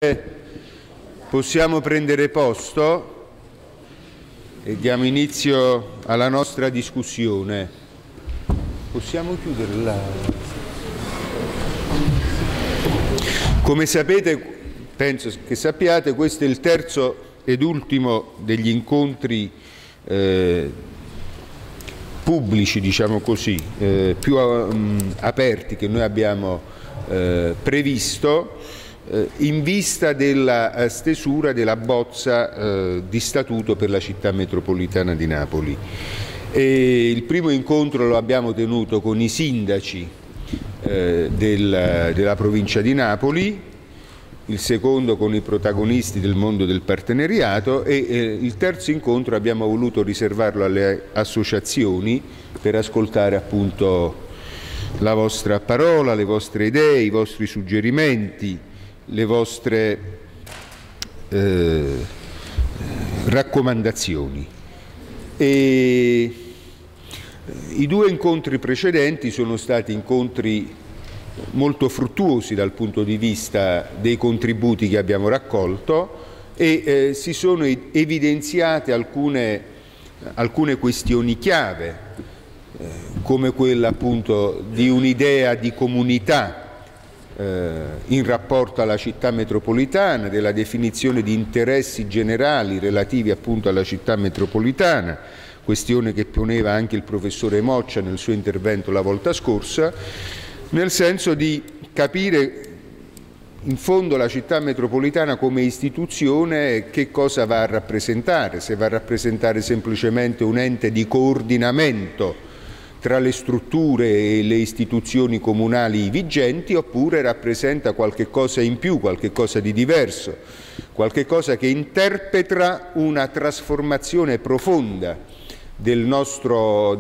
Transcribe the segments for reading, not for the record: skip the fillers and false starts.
Possiamo prendere posto e diamo inizio alla nostra discussione. Possiamo chiudere la... Come sapete, penso che sappiate, questo è il terzo ed ultimo degli incontri pubblici, diciamo così, più aperti che noi abbiamo previsto in vista della stesura della bozza di statuto per la città metropolitana di Napoli. Il primo incontro lo abbiamo tenuto con i sindaci della provincia di Napoli, il secondo con i protagonisti del mondo del partenariato e il terzo incontro abbiamo voluto riservarlo alle associazioni per ascoltare appunto la vostra parola, le vostre idee, i vostri suggerimenti, le vostre raccomandazioni. I due incontri precedenti sono stati incontri molto fruttuosi dal punto di vista dei contributi che abbiamo raccolto e si sono evidenziate alcune questioni chiave, come quella appunto di un'idea di comunità in rapporto alla città metropolitana, della definizione di interessi generali relativi appunto alla città metropolitana, questione che poneva anche il professore Moccia nel suo intervento la volta scorsa, nel senso di capire in fondo la città metropolitana come istituzione che cosa va a rappresentare, se va a rappresentare semplicemente un ente di coordinamento tra le strutture e le istituzioni comunali vigenti oppure rappresenta qualche cosa in più, qualche cosa di diverso, qualche cosa che interpreta una trasformazione profonda del nostro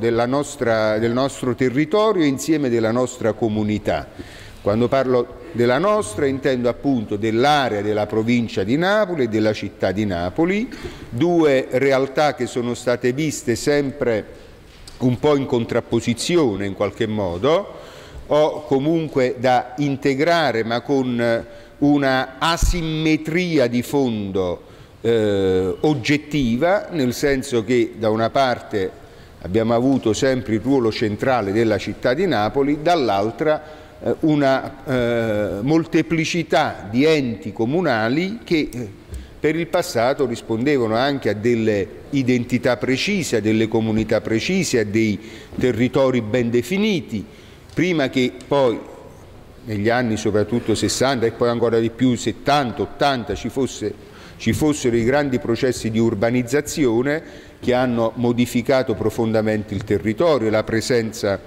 territorio insieme della nostra comunità. Quando parlo della nostra intendo appunto dell'area della provincia di Napoli e della città di Napoli, due realtà che sono state viste sempre un po' in contrapposizione in qualche modo, o comunque da integrare ma con una asimmetria di fondo oggettiva, nel senso che da una parte abbiamo avuto sempre il ruolo centrale della città di Napoli, dall'altra una molteplicità di enti comunali che per il passato rispondevano anche a delle identità precise, a delle comunità precise, a dei territori ben definiti, prima che poi negli anni soprattutto 60 e poi ancora di più 70, 80 ci fossero i grandi processi di urbanizzazione che hanno modificato profondamente il territorio e la presenza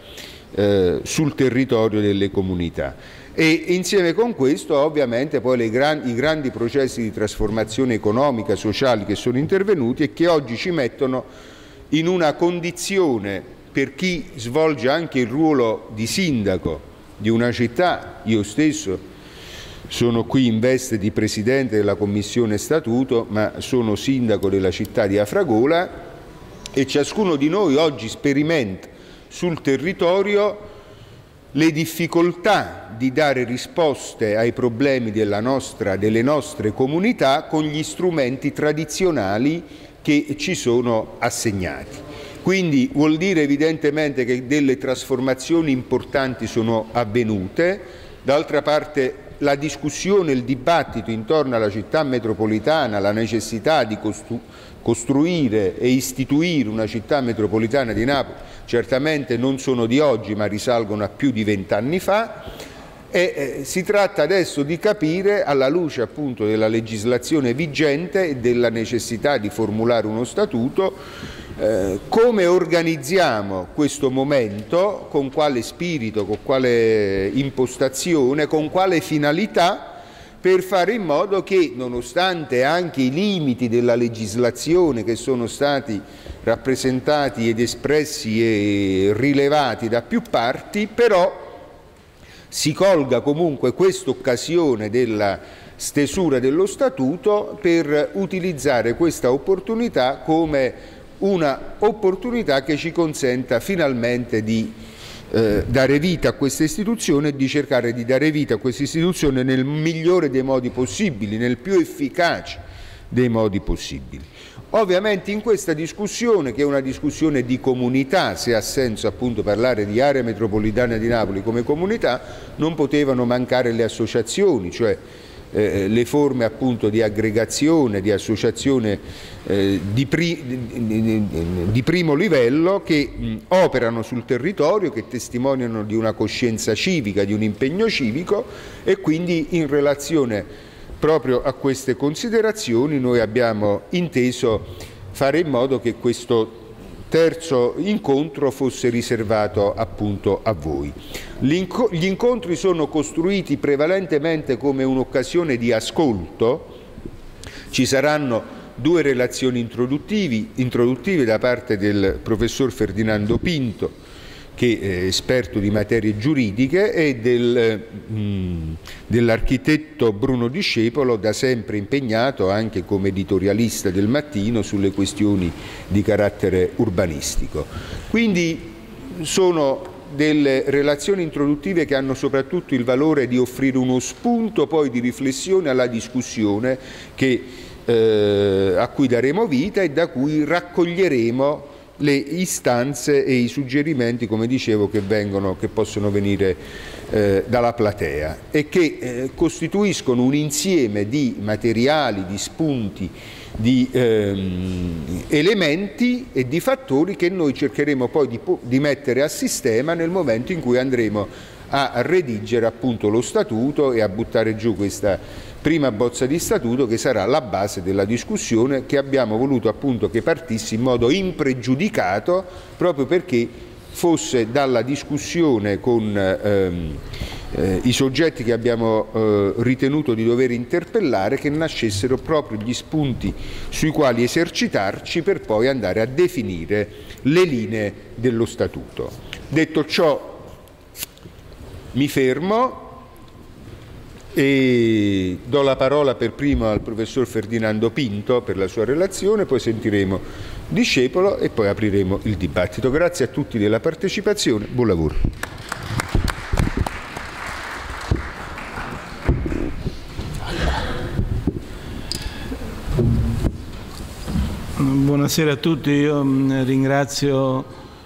sul territorio delle comunità. E insieme con questo ovviamente poi i grandi processi di trasformazione economica, sociali che sono intervenuti e che oggi ci mettono in una condizione, per chi svolge anche il ruolo di sindaco di una città, io stesso sono qui in veste di presidente della commissione statuto, ma sono sindaco della città di Afragola e ciascuno di noi oggi sperimenta sul territorio le difficoltà di dare risposte ai problemi delle nostre comunità con gli strumenti tradizionali che ci sono assegnati. Quindi vuol dire evidentemente che delle trasformazioni importanti sono avvenute, d'altra parte la discussione, il dibattito intorno alla città metropolitana, la necessità di costruire e istituire una città metropolitana di Napoli, certamente non sono di oggi ma risalgono a più di 20 anni fa e si tratta adesso di capire, alla luce appunto della legislazione vigente e della necessità di formulare uno statuto, come organizziamo questo momento, con quale spirito, con quale impostazione, con quale finalità, per fare in modo che, nonostante anche i limiti della legislazione che sono stati rappresentati ed espressi e rilevati da più parti, però si colga comunque questa occasione della stesura dello statuto per utilizzare questa opportunità come una opportunità che ci consenta finalmente di dare vita a questa istituzione e di cercare di dare vita a questa istituzione nel migliore dei modi possibili, nel più efficace dei modi possibili. Ovviamente in questa discussione, che è una discussione di comunità, se ha senso appunto parlare di area metropolitana di Napoli come comunità, non potevano mancare le associazioni, cioè le forme appunto di aggregazione, di associazione di primo livello che operano sul territorio, che testimoniano di una coscienza civica, di un impegno civico, e quindi in relazione proprio a queste considerazioni noi abbiamo inteso fare in modo che questo terzo incontro fosse riservato appunto a voi. Gli incontri sono costruiti prevalentemente come un'occasione di ascolto. Ci saranno 2 relazioni introduttive da parte del professor Ferdinando Pinto, che è esperto di materie giuridiche, e dell'architetto Bruno Discepolo, da sempre impegnato anche come editorialista del Mattino sulle questioni di carattere urbanistico. Quindi sono delle relazioni introduttive che hanno soprattutto il valore di offrire uno spunto poi di riflessione alla discussione a cui daremo vita e da cui raccoglieremo le istanze e i suggerimenti, come dicevo, che possono venire dalla platea e che costituiscono un insieme di materiali, di spunti, di elementi e di fattori che noi cercheremo poi di mettere a sistema nel momento in cui andremo a redigere appunto lo statuto e a buttare giù questa prima bozza di statuto, che sarà la base della discussione, che abbiamo voluto appunto che partisse in modo impregiudicato, proprio perché fosse dalla discussione con i soggetti che abbiamo ritenuto di dover interpellare che nascessero proprio gli spunti sui quali esercitarci per poi andare a definire le linee dello statuto. Detto ciò, mi fermo e do la parola per primo al professor Ferdinando Pinto per la sua relazione, poi sentiremo Discepolo e poi apriremo il dibattito. Grazie a tutti della partecipazione, buon lavoro. Buonasera a tutti, io ringrazio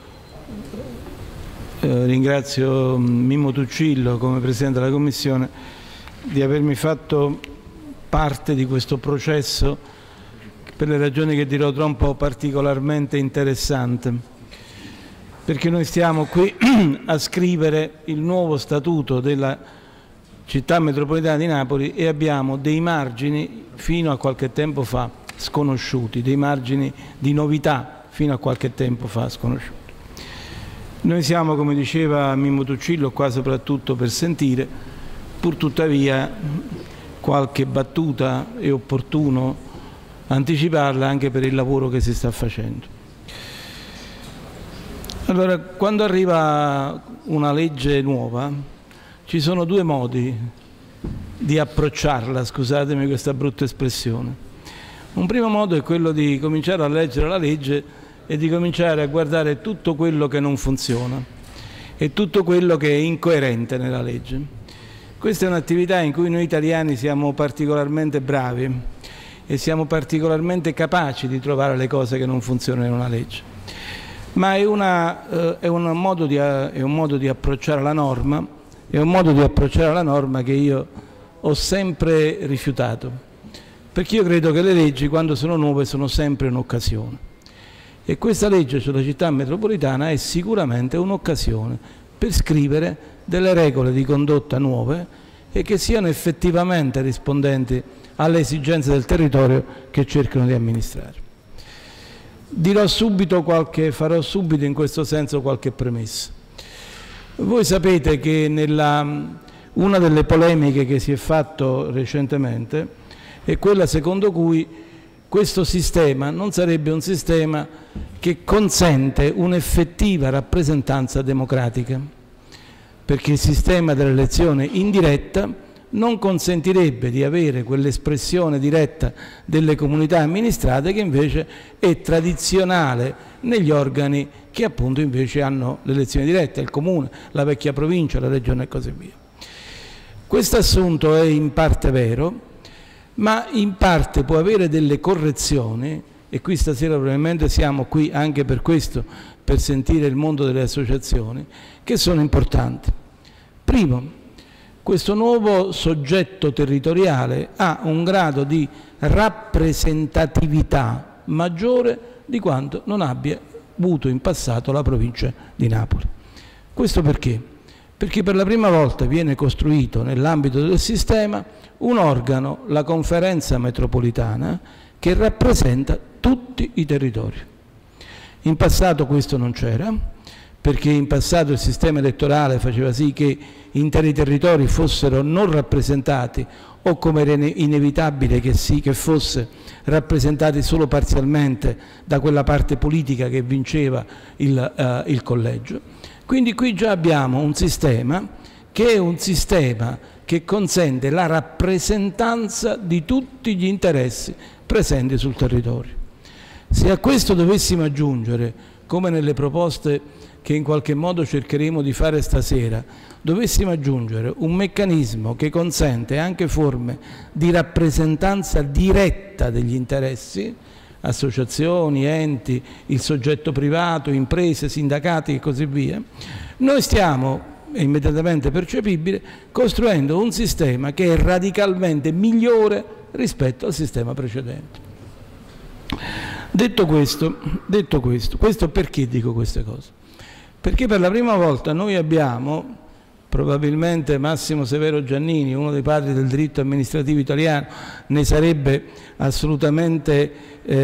Mimmo Tuccillo come Presidente della Commissione di avermi fatto parte di questo processo, per le ragioni che dirò tra un po', particolarmente interessante, perché noi stiamo qui a scrivere il nuovo statuto della città metropolitana di Napoli e abbiamo dei margini fino a qualche tempo fa sconosciuti, dei margini di novità fino a qualche tempo fa sconosciuti. Noi siamo, come diceva Mimmo Tuccillo, qua soprattutto per sentire. Pur tuttavia qualche battuta è opportuno anticiparla anche per il lavoro che si sta facendo. Allora, quando arriva una legge nuova ci sono 2 modi di approcciarla, scusatemi questa brutta espressione. Un primo modo è quello di cominciare a leggere la legge e di cominciare a guardare tutto quello che non funziona e tutto quello che è incoerente nella legge. Questa è un'attività in cui noi italiani siamo particolarmente bravi e siamo particolarmente capaci di trovare le cose che non funzionano in una legge. Ma è un modo di approcciare la norma, è un modo di approcciare la norma che io ho sempre rifiutato, perché io credo che le leggi, quando sono nuove, sono sempre un'occasione. E questa legge sulla città metropolitana è sicuramente un'occasione per scrivere delle regole di condotta nuove e che siano effettivamente rispondenti alle esigenze del territorio che cercano di amministrare. Farò subito in questo senso qualche premessa. Voi sapete che una delle polemiche che si è fatto recentemente è quella secondo cui questo sistema non sarebbe un sistema che consente un'effettiva rappresentanza democratica, perché il sistema dell'elezione indiretta non consentirebbe di avere quell'espressione diretta delle comunità amministrate che invece è tradizionale negli organi che appunto invece hanno l'elezione diretta, il comune, la vecchia provincia, la regione e così via. Questo assunto è in parte vero, ma in parte può avere delle correzioni, e qui stasera probabilmente siamo qui anche per questo, per sentire il mondo delle associazioni, che sono importanti. Primo, questo nuovo soggetto territoriale ha un grado di rappresentatività maggiore di quanto non abbia avuto in passato la provincia di Napoli. Questo perché? Perché per la prima volta viene costruito nell'ambito del sistema un organo, la Conferenza Metropolitana, che rappresenta tutti i territori. In passato questo non c'era, perché in passato il sistema elettorale faceva sì che interi territori fossero non rappresentati o, come era inevitabile che fosse, rappresentati solo parzialmente da quella parte politica che vinceva il collegio. Quindi qui già abbiamo un sistema che consente la rappresentanza di tutti gli interessi presenti sul territorio. Se a questo dovessimo aggiungere, come nelle proposte che in qualche modo cercheremo di fare stasera, dovessimo aggiungere un meccanismo che consente anche forme di rappresentanza diretta degli interessi, associazioni, enti, il soggetto privato, imprese, sindacati e così via, noi stiamo, è immediatamente percepibile, costruendo un sistema che è radicalmente migliore rispetto al sistema precedente. Detto questo, perché dico queste cose? Perché per la prima volta noi abbiamo, probabilmente Massimo Severo Giannini, uno dei padri del diritto amministrativo italiano, ne sarebbe assolutamente,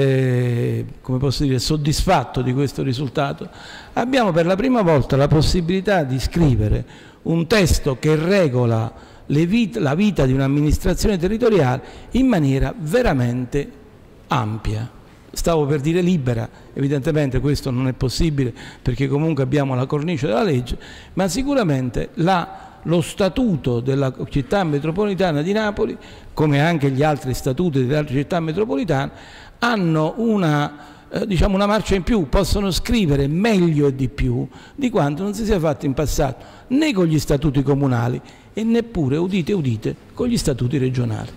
come posso dire, soddisfatto di questo risultato, abbiamo per la prima volta la possibilità di scrivere un testo che regola la vita di un'amministrazione territoriale in maniera veramente ampia. Stavo per dire libera, evidentemente questo non è possibile perché comunque abbiamo la cornice della legge, ma sicuramente lo statuto della città metropolitana di Napoli, come anche gli altri statuti delle altre città metropolitane, hanno una marcia in più, possono scrivere meglio e di più di quanto non si sia fatto in passato, né con gli statuti comunali e neppure, udite udite, con gli statuti regionali.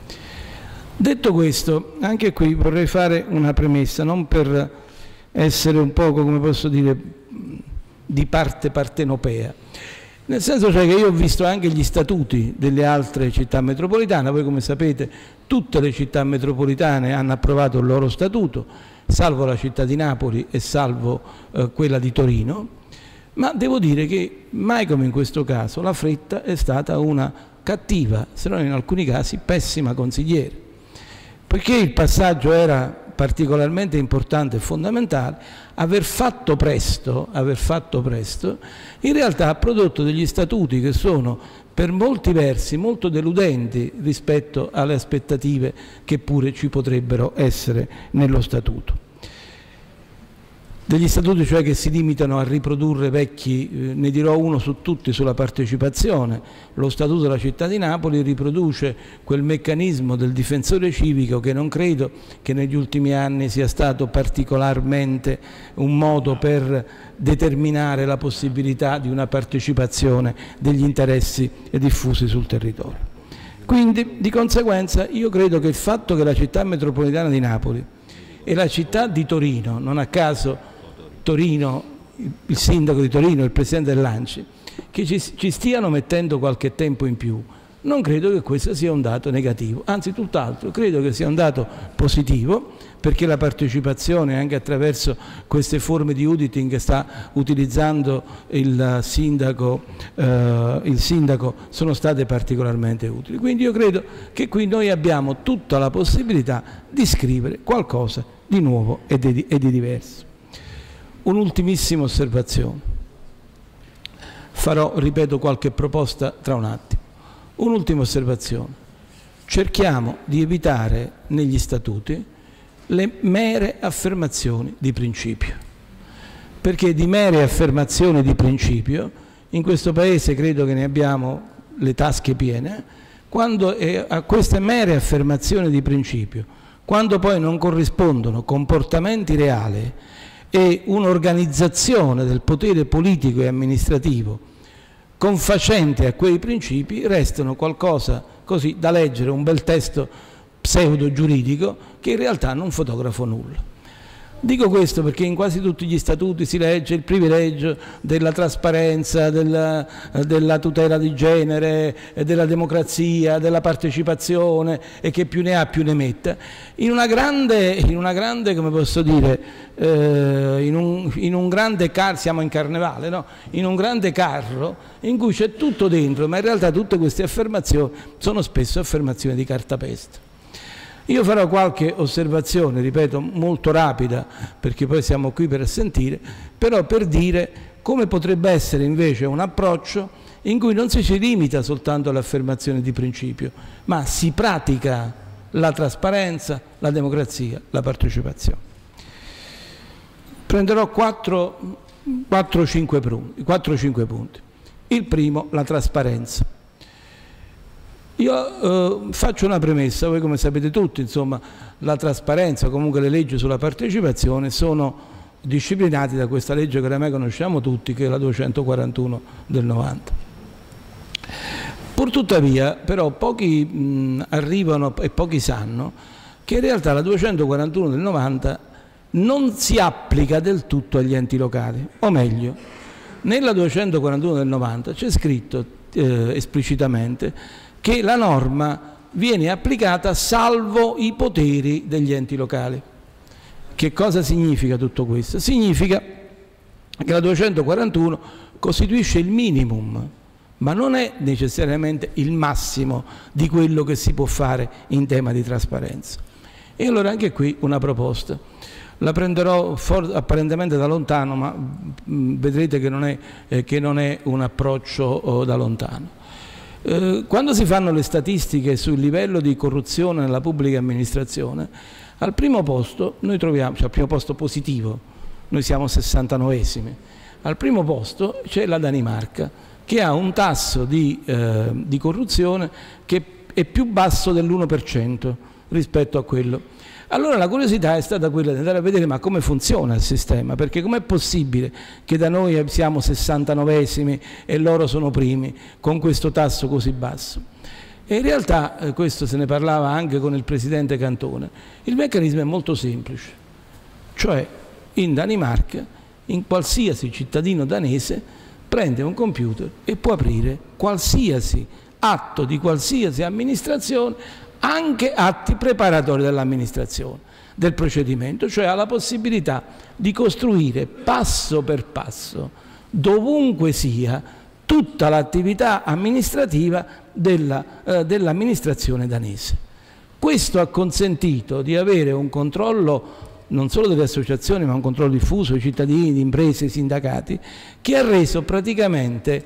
Detto questo, anche qui vorrei fare una premessa, non per essere un poco, come posso dire, di parte partenopea, nel senso cioè che io ho visto anche gli statuti delle altre città metropolitane. Voi, come sapete, tutte le città metropolitane hanno approvato il loro statuto, salvo la città di Napoli e salvo quella di Torino, ma devo dire che mai come in questo caso la fretta è stata una cattiva, se non in alcuni casi pessima consigliere. Perché il passaggio era particolarmente importante e fondamentale, aver fatto presto, in realtà ha prodotto degli statuti che sono per molti versi molto deludenti rispetto alle aspettative che pure ci potrebbero essere nello statuto. Degli statuti cioè che si limitano a riprodurre vecchi, ne dirò uno su tutti, sulla partecipazione. Lo statuto della città di Napoli riproduce quel meccanismo del difensore civico che non credo che negli ultimi anni sia stato particolarmente un modo per determinare la possibilità di una partecipazione degli interessi diffusi sul territorio. Quindi, di conseguenza, io credo che il fatto che la città metropolitana di Napoli e la città di Torino, non a caso Torino, il sindaco di Torino, il presidente dell'ANCI, che ci stiano mettendo qualche tempo in più, non credo che questo sia un dato negativo, anzi tutt'altro, credo che sia un dato positivo, perché la partecipazione anche attraverso queste forme di auditing che sta utilizzando il sindaco sono state particolarmente utili. Quindi io credo che qui noi abbiamo tutta la possibilità di scrivere qualcosa di nuovo e di diverso. Un'ultimissima osservazione. Farò, ripeto, qualche proposta tra un attimo. Un'ultima osservazione. Cerchiamo di evitare negli statuti le mere affermazioni di principio, perché di mere affermazioni di principio in questo Paese credo che ne abbiamo le tasche piene, a queste mere affermazioni di principio, quando poi non corrispondono comportamenti reali e un'organizzazione del potere politico e amministrativo confacente a quei principi, restano qualcosa così da leggere, un bel testo pseudo giuridico che in realtà non fotografa nulla. Dico questo perché in quasi tutti gli statuti si legge il privilegio della trasparenza, della tutela di genere, della democrazia, della partecipazione, e che più ne ha più ne metta. In una grande, come posso dire, in un grande carro, siamo in carnevale, no? In un grande carro in cui c'è tutto dentro, ma in realtà tutte queste affermazioni sono spesso affermazioni di cartapesta. Io farò qualche osservazione, ripeto, molto rapida, perché poi siamo qui per sentire, però per dire come potrebbe essere invece un approccio in cui non si limita soltanto all'affermazione di principio, ma si pratica la trasparenza, la democrazia, la partecipazione. Prenderò 4-5 punti. Il primo, la trasparenza. Io faccio una premessa, voi come sapete tutti, insomma, la trasparenza, comunque le leggi sulla partecipazione sono disciplinate da questa legge che oramai conosciamo tutti, che è la 241 del 90. Purtuttavia, però, pochi arrivano e pochi sanno che in realtà la 241 del 90 non si applica del tutto agli enti locali, o meglio, nella 241 del 90 c'è scritto esplicitamente che la norma viene applicata salvo i poteri degli enti locali. Che cosa significa tutto questo? Significa che la 241 costituisce il minimum, ma non è necessariamente il massimo di quello che si può fare in tema di trasparenza. E allora anche qui una proposta. La prenderò apparentemente da lontano, ma vedrete che non è un approccio da lontano. Quando si fanno le statistiche sul livello di corruzione nella pubblica amministrazione, al primo posto noi troviamo, cioè al primo posto positivo, noi siamo 69esimi, al primo posto c'è la Danimarca, che ha un tasso di corruzione che è più basso dell'1% rispetto a quello. Allora la curiosità è stata quella di andare a vedere ma come funziona il sistema, perché com'è possibile che da noi siamo 69esimi e loro sono primi con questo tasso così basso? E in realtà, questo se ne parlava anche con il presidente Cantone, il meccanismo è molto semplice, cioè in Danimarca in qualsiasi cittadino danese prende un computer e può aprire qualsiasi atto di qualsiasi amministrazione, anche atti preparatori dell'amministrazione, del procedimento, cioè ha la possibilità di costruire passo per passo, dovunque sia, tutta l'attività amministrativa dell'amministrazione danese. Questo ha consentito di avere un controllo non solo delle associazioni, ma un controllo diffuso dei cittadini, di imprese, sindacati, che ha reso praticamente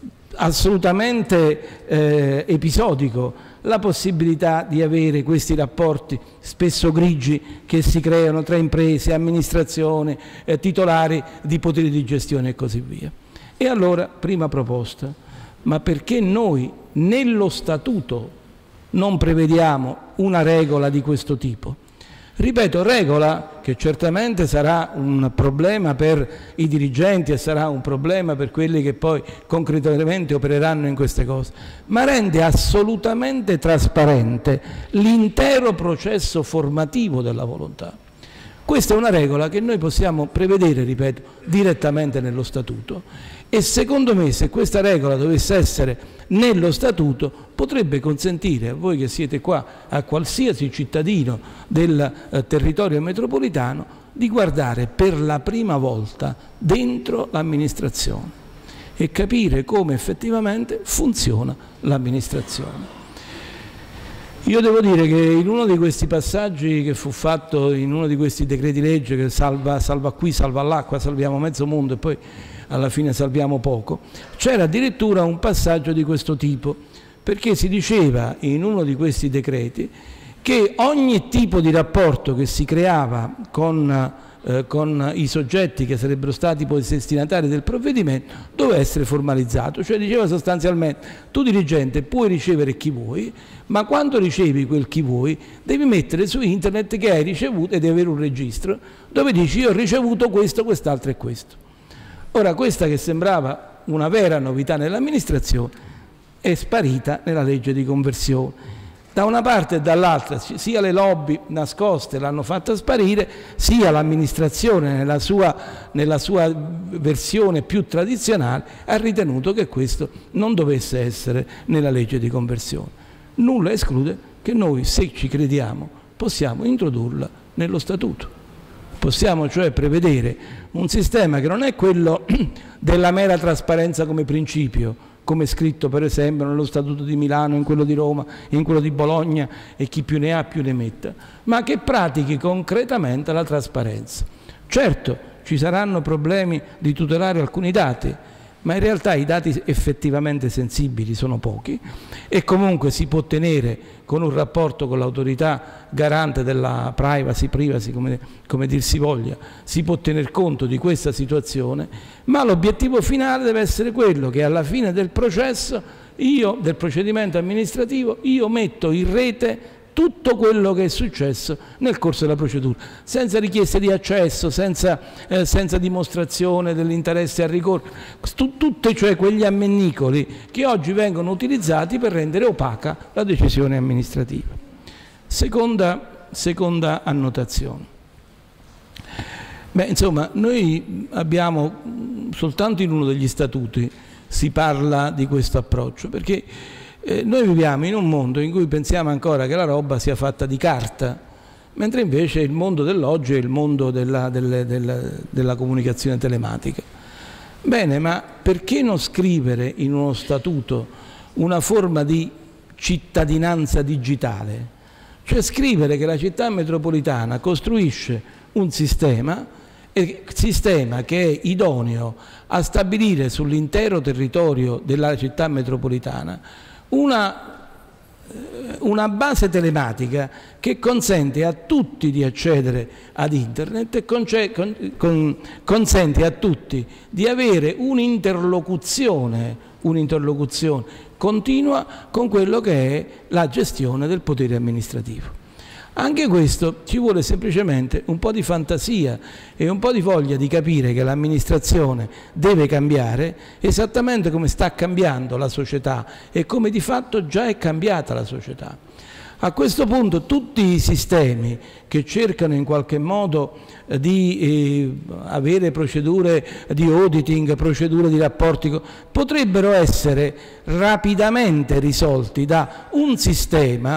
assolutamente episodico la possibilità di avere questi rapporti spesso grigi che si creano tra imprese, amministrazione, titolari di poteri di gestione e così via. E allora, prima proposta, ma perché noi nello statuto non prevediamo una regola di questo tipo? Ripeto, regola che certamente sarà un problema per i dirigenti e sarà un problema per quelli che poi concretamente opereranno in queste cose, ma rende assolutamente trasparente l'intero processo formativo della volontà. Questa è una regola che noi possiamo prevedere, ripeto, direttamente nello statuto, e secondo me se questa regola dovesse essere nello statuto potrebbe consentire a voi che siete qua, a qualsiasi cittadino del territorio metropolitano, di guardare per la prima volta dentro l'amministrazione e capire come effettivamente funziona l'amministrazione. Io devo dire che in uno di questi passaggi che fu fatto, in uno di questi decreti legge che salva qui, salva là, qua salviamo mezzo mondo e poi alla fine salviamo poco, c'era addirittura un passaggio di questo tipo, perché si diceva in uno di questi decreti che ogni tipo di rapporto che si creava con con i soggetti che sarebbero stati poi destinatari del provvedimento, doveva essere formalizzato. Cioè diceva sostanzialmente: tu dirigente puoi ricevere chi vuoi, ma quando ricevi quel chi vuoi devi mettere su internet che hai ricevuto e devi avere un registro dove dici: io ho ricevuto questo, quest'altro e questo. Ora, questa che sembrava una vera novità nell'amministrazione è sparita nella legge di conversione. Da una parte e dall'altra, sia le lobby nascoste l'hanno fatta sparire, sia l'amministrazione nella sua versione più tradizionale ha ritenuto che questo non dovesse essere nella legge di conversione. Nulla esclude che noi, se ci crediamo, possiamo introdurla nello statuto. Possiamo cioè prevedere un sistema che non è quello della mera trasparenza come principio, come scritto per esempio nello Statuto di Milano, in quello di Roma, in quello di Bologna, e chi più ne ha più ne metta, ma che pratichi concretamente la trasparenza. Certo, ci saranno problemi di tutelare alcuni dati, ma in realtà i dati effettivamente sensibili sono pochi e comunque si può tenere con un rapporto con l'autorità garante della privacy, come dir si voglia, si può tener conto di questa situazione, ma l'obiettivo finale deve essere quello che alla fine del processo, del procedimento amministrativo, io metto in rete tutto quello che è successo nel corso della procedura, senza richieste di accesso, senza dimostrazione dell'interesse al ricorso, tutti cioè quegli ammennicoli che oggi vengono utilizzati per rendere opaca la decisione amministrativa. Seconda annotazione. Beh, insomma, noi abbiamo, soltanto in uno degli statuti si parla di questo approccio, perché noi viviamo in un mondo in cui pensiamo ancora che la roba sia fatta di carta, mentre invece il mondo dell'oggi è il mondo della comunicazione telematica. Bene, ma perché non scrivere in uno statuto una forma di cittadinanza digitale? Cioè scrivere che la città metropolitana costruisce un sistema che è idoneo a stabilire sull'intero territorio della città metropolitana una base telematica che consente a tutti di accedere ad internet e consente a tutti di avere un'interlocuzione continua con quello che è la gestione del potere amministrativo. Anche questo ci vuole semplicemente un po' di fantasia e un po' di voglia di capire che l'amministrazione deve cambiare esattamente come sta cambiando la società e come di fatto già è cambiata la società. A questo punto tutti i sistemi che cercano in qualche modo di avere procedure di auditing, procedure di rapporti, potrebbero essere rapidamente risolti da un sistema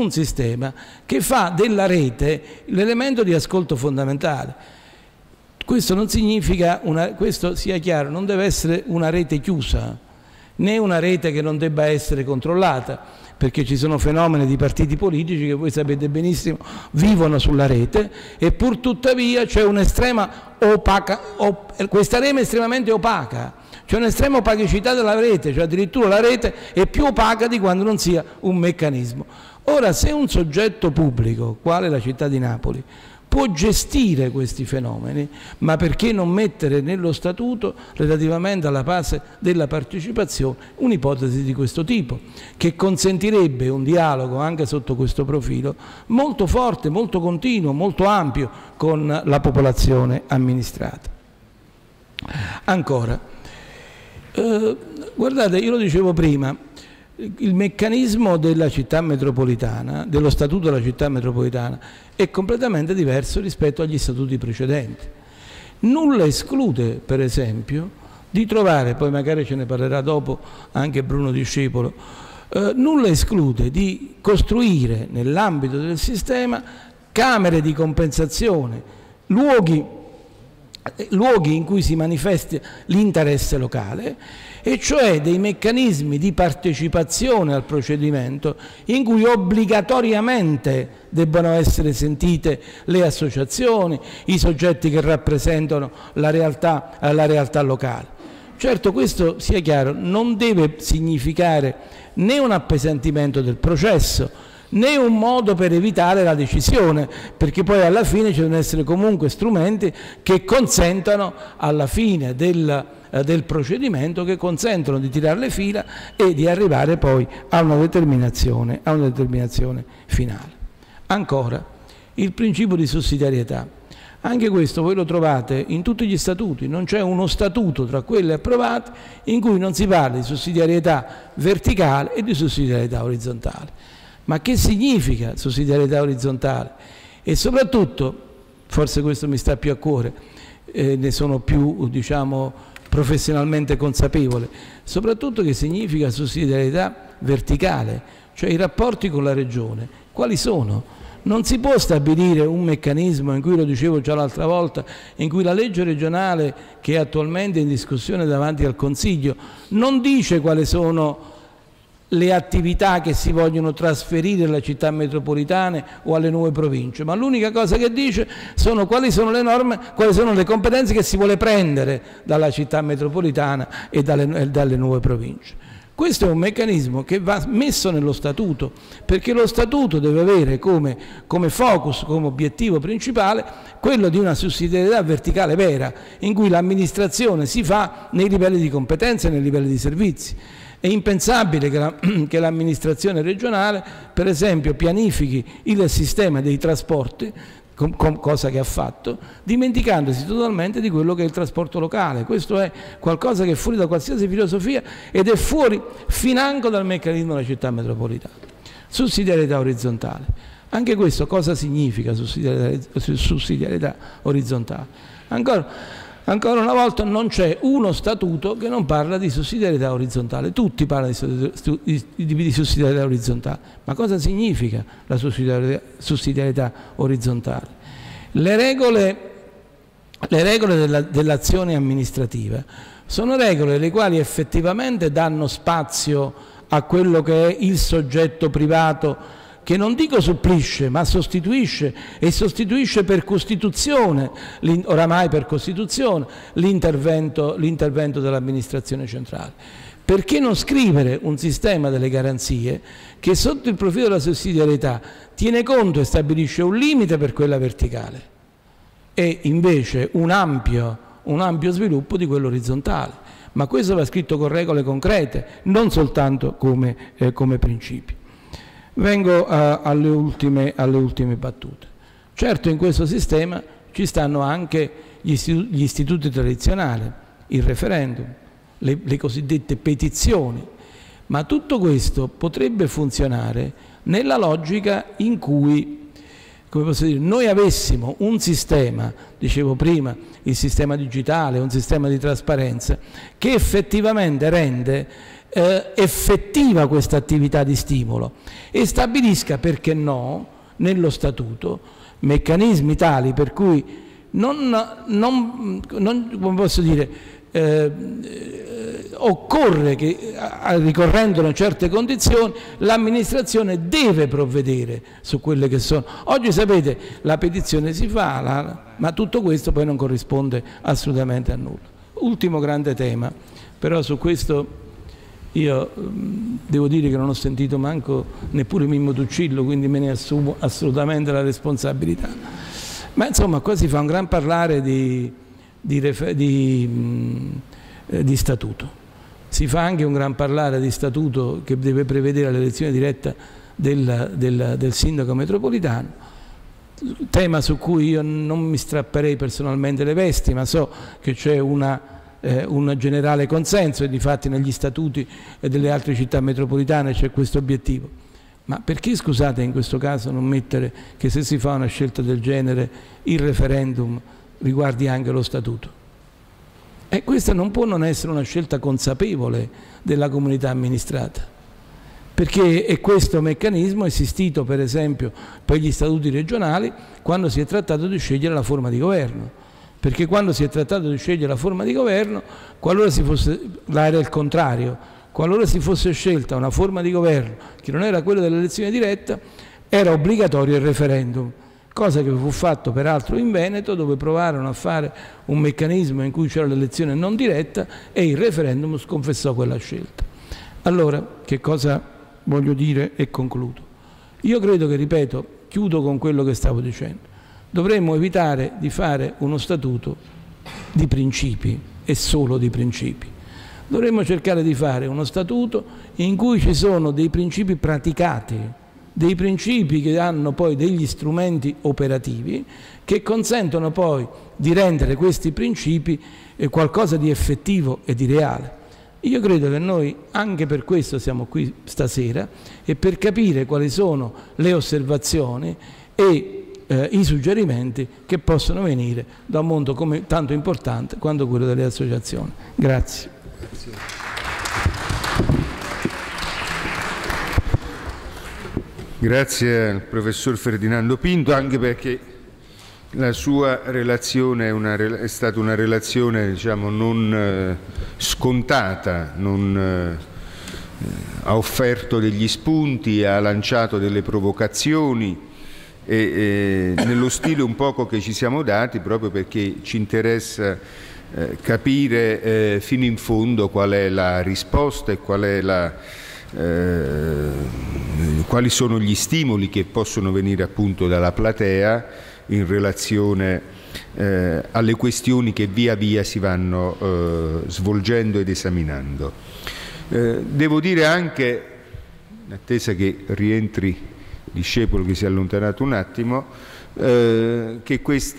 che fa della rete l'elemento di ascolto fondamentale. Questo non significa, questo sia chiaro, non deve essere una rete chiusa, né una rete che non debba essere controllata, perché ci sono fenomeni di partiti politici che voi sapete benissimo vivono sulla rete e pur tuttavia c'è un'estrema questa rete è estremamente opaca, c'è un'estrema opacità della rete, cioè addirittura la rete è più opaca di quando non sia un meccanismo. Ora, se un soggetto pubblico, quale la città di Napoli, può gestire questi fenomeni, ma perché non mettere nello statuto, relativamente alla fase della partecipazione, un'ipotesi di questo tipo, che consentirebbe un dialogo anche sotto questo profilo molto forte, molto continuo, molto ampio con la popolazione amministrata. Ancora, guardate, io lo dicevo prima, il meccanismo della città metropolitana, dello statuto della città metropolitana, è completamente diverso rispetto agli statuti precedenti. Nulla esclude, per esempio, di trovare, poi magari ce ne parlerà dopo anche Bruno Discepolo, nulla esclude di costruire nell'ambito del sistema camere di compensazione, luoghi in cui si manifesta l'interesse locale, e cioè dei meccanismi di partecipazione al procedimento in cui obbligatoriamente debbano essere sentite le associazioni, i soggetti che rappresentano la realtà locale. Certo, questo, sia chiaro, non deve significare né un appesantimento del processo, né un modo per evitare la decisione, perché poi alla fine ci devono essere comunque strumenti che consentano alla fine del procedimento, che consentono di tirare le fila e di arrivare poi a una determinazione finale. Ancora, il principio di sussidiarietà. Anche questo voi lo trovate in tutti gli statuti, non c'è uno statuto tra quelli approvati in cui non si parla di sussidiarietà verticale e di sussidiarietà orizzontale. Ma che significa sussidiarietà orizzontale? E soprattutto, forse questo mi sta più a cuore, ne sono più, diciamo, professionalmente consapevole, soprattutto che significa sussidiarietà verticale, cioè i rapporti con la Regione. Quali sono? Non si può stabilire un meccanismo, in cui, lo dicevo già l'altra volta, in cui la legge regionale che è attualmente in discussione davanti al Consiglio non dice quali sono le attività che si vogliono trasferire alle città metropolitane o alle nuove province, ma l'unica cosa che dice sono quali sono le norme, quali sono le competenze che si vuole prendere dalla città metropolitana e dalle nuove province. Questo è un meccanismo che va messo nello Statuto, perché lo Statuto deve avere come focus, come obiettivo principale, quello di una sussidiarietà verticale vera, in cui l'amministrazione si fa nei livelli di competenza e nei livelli di servizi. È impensabile che l'amministrazione regionale, per esempio, pianifichi il sistema dei trasporti, cosa che ha fatto, dimenticandosi totalmente di quello che è il trasporto locale. Questo è qualcosa che è fuori da qualsiasi filosofia ed è fuori financo dal meccanismo della città metropolitana. Sussidiarietà orizzontale. Anche questo cosa significa sussidiarietà orizzontale? Ancora una volta non c'è uno statuto che non parla di sussidiarietà orizzontale, tutti parlano di sussidiarietà orizzontale. Ma cosa significa la sussidiarietà orizzontale? Le regole dell'azione amministrativa sono regole le quali effettivamente danno spazio a quello che è il soggetto privato, che non dico supplisce, ma sostituisce, e sostituisce per Costituzione, oramai per Costituzione, l'intervento dell'amministrazione centrale. Perché non scrivere un sistema delle garanzie che sotto il profilo della sussidiarietà tiene conto e stabilisce un limite per quella verticale e invece un ampio sviluppo di quello orizzontale? Ma questo va scritto con regole concrete, non soltanto come principi. Vengo alle ultime battute. Certo, in questo sistema ci stanno anche gli istituti tradizionali, il referendum, le cosiddette petizioni, ma tutto questo potrebbe funzionare nella logica in cui, come posso dire, noi avessimo un sistema, dicevo prima, il sistema digitale, un sistema di trasparenza, che effettivamente rende effettiva questa attività di stimolo e stabilisca, perché no, nello statuto meccanismi tali per cui come posso dire, occorre che, ricorrendo a certe condizioni, l'amministrazione deve provvedere su quelle che sono. Oggi sapete, la petizione si fa, ma tutto questo poi non corrisponde assolutamente a nulla. Ultimo grande tema, però su questo io devo dire che non ho sentito manco neppure Mimmo Tuccillo, quindi me ne assumo assolutamente la responsabilità. Ma insomma, qua si fa un gran parlare di statuto. Si fa anche un gran parlare di statuto che deve prevedere l'elezione diretta del sindaco metropolitano, tema su cui io non mi strapperei personalmente le vesti, ma so che c'è un generale consenso e difatti negli statuti delle altre città metropolitane c'è questo obiettivo. Ma perché, scusate, in questo caso non mettere che se si fa una scelta del genere il referendum riguardi anche lo statuto? E questa non può non essere una scelta consapevole della comunità amministrata, perché è questo meccanismo esistito per esempio per gli statuti regionali quando si è trattato di scegliere la forma di governo. Perché quando si è trattato di scegliere la forma di governo, qualora là era il contrario, qualora si fosse scelta una forma di governo che non era quella dell'elezione diretta, era obbligatorio il referendum, cosa che fu fatto peraltro in Veneto, dove provarono a fare un meccanismo in cui c'era l'elezione non diretta e il referendum sconfessò quella scelta. Allora, che cosa voglio dire e concludo? Io credo che, ripeto, chiudo con quello che stavo dicendo, dovremmo evitare di fare uno statuto di principi e solo di principi. Dovremmo cercare di fare uno statuto in cui ci sono dei principi praticati, dei principi che hanno poi degli strumenti operativi che consentono poi di rendere questi principi qualcosa di effettivo e di reale. Io credo che noi anche per questo siamo qui stasera e per capire quali sono le osservazioni e i suggerimenti che possono venire da un mondo tanto importante quanto quello delle associazioni. Grazie. Grazie al professor Ferdinando Pinto, anche perché la sua relazione è stata una relazione, diciamo, non scontata, ha offerto degli spunti, ha lanciato delle provocazioni e nello stile un poco che ci siamo dati, proprio perché ci interessa capire fino in fondo qual è la risposta e quali sono gli stimoli che possono venire appunto dalla platea in relazione alle questioni che via via si vanno svolgendo ed esaminando. Devo dire anche, in attesa che rientri il discepolo che si è allontanato un attimo, che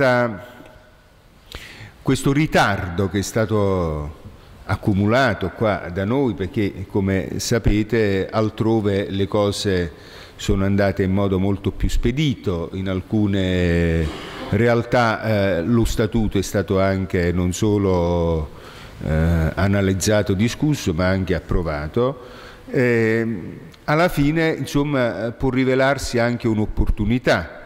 questo ritardo che è stato accumulato qua da noi, perché come sapete altrove le cose sono andate in modo molto più spedito, in alcune realtà lo statuto è stato anche non solo analizzato, discusso, ma anche approvato. Alla fine, insomma, può rivelarsi anche un'opportunità,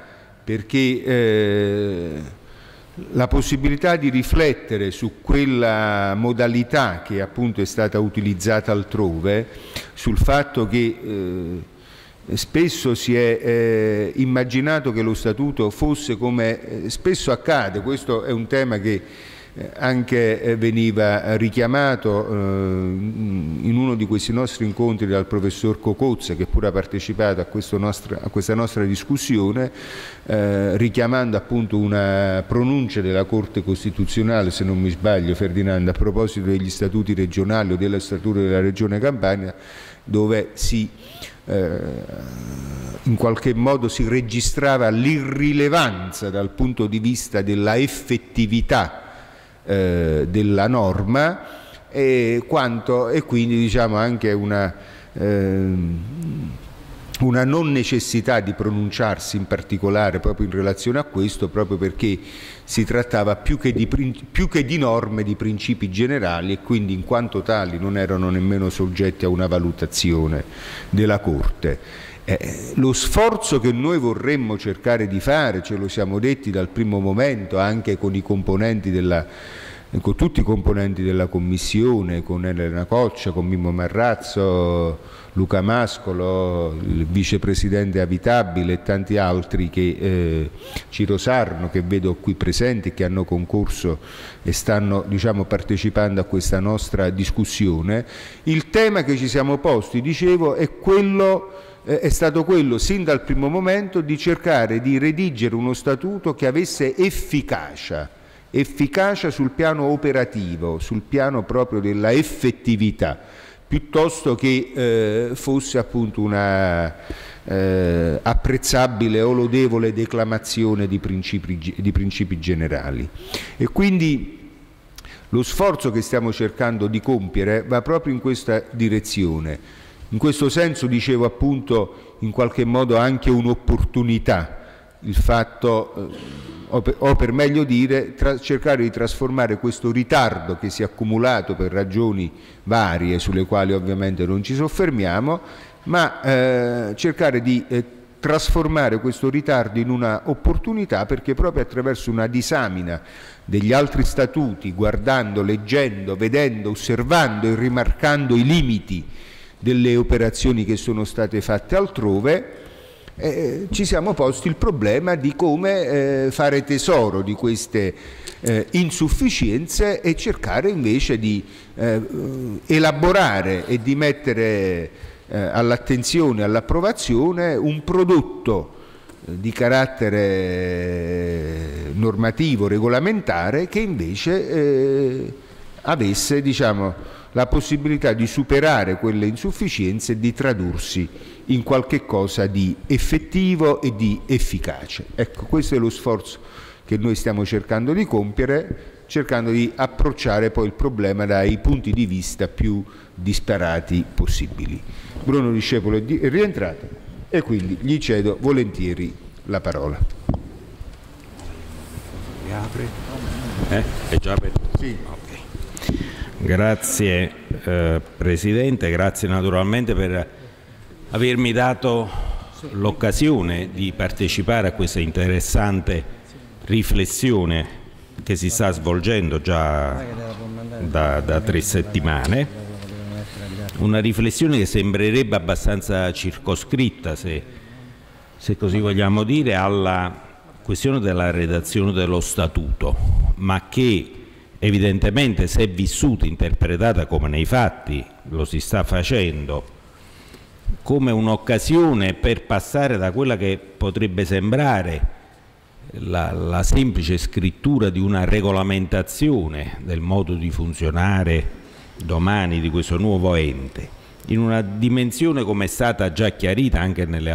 perché la possibilità di riflettere su quella modalità che appunto è stata utilizzata altrove, sul fatto che spesso si è immaginato che lo statuto fosse, come spesso accade, questo è un tema che anche veniva richiamato in uno di questi nostri incontri dal professor Cocozza, che pure ha partecipato a questa nostra discussione, richiamando appunto una pronuncia della Corte Costituzionale, se non mi sbaglio Ferdinando, a proposito degli statuti regionali o dello statuto della Regione Campania, dove in qualche modo si registrava l'irrilevanza dal punto di vista della effettività della norma e quindi diciamo anche una non necessità di pronunciarsi in particolare proprio in relazione a questo, proprio perché si trattava più che di norme, di principi generali, e quindi in quanto tali non erano nemmeno soggetti a una valutazione della Corte. Lo sforzo che noi vorremmo cercare di fare, ce lo siamo detti dal primo momento anche con tutti i componenti della Commissione, con Elena Coccia, con Mimmo Marrazzo, Luca Mascolo, il vicepresidente Avitabile e tanti altri, che Ciro Sarno, che vedo qui presenti, che hanno concorso e stanno, diciamo, partecipando a questa nostra discussione. Il tema che ci siamo posti, dicevo, è stato quello sin dal primo momento di cercare di redigere uno statuto che avesse efficacia sul piano operativo, sul piano proprio della effettività, piuttosto che fosse appunto una apprezzabile o lodevole declamazione di principi generali. E quindi lo sforzo che stiamo cercando di compiere va proprio in questa direzione. In questo senso, dicevo appunto, in qualche modo anche un'opportunità, il fatto, o per meglio dire, cercare di trasformare questo ritardo che si è accumulato per ragioni varie, sulle quali ovviamente non ci soffermiamo, ma cercare di trasformare questo ritardo in una opportunità, perché proprio attraverso una disamina degli altri statuti, guardando, leggendo, vedendo, osservando e rimarcando i limiti delle operazioni che sono state fatte altrove, ci siamo posti il problema di come fare tesoro di queste insufficienze e cercare invece di elaborare e di mettere all'attenzione e all'approvazione un prodotto di carattere normativo, regolamentare, che invece avesse, diciamo, la possibilità di superare quelle insufficienze e di tradursi in qualche cosa di effettivo e di efficace. Ecco, questo è lo sforzo che noi stiamo cercando di compiere, cercando di approcciare poi il problema dai punti di vista più disparati possibili. Bruno Discepolo è rientrato e quindi gli cedo volentieri la parola. Riapri? È già aperto? Sì. Okay. Grazie Presidente, grazie naturalmente per avermi dato l'occasione di partecipare a questa interessante riflessione che si sta svolgendo già da 3 settimane. Una riflessione che sembrerebbe abbastanza circoscritta, se così vogliamo dire, alla questione della redazione dello Statuto, ma che evidentemente, se vissuta, interpretata come nei fatti lo si sta facendo, come un'occasione per passare da quella che potrebbe sembrare la semplice scrittura di una regolamentazione del modo di funzionare domani di questo nuovo ente, in una dimensione, come è stata già chiarita anche negli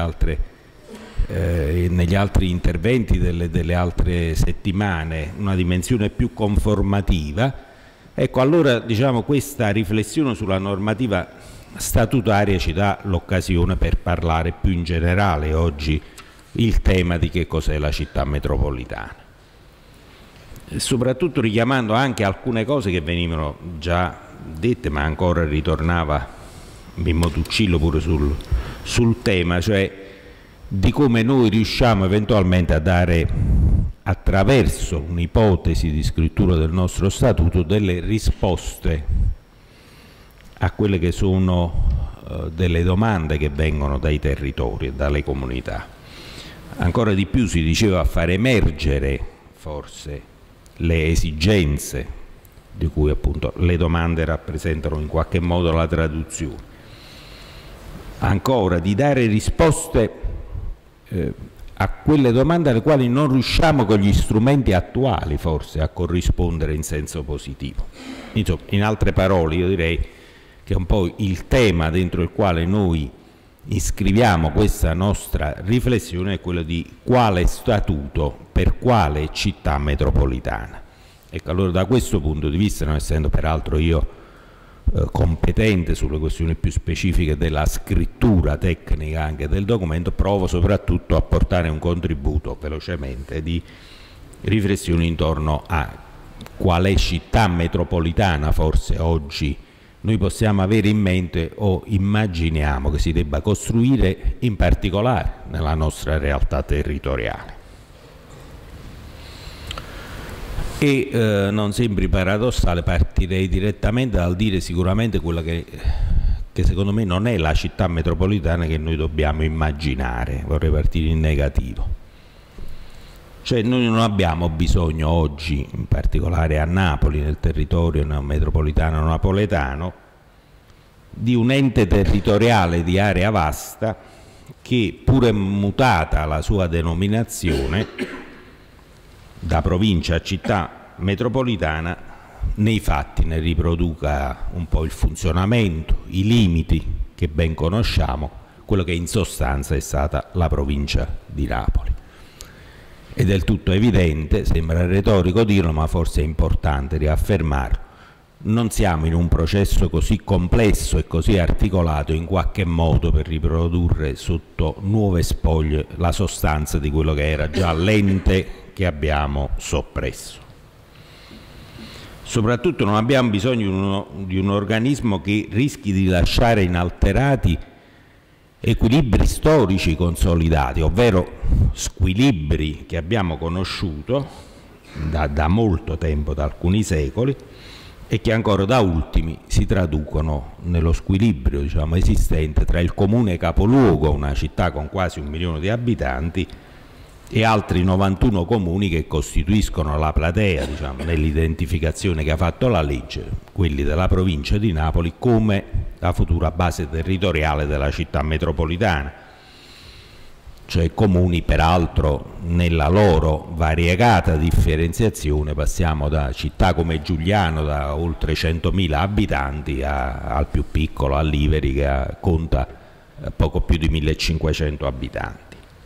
altri interventi delle altre settimane, una dimensione più conformativa. Ecco, allora diciamo questa riflessione sulla normativa statutaria ci dà l'occasione per parlare più in generale oggi il tema di che cos'è la città metropolitana, e soprattutto richiamando anche alcune cose che venivano già dette, ma ancora ritornava Mimmo Tuccillo pure sul tema, cioè di come noi riusciamo eventualmente a dare, attraverso un'ipotesi di scrittura del nostro Statuto, delle risposte a quelle che sono delle domande che vengono dai territori e dalle comunità. Ancora di più si diceva far emergere forse le esigenze di cui appunto le domande rappresentano in qualche modo la traduzione. Ancora di dare risposte a quelle domande alle quali non riusciamo con gli strumenti attuali forse a corrispondere in senso positivo. Insomma, in altre parole, io direi che è un po' il tema dentro il quale noi iscriviamo questa nostra riflessione, è quello di quale statuto per quale città metropolitana. Ecco, allora da questo punto di vista, non essendo peraltro io competente sulle questioni più specifiche della scrittura tecnica anche del documento, provo soprattutto a portare un contributo velocemente di riflessioni intorno a quale città metropolitana forse oggi noi possiamo avere in mente o immaginiamo che si debba costruire, in particolare nella nostra realtà territoriale. E non sembri paradossale, partirei direttamente dal dire sicuramente quella che secondo me non è la città metropolitana che noi dobbiamo immaginare. Vorrei partire in negativo. Cioè noi non abbiamo bisogno oggi, in particolare a Napoli, nel territorio metropolitano napoletano, di un ente territoriale di area vasta che, pure mutata la sua denominazione da provincia a città metropolitana, nei fatti ne riproduca un po' il funzionamento, i limiti che ben conosciamo, quello che in sostanza è stata la provincia di Napoli. È del tutto evidente, sembra retorico dirlo, ma forse è importante riaffermarlo, non siamo in un processo così complesso e così articolato in qualche modo per riprodurre sotto nuove spoglie la sostanza di quello che era già l'ente che abbiamo soppresso. Soprattutto non abbiamo bisogno di un organismo che rischi di lasciare inalterati equilibri storici consolidati, ovvero squilibri che abbiamo conosciuto da molto tempo, da alcuni secoli, e che ancora da ultimi si traducono nello squilibrio, diciamo, esistente tra il comune capoluogo, una città con quasi 1 milione di abitanti, e altri 91 comuni che costituiscono la platea, diciamo, nell'identificazione che ha fatto la legge, quelli della provincia di Napoli come la futura base territoriale della città metropolitana, cioè comuni peraltro nella loro variegata differenziazione, passiamo da città come Giugliano da oltre 100.000 abitanti al più piccolo, a Liveri, che conta poco più di 1.500 abitanti.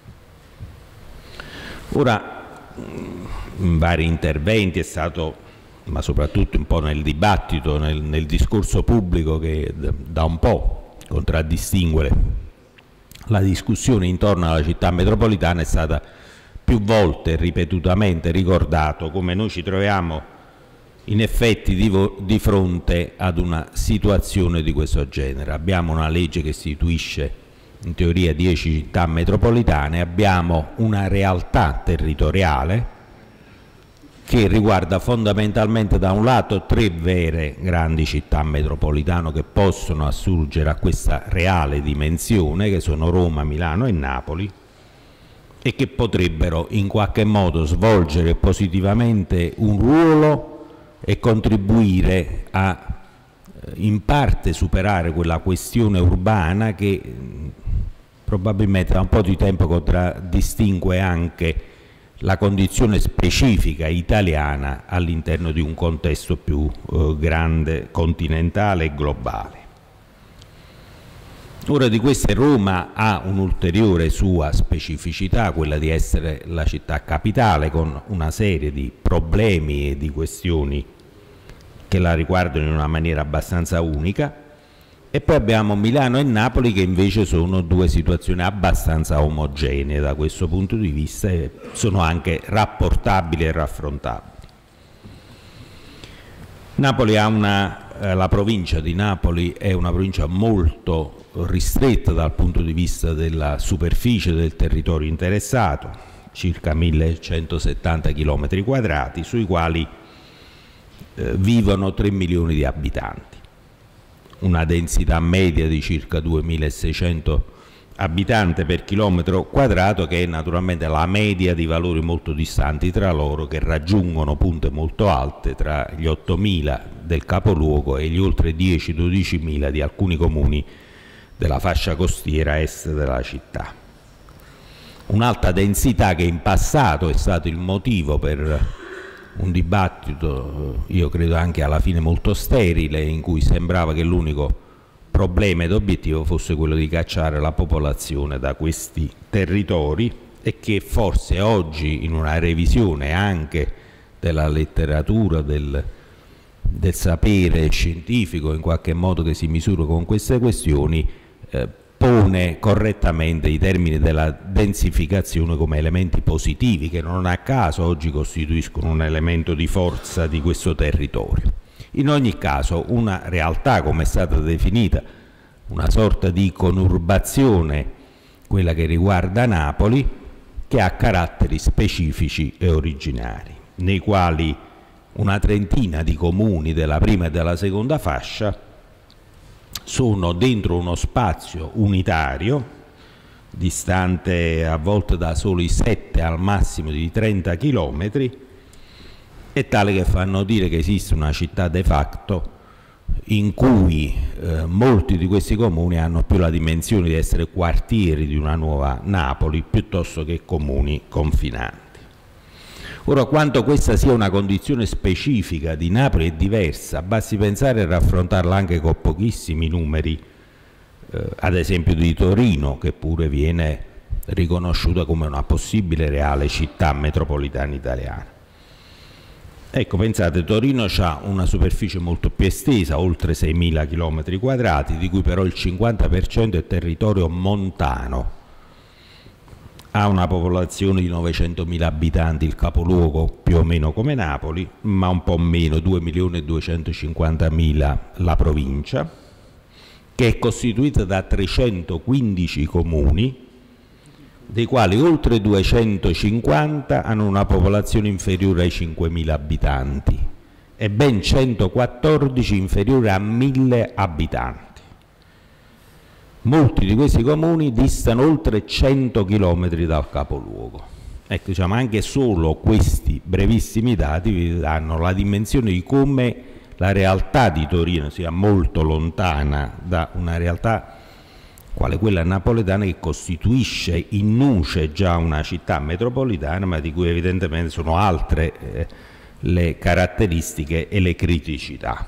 Ora, in vari interventi è stato, ma soprattutto un po' nel dibattito, nel discorso pubblico che da un po' contraddistingue la discussione intorno alla città metropolitana, è stata più volte ripetutamente ricordato come noi ci troviamo in effetti di fronte ad una situazione di questo genere. Abbiamo una legge che istituisce in teoria 10 città metropolitane, abbiamo una realtà territoriale che riguarda fondamentalmente da un lato 3 vere grandi città metropolitane che possono assurgere a questa reale dimensione, che sono Roma, Milano e Napoli, e che potrebbero in qualche modo svolgere positivamente un ruolo e contribuire a in parte superare quella questione urbana che probabilmente da un po' di tempo contraddistingue anche la condizione specifica italiana all'interno di un contesto più grande, continentale e globale. Ora, di queste Roma ha un'ulteriore sua specificità, quella di essere la città capitale, con una serie di problemi e di questioni che la riguardano in una maniera abbastanza unica, e poi abbiamo Milano e Napoli che invece sono 2 situazioni abbastanza omogenee da questo punto di vista e sono anche rapportabili e raffrontabili. Napoli ha la provincia di Napoli è una provincia molto ristretta dal punto di vista della superficie del territorio interessato, circa 1170 km², sui quali vivono 3 milioni di abitanti, una densità media di circa 2600 abitanti per chilometro quadrato, che è naturalmente la media di valori molto distanti tra loro, che raggiungono punte molto alte tra gli 8.000 del capoluogo e gli oltre 10-12.000 di alcuni comuni della fascia costiera est della città. Un'alta densità che in passato è stato il motivo per un dibattito, io credo anche alla fine molto sterile, in cui sembrava che l'unico problema ed obiettivo fosse quello di cacciare la popolazione da questi territori, e che forse oggi, in una revisione anche della letteratura, del sapere scientifico in qualche modo che si misura con queste questioni, pone correttamente i termini della densificazione come elementi positivi, che non a caso oggi costituiscono un elemento di forza di questo territorio. In ogni caso, una realtà, come è stata definita, una sorta di conurbazione, quella che riguarda Napoli, che ha caratteri specifici e originari, nei quali una trentina di comuni della prima e della seconda fascia sono dentro uno spazio unitario, distante a volte da soli 7 al massimo di 30 chilometri, e tale che fanno dire che esiste una città de facto in cui molti di questi comuni hanno più la dimensione di essere quartieri di una nuova Napoli piuttosto che comuni confinanti. Ora, quanto questa sia una condizione specifica di Napoli è diversa, basti pensare e raffrontarla anche con pochissimi numeri, ad esempio di Torino, che pure viene riconosciuta come una possibile reale città metropolitana italiana. Ecco, pensate, Torino ha una superficie molto più estesa, oltre 6.000 km², di cui però il 50% è territorio montano. Ha una popolazione di 900.000 abitanti, il capoluogo più o meno come Napoli, ma un po' meno, 2.250.000 la provincia, che è costituita da 315 comuni, dei quali oltre 250 hanno una popolazione inferiore ai 5.000 abitanti e ben 114 inferiore a 1.000 abitanti. Molti di questi comuni distano oltre 100 km dal capoluogo. Ecco, diciamo, anche solo questi brevissimi dati vi danno la dimensione di come la realtà di Torino sia molto lontana da una realtà quale quella napoletana, che costituisce in nuce già una città metropolitana, ma di cui evidentemente sono altre le caratteristiche e le criticità.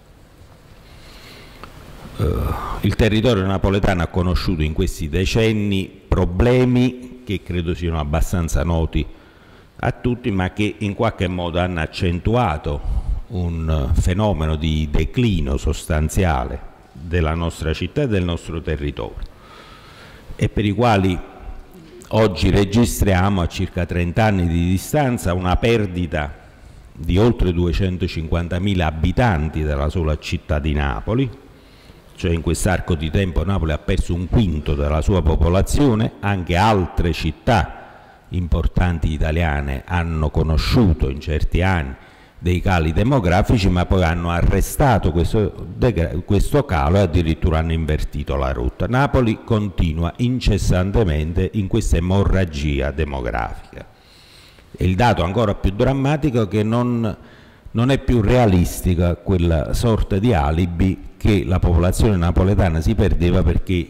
Il territorio napoletano ha conosciuto in questi decenni problemi che credo siano abbastanza noti a tutti, ma che in qualche modo hanno accentuato un fenomeno di declino sostanziale della nostra città e del nostro territorio, e per i quali oggi registriamo, a circa 30 anni di distanza, una perdita di oltre 250.000 abitanti della sola città di Napoli. Cioè, in quest'arco di tempo Napoli ha perso un quinto della sua popolazione. Anche altre città importanti italiane hanno conosciuto in certi anni dei cali demografici, ma poi hanno arrestato questo calo e addirittura hanno invertito la rotta. Napoli continua incessantemente in questa emorragia demografica. E il dato ancora più drammatico è che non è più realistica quella sorta di alibi che la popolazione napoletana si perdeva perché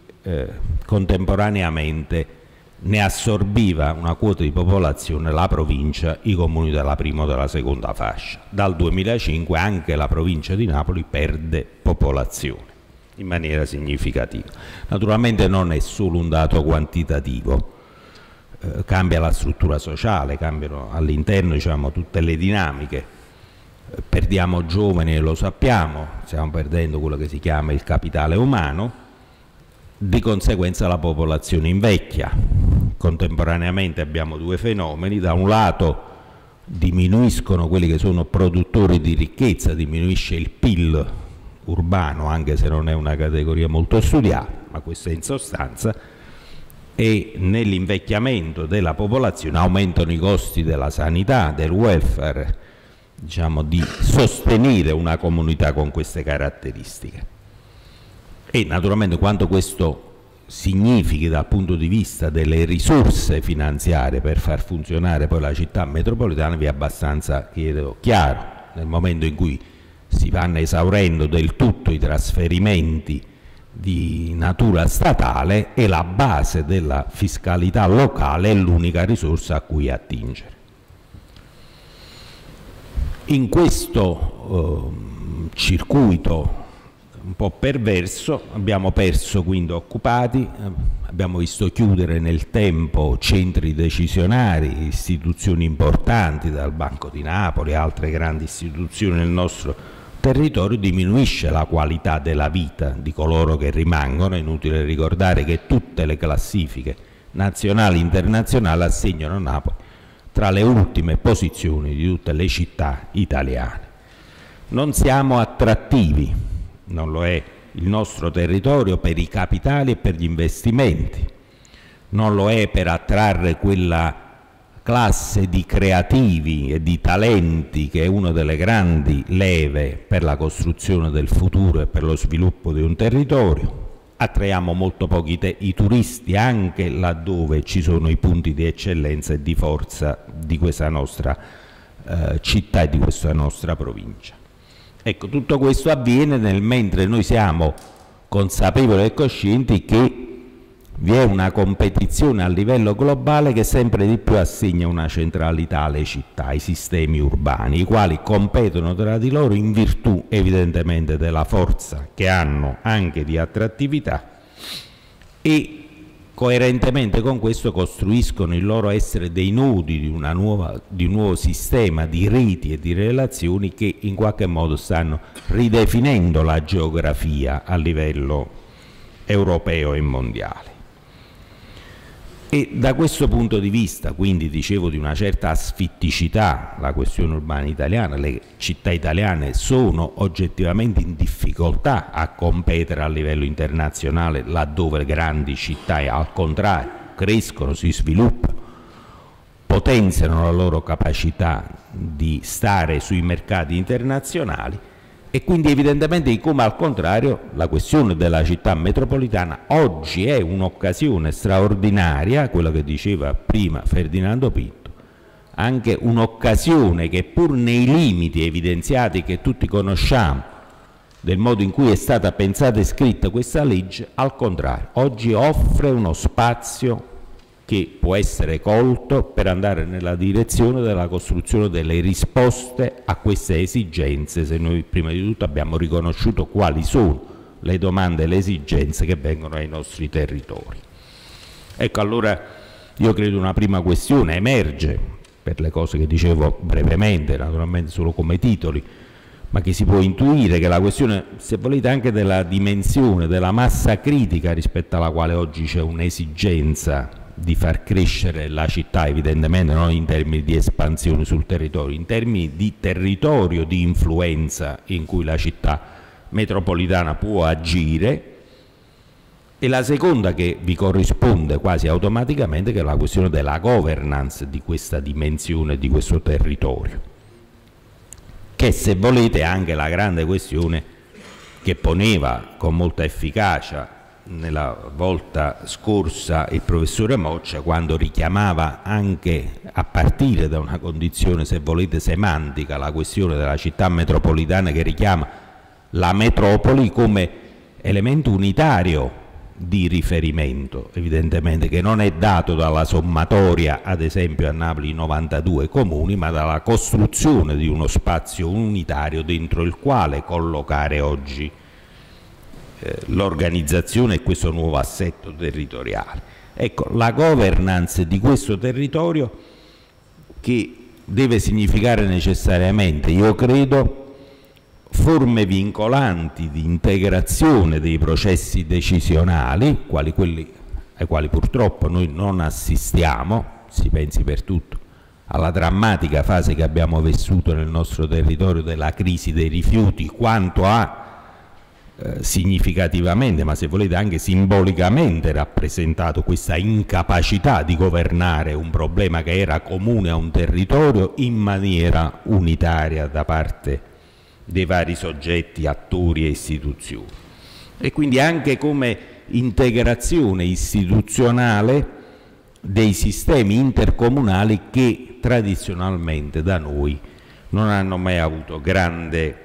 contemporaneamente ne assorbiva una quota di popolazione la provincia, i comuni della prima o della seconda fascia. Dal 2005 anche la provincia di Napoli perde popolazione in maniera significativa. Naturalmente non è solo un dato quantitativo, cambia la struttura sociale, cambiano all'interno, diciamo, tutte le dinamiche. Perdiamo giovani e lo sappiamo, stiamo perdendo quello che si chiama il capitale umano. Di conseguenza la popolazione invecchia. Contemporaneamente abbiamo due fenomeni: da un lato diminuiscono quelli che sono produttori di ricchezza, diminuisce il PIL urbano, anche se non è una categoria molto studiata, ma questo è in sostanza, e nell'invecchiamento della popolazione aumentano i costi della sanità, del welfare, diciamo, di sostenere una comunità con queste caratteristiche. E naturalmente quanto questo significhi dal punto di vista delle risorse finanziarie per far funzionare poi la città metropolitana vi è abbastanza, credo, chiaro. Nel momento in cui si vanno esaurendo del tutto i trasferimenti di natura statale, e la base della fiscalità locale è l'unica risorsa a cui attingere. In questo circuito un po' perverso abbiamo perso quindi occupati, abbiamo visto chiudere nel tempo centri decisionari, istituzioni importanti, dal Banco di Napoli a altre grandi istituzioni nel nostro territorio. Diminuisce la qualità della vita di coloro che rimangono. È inutile ricordare che tutte le classifiche nazionali e internazionali assegnano Napoli tra le ultime posizioni di tutte le città italiane. Non siamo attrattivi, non lo è il nostro territorio per i capitali e per gli investimenti, non lo è per attrarre quella classe di creativi e di talenti che è una delle grandi leve per la costruzione del futuro e per lo sviluppo di un territorio. Attraiamo molto pochi i turisti, anche laddove ci sono i punti di eccellenza e di forza di questa nostra città e di questa nostra provincia. Ecco, tutto questo avviene mentre noi siamo consapevoli e coscienti che vi è una competizione a livello globale che sempre di più assegna una centralità alle città, ai sistemi urbani, i quali competono tra di loro in virtù evidentemente della forza che hanno anche di attrattività, e coerentemente con questo costruiscono il loro essere dei nodi di un nuovo sistema di reti e di relazioni che in qualche modo stanno ridefinendo la geografia a livello europeo e mondiale. E da questo punto di vista, quindi dicevo di una certa asfitticità la questione urbana italiana, le città italiane sono oggettivamente in difficoltà a competere a livello internazionale, laddove le grandi città al contrario crescono, si sviluppano, potenziano la loro capacità di stare sui mercati internazionali, E quindi evidentemente come al contrario la questione della città metropolitana oggi è un'occasione straordinaria, quello che diceva prima Ferdinando Pinto, anche un'occasione che pur nei limiti evidenziati che tutti conosciamo del modo in cui è stata pensata e scritta questa legge, al contrario, oggi offre uno spazio che può essere colto per andare nella direzione della costruzione delle risposte a queste esigenze, se noi prima di tutto abbiamo riconosciuto quali sono le domande e le esigenze che vengono ai nostri territori. Ecco, allora io credo una prima questione emerge, per le cose che dicevo brevemente, naturalmente solo come titoli, ma che si può intuire che la questione, se volete, anche della dimensione, della massa critica rispetto alla quale oggi c'è un'esigenza di far crescere la città, evidentemente non in termini di espansione sul territorio, in termini di territorio di influenza in cui la città metropolitana può agire, e la seconda che vi corrisponde quasi automaticamente, che è la questione della governance di questa dimensione, di questo territorio, che se volete è anche la grande questione che poneva con molta efficacia nella volta scorsa il professore Moccia, quando richiamava anche a partire da una condizione, se volete, semantica, la questione della città metropolitana, che richiama la metropoli come elemento unitario di riferimento, evidentemente, che non è dato dalla sommatoria, ad esempio a Napoli 92 comuni, ma dalla costruzione di uno spazio unitario dentro il quale collocare oggi l'organizzazione e questo nuovo assetto territoriale. Ecco, la governance di questo territorio, che deve significare necessariamente, io credo, forme vincolanti di integrazione dei processi decisionali, quali quelli ai quali purtroppo noi non assistiamo, si pensi per tutto alla drammatica fase che abbiamo vissuto nel nostro territorio della crisi dei rifiuti, quanto a significativamente, ma se volete anche simbolicamente, rappresentato questa incapacità di governare un problema che era comune a un territorio in maniera unitaria da parte dei vari soggetti, attori e istituzioni. E quindi anche come integrazione istituzionale dei sistemi intercomunali che tradizionalmente da noi non hanno mai avuto grande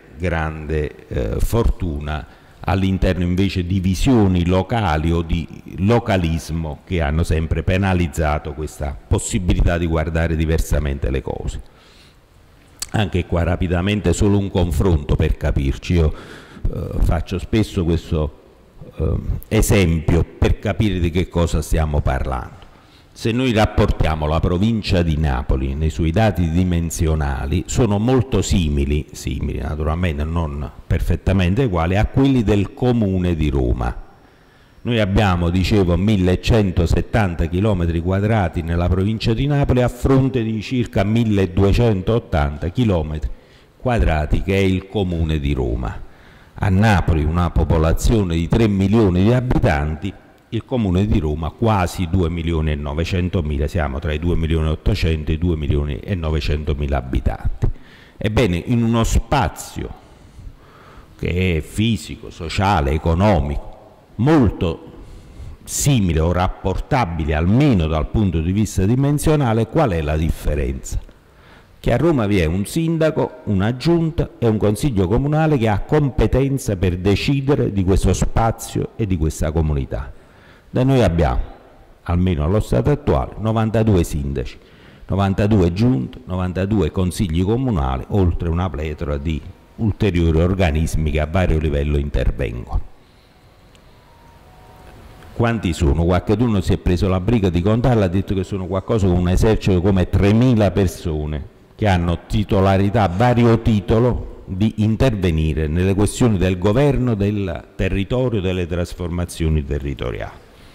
fortuna, all'interno invece di visioni locali o di localismo che hanno sempre penalizzato questa possibilità di guardare diversamente le cose. Anche qua rapidamente solo un confronto per capirci. Io faccio spesso questo esempio per capire di che cosa stiamo parlando. Se noi rapportiamo la provincia di Napoli nei suoi dati dimensionali, sono molto simili naturalmente non perfettamente uguali, a quelli del comune di Roma. Noi abbiamo, dicevo, 1170 km quadrati nella provincia di Napoli a fronte di circa 1280 km quadrati che è il comune di Roma. A Napoli una popolazione di 3 milioni di abitanti, il comune di Roma quasi 2.900.000, siamo tra i 2.800.000 e i 2.900.000 abitanti. Ebbene, in uno spazio che è fisico, sociale, economico, molto simile o rapportabile almeno dal punto di vista dimensionale, qual è la differenza? Che a Roma vi è un sindaco, una giunta e un consiglio comunale che ha competenza per decidere di questo spazio e di questa comunità. Da noi abbiamo, almeno allo stato attuale, 92 sindaci, 92 giunte, 92 consigli comunali, oltre una pletora di ulteriori organismi che a vario livello intervengono. Quanti sono? Qualcuno si è preso la briga di contarla, ha detto che sono qualcosa come un esercito come 3.000 persone che hanno titolarità, vario titolo, di intervenire nelle questioni del governo del territorio, delle trasformazioni territoriali.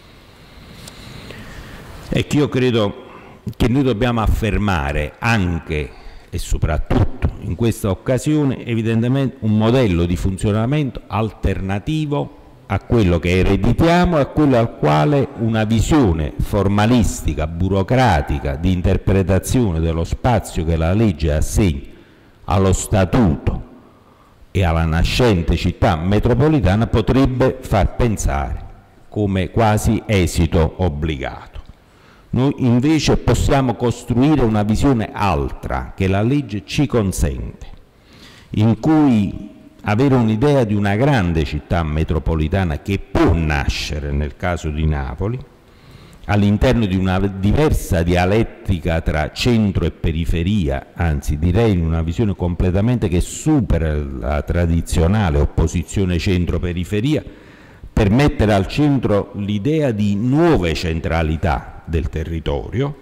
E che io credo che noi dobbiamo affermare anche e soprattutto in questa occasione evidentemente un modello di funzionamento alternativo a quello che ereditiamo e a quello al quale una visione formalistica, burocratica, di interpretazione dello spazio che la legge assegna allo statuto e alla nascente città metropolitana potrebbe far pensare come quasi esito obbligato. Noi invece possiamo costruire una visione altra che la legge ci consente, in cui avere un'idea di una grande città metropolitana che può nascere nel caso di Napoli, all'interno di una diversa dialettica tra centro e periferia, anzi direi in una visione completamente che supera la tradizionale opposizione centro-periferia, per mettere al centro l'idea di nuove centralità del territorio.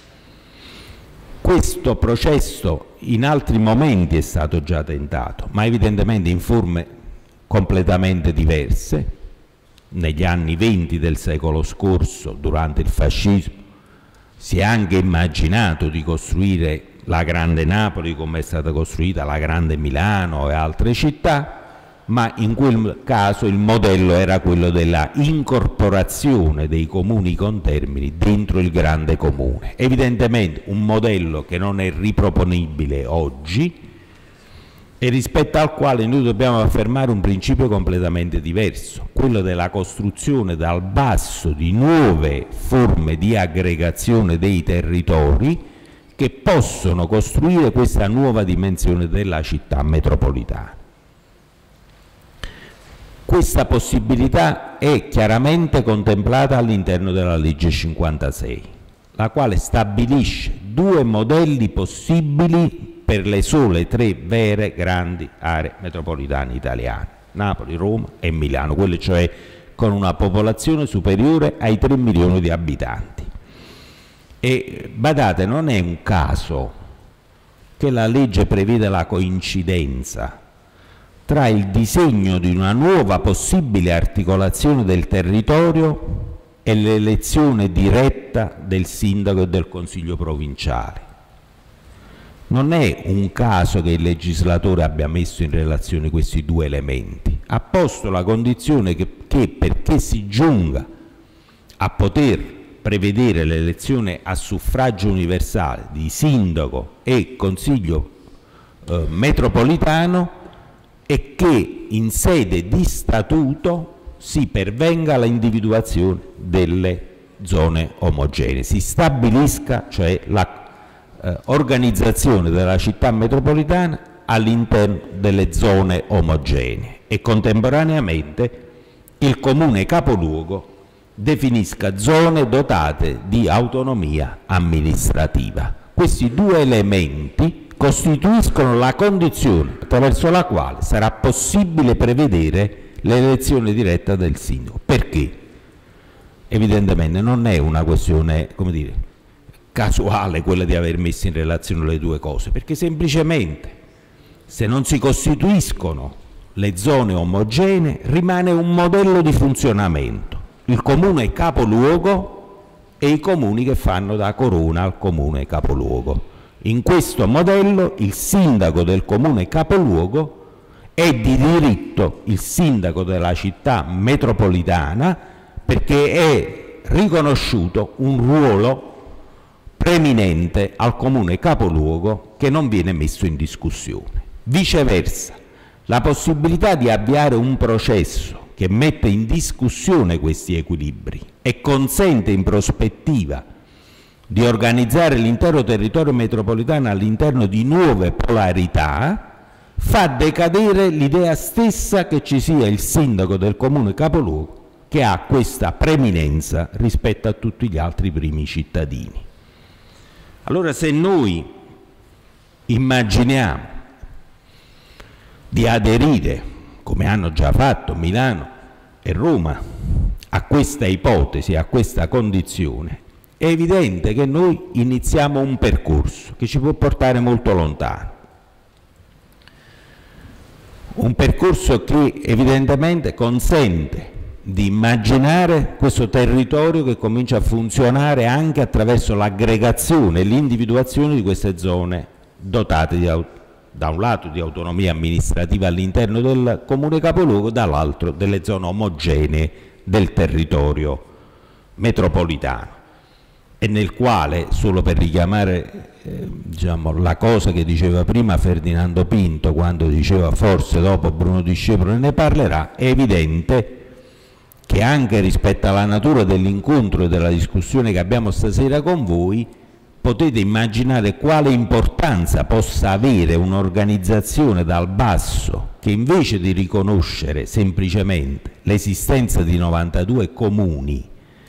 Questo processo in altri momenti è stato già tentato, ma evidentemente in forme completamente diverse. Negli anni 20 del secolo scorso, durante il fascismo, si è anche immaginato di costruire la grande Napoli come è stata costruita la grande Milano e altre città, ma in quel caso il modello era quello della incorporazione dei comuni contermini dentro il grande comune. Evidentemente un modello che non è riproponibile oggi e rispetto al quale noi dobbiamo affermare un principio completamente diverso, quello della costruzione dal basso di nuove forme di aggregazione dei territori che possono costruire questa nuova dimensione della città metropolitana. Questa possibilità è chiaramente contemplata all'interno della legge 56, la quale stabilisce due modelli possibili per le sole tre vere grandi aree metropolitane italiane, Napoli, Roma e Milano, quelle cioè con una popolazione superiore ai 3 milioni di abitanti. E badate, non è un caso che la legge prevede la coincidenza tra il disegno di una nuova possibile articolazione del territorio e l'elezione diretta del sindaco e del consiglio provinciale. Non è un caso che il legislatore abbia messo in relazione questi due elementi, ha posto la condizione che perché si giunga a poter prevedere l'elezione a suffragio universale di sindaco e consiglio metropolitano e che in sede di statuto si pervenga all'individuazione delle zone omogenee, si stabilisca cioè la organizzazione della città metropolitana all'interno delle zone omogenee e contemporaneamente il comune capoluogo definisca zone dotate di autonomia amministrativa. Questi due elementi costituiscono la condizione attraverso la quale sarà possibile prevedere l'elezione diretta del sindaco. Perché? Evidentemente non è una questione, come dire, casuale quella di aver messo in relazione le due cose, perché semplicemente se non si costituiscono le zone omogenee rimane un modello di funzionamento, il comune capoluogo e i comuni che fanno da corona al comune capoluogo. In questo modello il sindaco del comune capoluogo è di diritto il sindaco della città metropolitana perché è riconosciuto un ruolo preminente al comune capoluogo che non viene messo in discussione. Viceversa, la possibilità di avviare un processo che mette in discussione questi equilibri e consente in prospettiva di organizzare l'intero territorio metropolitano all'interno di nuove polarità fa decadere l'idea stessa che ci sia il sindaco del comune capoluogo che ha questa preminenza rispetto a tutti gli altri primi cittadini. Allora se noi immaginiamo di aderire, come hanno già fatto Milano e Roma, a questa ipotesi, a questa condizione, è evidente che noi iniziamo un percorso che ci può portare molto lontano. Un percorso che evidentemente consente di immaginare questo territorio che comincia a funzionare anche attraverso l'aggregazione e l'individuazione di queste zone dotate da un lato di autonomia amministrativa all'interno del comune capoluogo, dall'altro delle zone omogenee del territorio metropolitano, e nel quale, solo per richiamare diciamo, la cosa che diceva prima Ferdinando Pinto quando diceva forse dopo Bruno Discepolo ne parlerà, è evidente che anche rispetto alla natura dell'incontro e della discussione che abbiamo stasera con voi, potete immaginare quale importanza possa avere un'organizzazione dal basso che invece di riconoscere semplicemente l'esistenza di 92 comuni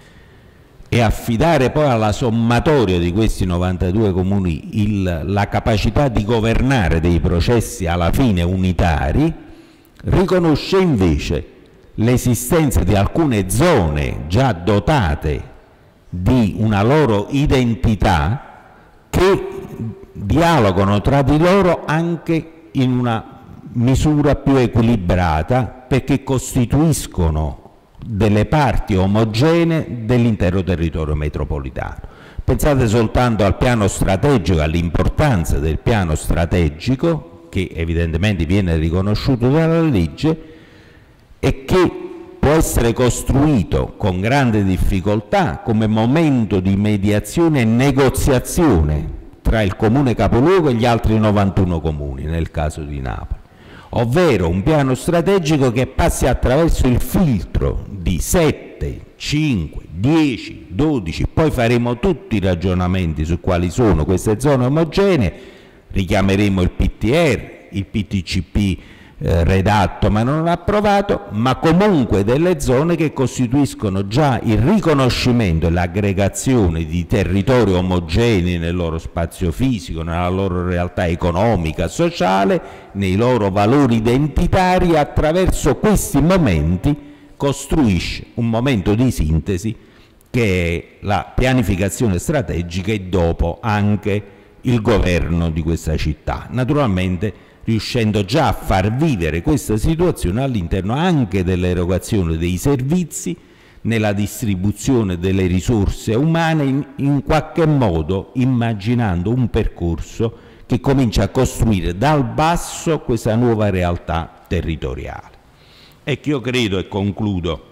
e affidare poi alla sommatoria di questi 92 comuni la capacità di governare dei processi alla fine unitari, riconosce invece l'esistenza di alcune zone già dotate di una loro identità che dialogano tra di loro anche in una misura più equilibrata, perché costituiscono delle parti omogenee dell'intero territorio metropolitano. Pensate soltanto al piano strategico, all'importanza del piano strategico, che evidentemente viene riconosciuto dalla legge e che può essere costruito con grande difficoltà come momento di mediazione e negoziazione tra il comune capoluogo e gli altri 91 comuni, nel caso di Napoli, ovvero un piano strategico che passi attraverso il filtro di 7, 5, 10, 12, poi faremo tutti i ragionamenti su quali sono queste zone omogenee, richiameremo il PTR, il PTCP redatto ma non approvato, ma comunque delle zone che costituiscono già il riconoscimento e l'aggregazione di territori omogenei nel loro spazio fisico, nella loro realtà economica, sociale, nei loro valori identitari. Attraverso questi momenti costruisce un momento di sintesi che è la pianificazione strategica e dopo anche il governo di questa città, naturalmente riuscendo già a far vivere questa situazione all'interno anche dell'erogazione dei servizi, nella distribuzione delle risorse umane, in qualche modo immaginando un percorso che comincia a costruire dal basso questa nuova realtà territoriale. Ecco, io credo, e concludo,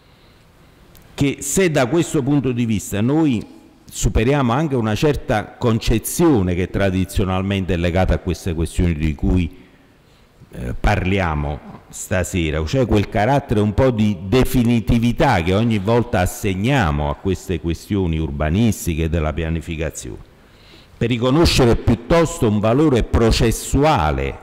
che se da questo punto di vista noi superiamo anche una certa concezione che tradizionalmente è legata a queste questioni di cui parliamo stasera, cioè quel carattere un po' di definitività che ogni volta assegniamo a queste questioni urbanistiche della pianificazione, per riconoscere piuttosto un valore processuale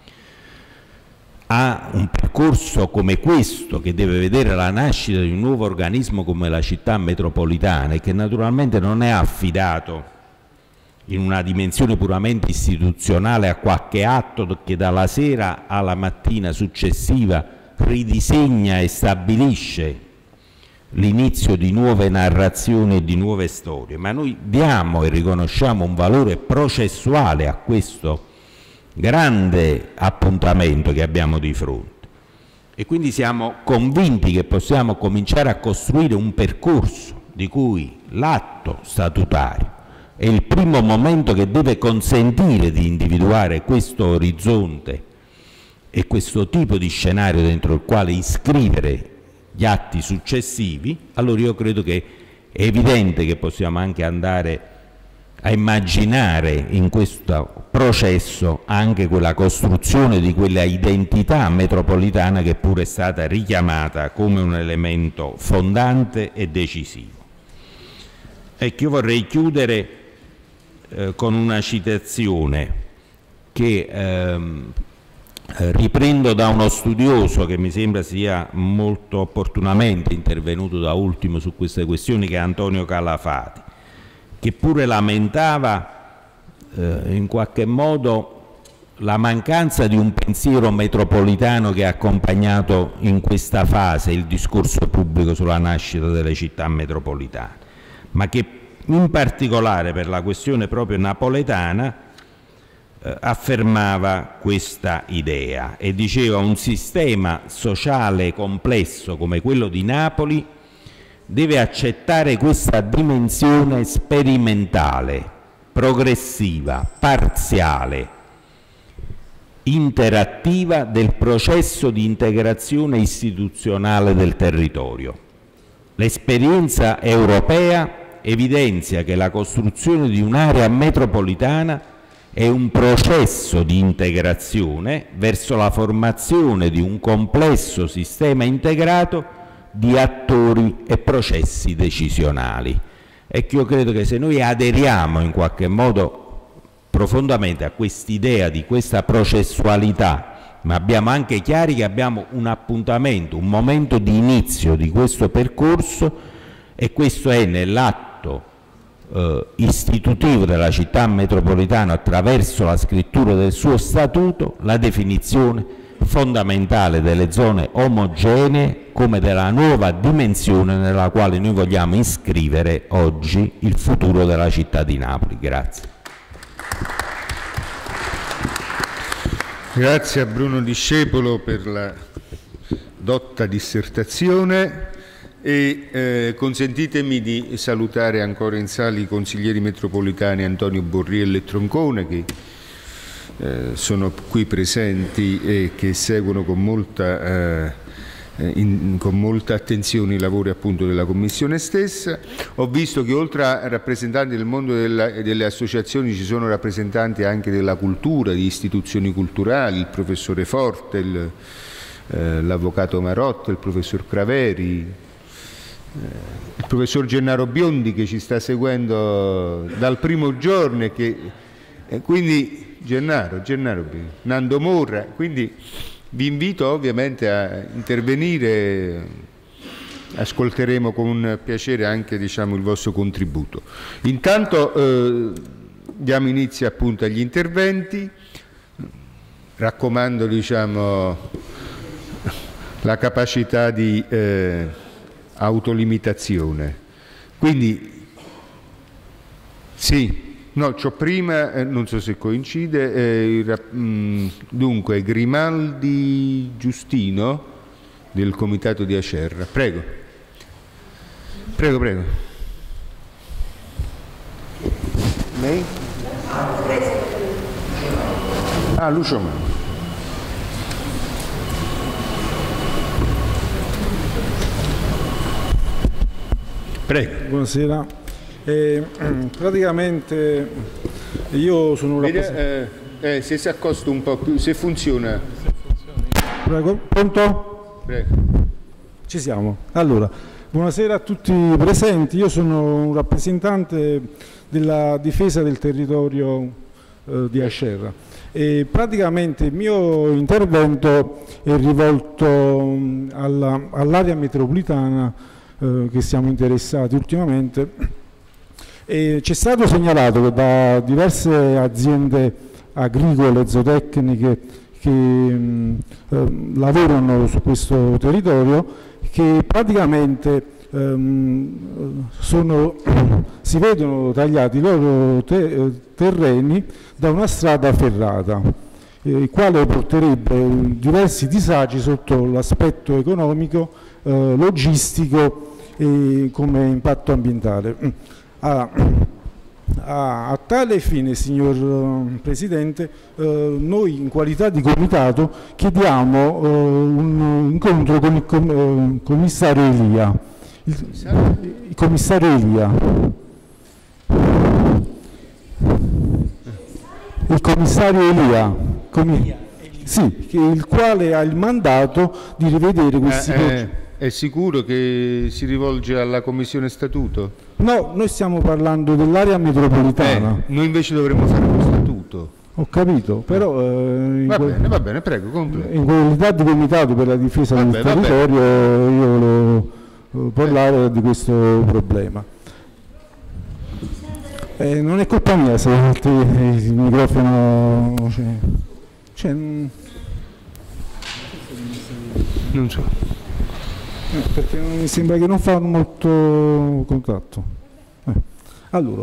a un percorso come questo, che deve vedere la nascita di un nuovo organismo come la città metropolitana e che naturalmente non è affidato in una dimensione puramente istituzionale a qualche atto che dalla sera alla mattina successiva ridisegna e stabilisce l'inizio di nuove narrazioni e di nuove storie, ma noi diamo e riconosciamo un valore processuale a questo grande appuntamento che abbiamo di fronte, e quindi siamo convinti che possiamo cominciare a costruire un percorso di cui l'atto statutario è il primo momento che deve consentire di individuare questo orizzonte e questo tipo di scenario dentro il quale iscrivere gli atti successivi. Allora io credo che è evidente che possiamo anche andare a immaginare in questo processo anche quella costruzione di quella identità metropolitana che pure è stata richiamata come un elemento fondante e decisivo. Ecco, io vorrei chiudere con una citazione che riprendo da uno studioso che mi sembra sia molto opportunamente intervenuto da ultimo su queste questioni, che è Antonio Calafati, che pure lamentava in qualche modo la mancanza di un pensiero metropolitano che ha accompagnato in questa fase il discorso pubblico sulla nascita delle città metropolitane, ma che in particolare per la questione proprio napoletana affermava questa idea e diceva: un sistema sociale complesso come quello di Napoli deve accettare questa dimensione sperimentale, progressiva, parziale, interattiva del processo di integrazione istituzionale del territorio. L'esperienza europea evidenzia che la costruzione di un'area metropolitana è un processo di integrazione verso la formazione di un complesso sistema integrato di attori e processi decisionali. E che io credo che se noi aderiamo in qualche modo profondamente a quest'idea di questa processualità, ma abbiamo anche chiari che abbiamo un appuntamento, un momento di inizio di questo percorso, e questo è nell'atto istitutivo della città metropolitana attraverso la scrittura del suo statuto, la definizione fondamentale delle zone omogenee come della nuova dimensione nella quale noi vogliamo iscrivere oggi il futuro della città di Napoli. Grazie. Grazie a Bruno Discepolo per la dotta dissertazione. E consentitemi di salutare ancora in sala i consiglieri metropolitani Antonio Borriello e Troncone, che sono qui presenti e che seguono con molta attenzione i lavori appunto della Commissione stessa. Ho visto che oltre a rappresentanti del mondo delle associazioni ci sono rappresentanti anche della cultura, di istituzioni culturali, il professore Forte, l'avvocato Marotta, il professor Craveri, il professor Gennaro Biondi che ci sta seguendo dal primo giorno e che quindi Gennaro Biondi, Nando Morra, quindi vi invito ovviamente a intervenire, ascolteremo con piacere anche il vostro contributo. Intanto diamo inizio appunto agli interventi, raccomando la capacità di autolimitazione. Quindi sì, no, c'ho prima, non so se coincide, dunque Grimaldi Giustino del Comitato di Acerra. Prego. Lei? Ah, Lucio Mano. Prego. Buonasera. Praticamente io sono un rappresentante. Se si accosta un po' più, se funziona. Prego, pronto? Prego. Ci siamo. Allora, buonasera a tutti i presenti. Io sono un rappresentante della difesa del territorio di Acerra. E praticamente il mio intervento è rivolto all'area metropolitana che siamo interessati ultimamente. C'è stato segnalato che da diverse aziende agricole, zootecniche che lavorano su questo territorio, che praticamente si vedono tagliati i loro terreni da una strada ferrata, il quale porterebbe diversi disagi sotto l'aspetto economico, logistico e come impatto ambientale. A tale fine, signor Presidente, noi in qualità di comitato chiediamo un incontro con il commissario Elia. Il commissario Elia. Il commissario Elia. Sì, il quale ha il mandato di rivedere questi progetti. È sicuro che si rivolge alla Commissione Statuto? No, noi stiamo parlando dell'area metropolitana. Noi invece dovremmo fare uno statuto. Ho capito, però va bene, prego, completo. In qualità di comitato per la difesa del territorio io volevo parlare di questo problema. Non è colpa mia se il microfono non so. Perché mi sembra che non fa molto contatto. Allora,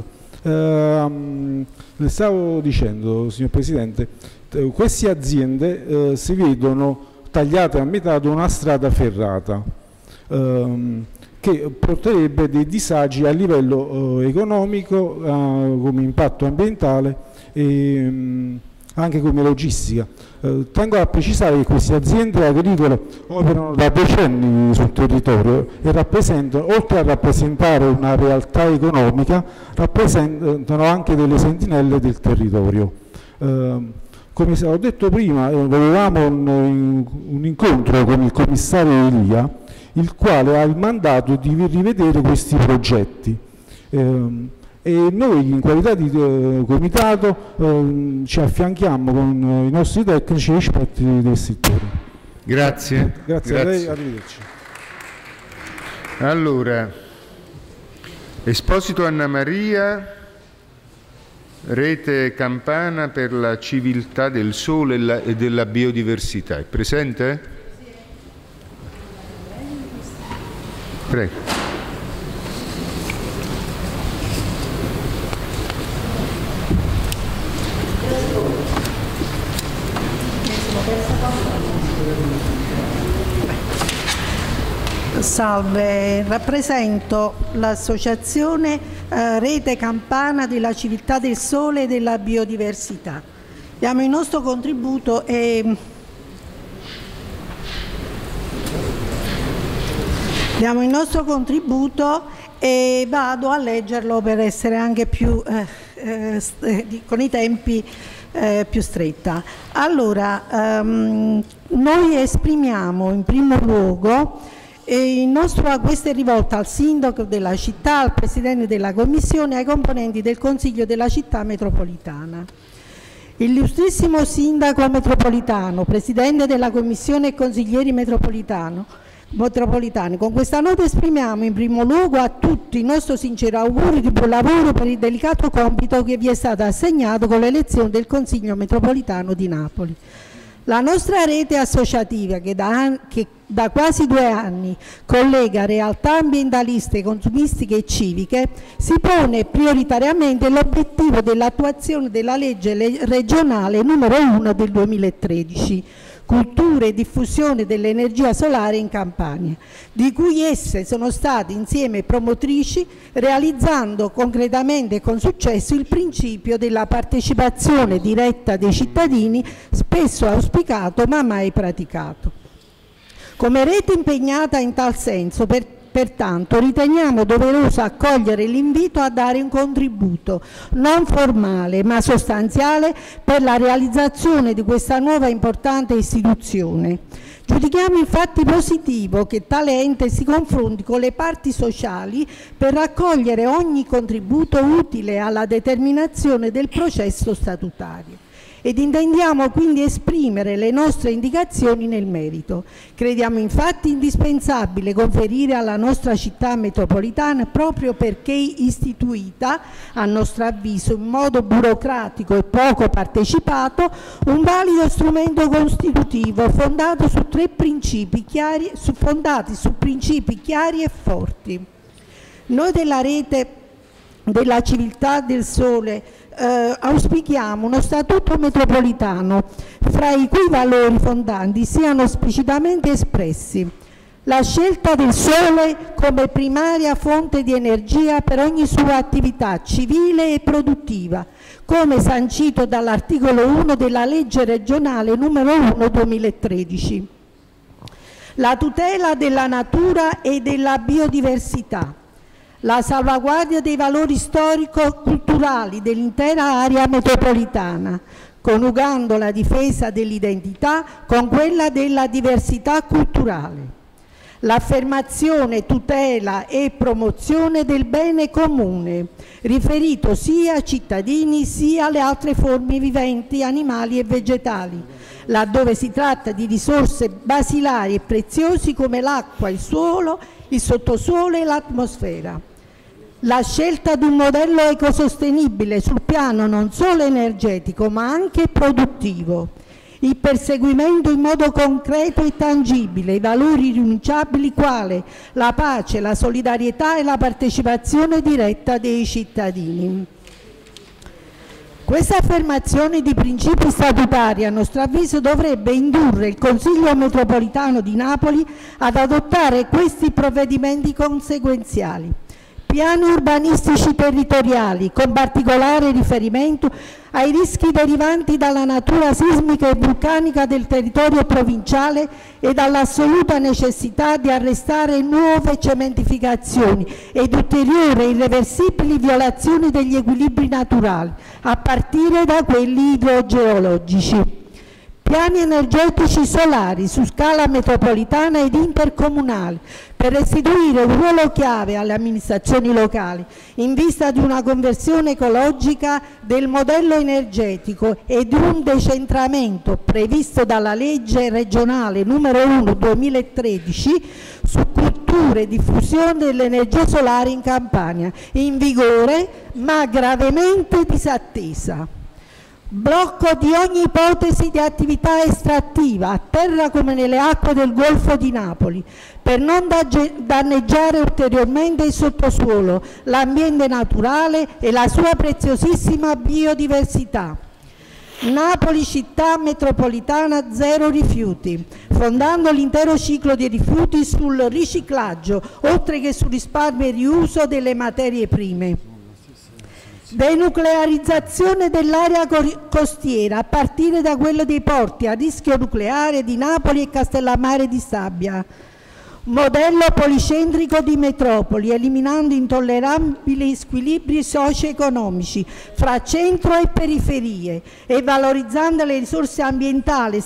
le stavo dicendo, signor Presidente, queste aziende si vedono tagliate a metà da una strada ferrata che porterebbe dei disagi a livello economico come impatto ambientale e anche come logistica. Tengo a precisare che queste aziende agricole operano da decenni sul territorio e rappresentano, oltre a rappresentare una realtà economica, rappresentano anche delle sentinelle del territorio. Come ho detto prima, avevamo un incontro con il commissario Elia, il quale ha il mandato di rivedere questi progetti. E noi in qualità di comitato ci affianchiamo con i nostri tecnici e esperti del settore. Grazie. Grazie a lei, arrivederci. Allora, Esposito Anna Maria, Rete Campana per la civiltà del sole e della biodiversità. È presente? Prego. Salve, rappresento l'associazione Rete Campana della Civiltà del Sole e della Biodiversità. Diamo il nostro contributo e vado a leggerlo per essere anche più con i tempi più stretta. Allora, noi esprimiamo in primo luogo questa è rivolta al sindaco della città, al presidente della commissione e ai componenti del consiglio della città metropolitana. Illustrissimo sindaco metropolitano, presidente della commissione e consiglieri metropolitani, con questa nota esprimiamo in primo luogo a tutti il nostro sincero augurio di buon lavoro per il delicato compito che vi è stato assegnato con l'elezione del Consiglio metropolitano di Napoli. La nostra rete associativa, che da quasi 2 anni collega realtà ambientaliste, consumistiche e civiche, si pone prioritariamente l'obiettivo dell'attuazione della legge regionale numero 1 del 2013, cultura e diffusione dell'energia solare in Campania, di cui esse sono state insieme promotrici, realizzando concretamente e con successo il principio della partecipazione diretta dei cittadini, spesso auspicato ma mai praticato. Come rete impegnata in tal senso, pertanto riteniamo doveroso accogliere l'invito a dare un contributo non formale ma sostanziale per la realizzazione di questa nuova importante istituzione. Giudichiamo infatti positivo che tale ente si confronti con le parti sociali per raccogliere ogni contributo utile alla determinazione del processo statutario. Ed intendiamo quindi esprimere le nostre indicazioni nel merito. Crediamo infatti indispensabile conferire alla nostra città metropolitana, proprio perché istituita, a nostro avviso, in modo burocratico e poco partecipato, un valido strumento costitutivo fondato su principi chiari e forti. Noi della rete della civiltà del sole auspichiamo uno statuto metropolitano fra i cui valori fondanti siano esplicitamente espressi la scelta del sole come primaria fonte di energia per ogni sua attività civile e produttiva, come sancito dall'articolo 1 della legge regionale numero 1 2013, la tutela della natura e della biodiversità, la salvaguardia dei valori storico-culturali dell'intera area metropolitana, coniugando la difesa dell'identità con quella della diversità culturale, l'affermazione, tutela e promozione del bene comune, riferito sia ai cittadini sia alle altre forme viventi, animali e vegetali, laddove si tratta di risorse basilari e preziosi come l'acqua, il suolo, il sottosuolo e l'atmosfera. La scelta di un modello ecosostenibile sul piano non solo energetico ma anche produttivo, il perseguimento in modo concreto e tangibile i valori irrinunciabili quali la pace, la solidarietà e la partecipazione diretta dei cittadini. Questa affermazione di principi statutari, a nostro avviso, dovrebbe indurre il Consiglio metropolitano di Napoli ad adottare questi provvedimenti conseguenziali. Piani urbanistici territoriali, con particolare riferimento ai rischi derivanti dalla natura sismica e vulcanica del territorio provinciale e dall'assoluta necessità di arrestare nuove cementificazioni ed ulteriori irreversibili violazioni degli equilibri naturali, a partire da quelli idrogeologici. Piani energetici solari su scala metropolitana ed intercomunale per restituire un ruolo chiave alle amministrazioni locali in vista di una conversione ecologica del modello energetico e di un decentramento previsto dalla legge regionale numero 1 2013 su cultura e diffusione dell'energia solare in Campania, in vigore ma gravemente disattesa. Blocco di ogni ipotesi di attività estrattiva a terra come nelle acque del Golfo di Napoli per non danneggiare ulteriormente il sottosuolo, l'ambiente naturale e la sua preziosissima biodiversità. Napoli città metropolitana zero rifiuti, fondando l'intero ciclo di rifiuti sul riciclaggio, oltre che sul risparmio e riuso delle materie prime. Denuclearizzazione dell'area costiera a partire da quello dei porti a rischio nucleare di Napoli e Castellammare di Stabia. Modello policentrico di metropoli, eliminando intollerabili squilibri socio-economici fra centro e periferie e valorizzando le risorse ambientali,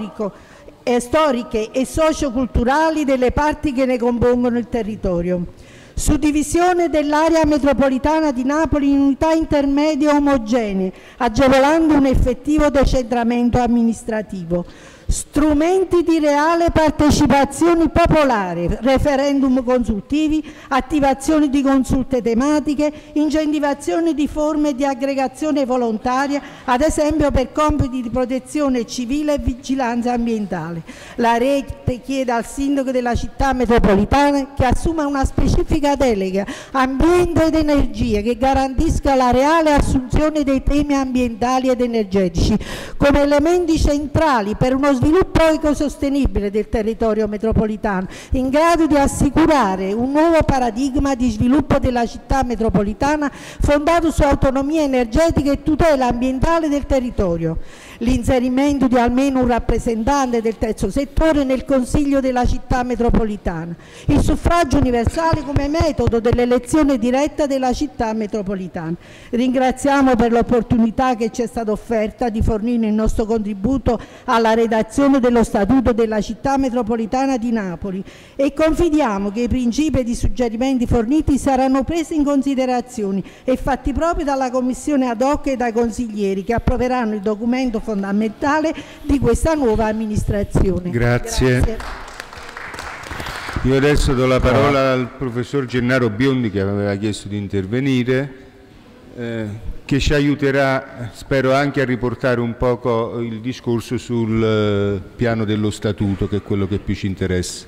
storiche e socioculturali delle parti che ne compongono il territorio. Suddivisione dell'area metropolitana di Napoli in unità intermedie omogenee, agevolando un effettivo decentramento amministrativo. Strumenti di reale partecipazione popolare, referendum consultivi, attivazioni di consulte tematiche, incentivazione di forme di aggregazione volontaria, ad esempio per compiti di protezione civile e vigilanza ambientale. La rete chiede al sindaco della città metropolitana che assuma una specifica delega ambiente ed energia che garantisca la reale assunzione dei temi ambientali ed energetici come elementi centrali per uno sviluppo ecosostenibile del territorio metropolitano, in grado di assicurare un nuovo paradigma di sviluppo della città metropolitana fondato su autonomia energetica e tutela ambientale del territorio. L'inserimento di almeno un rappresentante del terzo settore nel Consiglio della città metropolitana. Il suffragio universale come metodo dell'elezione diretta della città metropolitana. Ringraziamo per l'opportunità che ci è stata offerta di fornire il nostro contributo alla redazione dello Statuto della città metropolitana di Napoli e confidiamo che i principi e i suggerimenti forniti saranno presi in considerazione e fatti propri dalla Commissione ad hoc e dai consiglieri che approveranno il documento fondamentale di questa nuova amministrazione. Grazie. Io adesso do la parola al professor Gennaro Biondi che aveva chiesto di intervenire, che ci aiuterà, spero, anche a riportare un poco il discorso sul piano dello statuto, che è quello che più ci interessa.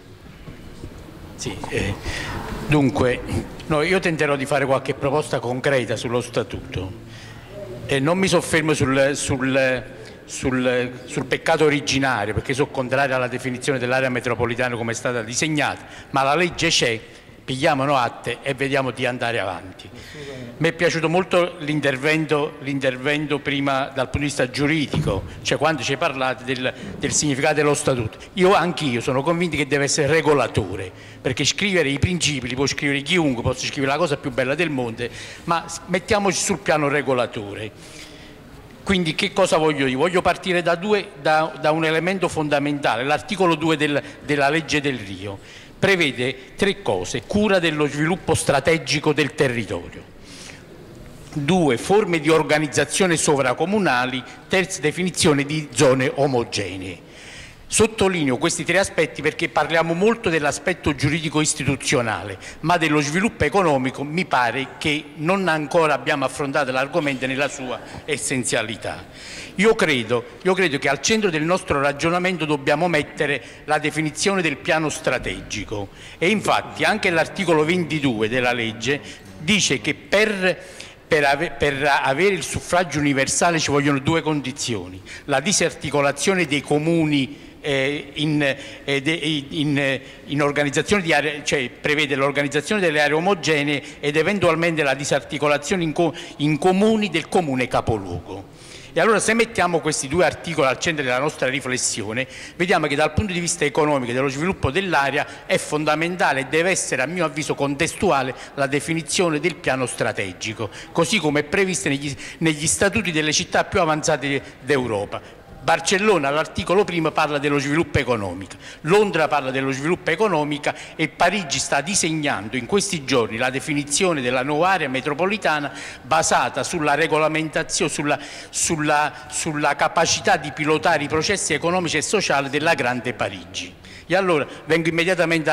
Sì, dunque, no, io tenterò di fare qualche proposta concreta sullo statuto e non mi soffermo sul peccato originario, perché sono contrario alla definizione dell'area metropolitana come è stata disegnata, ma la legge c'è, pigliamolo atte e vediamo di andare avanti. Mi è piaciuto molto l'intervento prima dal punto di vista giuridico, cioè quando ci hai parlato del significato dello statuto. Anch'io sono convinto che deve essere regolatore, perché scrivere i principi li può scrivere chiunque, posso scrivere la cosa più bella del mondo, ma mettiamoci sul piano regolatore. Quindi che cosa voglio dire? Voglio partire da un elemento fondamentale. L'articolo 2 della legge del Rio prevede 3 cose: cura dello sviluppo strategico del territorio, 2 forme di organizzazione sovracomunali, terza definizione di zone omogenee. Sottolineo questi 3 aspetti perché parliamo molto dell'aspetto giuridico istituzionale, ma dello sviluppo economico mi pare che non ancora abbiamo affrontato l'argomento nella sua essenzialità. Io credo che al centro del nostro ragionamento dobbiamo mettere la definizione del piano strategico e infatti anche l'articolo 22 della legge dice che per avere il suffragio universale ci vogliono 2 condizioni: la disarticolazione dei comuni in organizzazione di aree, cioè prevede l'organizzazione delle aree omogenee ed eventualmente la disarticolazione in comuni del comune capoluogo. E allora se mettiamo questi due articoli al centro della nostra riflessione, vediamo che dal punto di vista economico e dello sviluppo dell'area è fondamentale e deve essere, a mio avviso, contestuale la definizione del piano strategico, così come è previsto negli statuti delle città più avanzate d'Europa. Barcellona all'articolo primo parla dello sviluppo economico, Londra parla dello sviluppo economico e Parigi sta disegnando in questi giorni la definizione della nuova area metropolitana basata sulla regolamentazione, sulla capacità di pilotare i processi economici e sociali della grande Parigi. E allora vengo immediatamente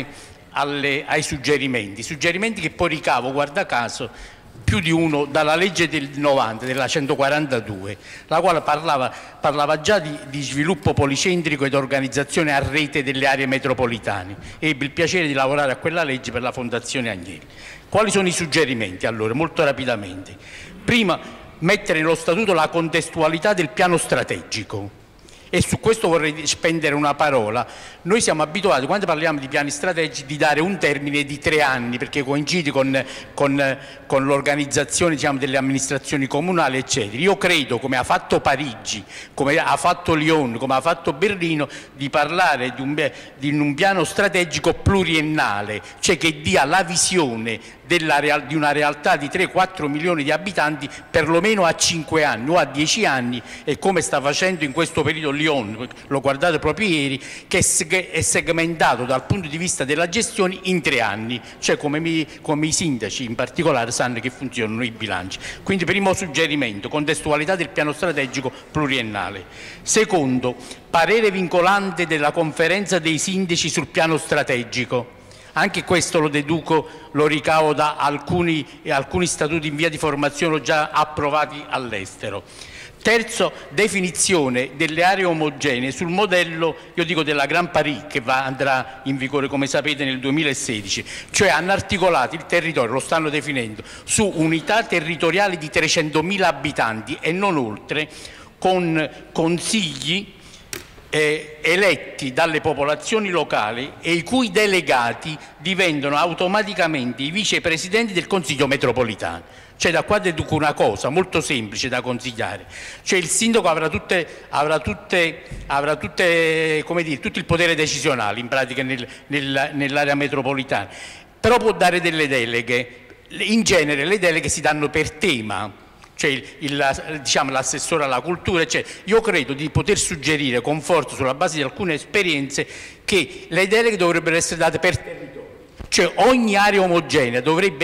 ai suggerimenti che poi ricavo, guarda caso, più di uno dalla legge del 90, della 142, la quale parlava già di sviluppo policentrico ed organizzazione a rete delle aree metropolitane. Ebbi il piacere di lavorare a quella legge per la Fondazione Agnelli. Quali sono i suggerimenti allora? Molto rapidamente. Prima, mettere nello statuto la contestualità del piano strategico. E su questo vorrei spendere una parola. Noi siamo abituati, quando parliamo di piani strategici, di dare un termine di 3 anni, perché coincide con l'organizzazione, diciamo, delle amministrazioni comunali, eccetera. Io credo, come ha fatto Parigi, come ha fatto Lione, come ha fatto Berlino, di parlare di un piano strategico pluriennale, cioè che dia la visione di una realtà di 3-4 milioni di abitanti perlomeno a 5 anni o a 10 anni, e come sta facendo in questo periodo Lione, l'ho guardato proprio ieri, che è segmentato dal punto di vista della gestione in 3 anni, cioè come i sindaci in particolare sanno che funzionano i bilanci. Quindi primo suggerimento, contestualità del piano strategico pluriennale. Secondo, parere vincolante della conferenza dei sindaci sul piano strategico. Anche questo lo deduco, lo ricavo da alcuni statuti in via di formazione già approvati all'estero. Terzo, definizione delle aree omogenee sul modello, io dico, della Grand Paris, che andrà in vigore, come sapete, nel 2016, cioè hanno articolato il territorio, lo stanno definendo, su unità territoriali di 300.000 abitanti e non oltre, con consigli eletti dalle popolazioni locali e i cui delegati diventano automaticamente i vicepresidenti del Consiglio metropolitano. Cioè da qua deduco una cosa molto semplice da consigliare, cioè il sindaco avrà come dire, tutto il potere decisionale in pratica nell'area metropolitana, però può dare delle deleghe. In genere le deleghe si danno per tema, cioè diciamo, l'assessore alla cultura, cioè io credo di poter suggerire con forza, sulla base di alcune esperienze, che le deleghe dovrebbero essere date per territorio, cioè ogni area omogenea dovrebbe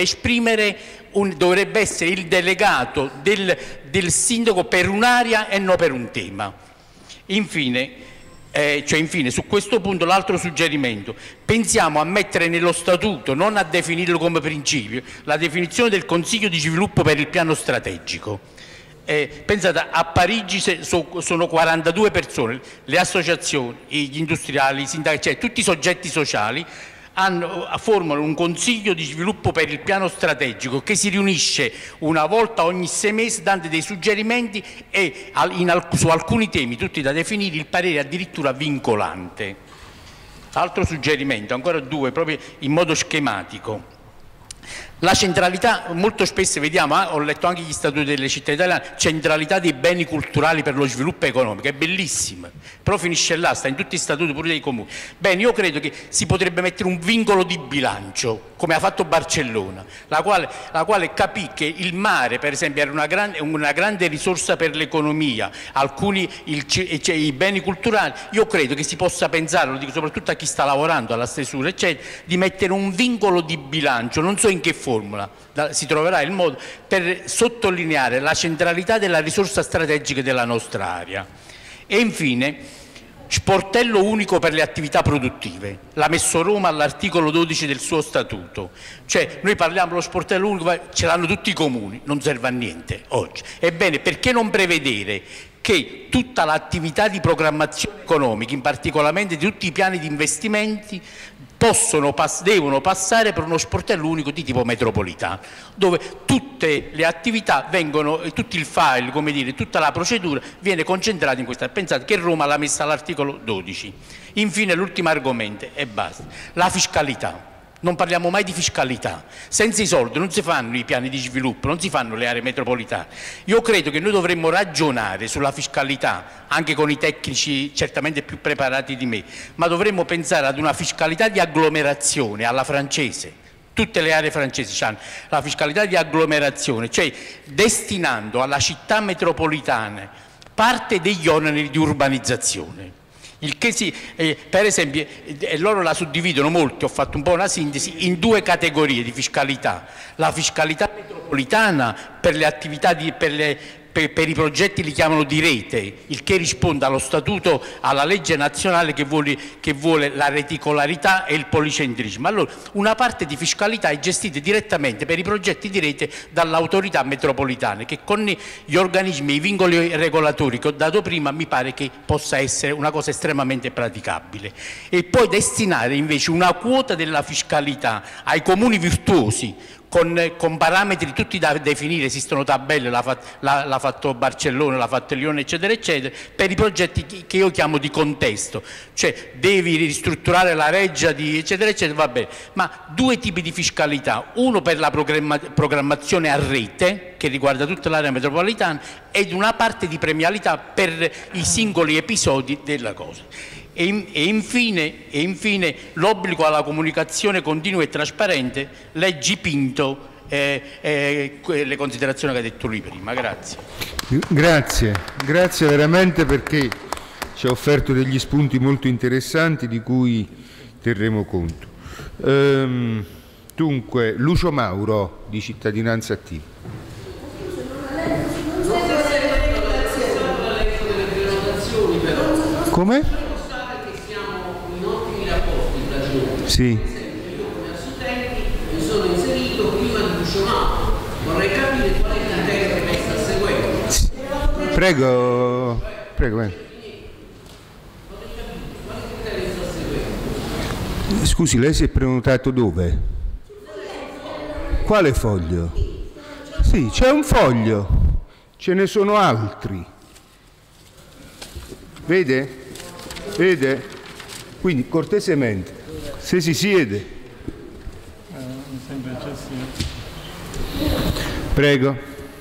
essere il delegato del sindaco per un'area e non per un tema. Infine, su questo punto l'altro suggerimento: pensiamo a mettere nello statuto, non a definirlo come principio, la definizione del Consiglio di sviluppo per il piano strategico. Pensate, a Parigi sono 42 persone, le associazioni, gli industriali, i sindacati, cioè tutti i soggetti sociali formano un consiglio di sviluppo per il piano strategico che si riunisce una volta ogni 6 mesi dando dei suggerimenti e su alcuni temi, tutti da definire, il parere addirittura vincolante. Altro suggerimento, ancora 2, proprio in modo schematico. La centralità, molto spesso vediamo, ho letto anche gli statuti delle città italiane, centralità dei beni culturali per lo sviluppo economico, è bellissima, però finisce là, sta in tutti i statuti pure dei comuni. Bene, io credo che si potrebbe mettere un vincolo di bilancio, come ha fatto Barcellona, la quale capì che il mare, per esempio, era una grande risorsa per l'economia, i beni culturali. Io credo che si possa pensare, lo dico soprattutto a chi sta lavorando alla stesura, eccetera, di mettere un vincolo di bilancio, non so in che formula, si troverà il modo per sottolineare la centralità della risorsa strategica della nostra area. E infine, sportello unico per le attività produttive, l'ha messo Roma all'articolo 12 del suo statuto, cioè noi parliamo dello sportello unico, ce l'hanno tutti i comuni, non serve a niente oggi. Ebbene, perché non prevedere che tutta l'attività di programmazione economica, in particolare di tutti i piani di investimenti, devono passare per uno sportello unico di tipo metropolitano, dove tutte le attività vengono, tutto il file, come dire, tutta la procedura viene concentrata in questa. Pensate che Roma l'ha messa all'articolo 12. Infine l'ultimo argomento e basta, la fiscalità. non parliamo mai di fiscalità. Senza i soldi non si fanno i piani di sviluppo, non si fanno le aree metropolitane. Io credo che noi dovremmo ragionare sulla fiscalità, anche con i tecnici certamente più preparati di me, ma dovremmo pensare ad una fiscalità di agglomerazione alla francese. Tutte le aree francesi hanno la fiscalità di agglomerazione, cioè destinando alla città metropolitana parte degli oneri di urbanizzazione. Il che per esempio, loro la suddividono molto, ho fatto un po' una sintesi, in due categorie di fiscalità. La fiscalità metropolitana per le attività, per i progetti li chiamano di rete, il che risponde allo statuto, alla legge nazionale che vuole la reticolarità e il policentrismo. Allora, una parte di fiscalità è gestita direttamente per i progetti di rete dall'autorità metropolitana, che con gli organismi e i vincoli regolatori che ho dato prima mi pare che possa essere una cosa estremamente praticabile. E poi destinare invece una quota della fiscalità ai comuni virtuosi, con parametri tutti da definire, esistono tabelle, l'ha fatto Barcellona, l'ha fatto Lione, eccetera, eccetera, per i progetti che io chiamo di contesto, cioè devi ristrutturare la reggia, eccetera, eccetera, va bene, ma due tipi di fiscalità, uno per la programmazione a rete, che riguarda tutta l'area metropolitana, ed una parte di premialità per i singoli episodi della cosa. E infine l'obbligo alla comunicazione continua e trasparente, leggi Pinto, le considerazioni che ha detto lui prima. Grazie. Grazie veramente, perché ci ha offerto degli spunti molto interessanti di cui terremo conto. Dunque, Lucio Mauro di Cittadinanza Attiva. Come? Sì. Io come assistente mi sono inserito prima di Lucio Mauro. Vorrei capire qual è il criterio che lei sta seguendo. Prego. Scusi, lei si è prenotato dove? Quale foglio? Sì, c'è un foglio, ce ne sono altri. Vede? Quindi cortesemente, se si siede. Prego.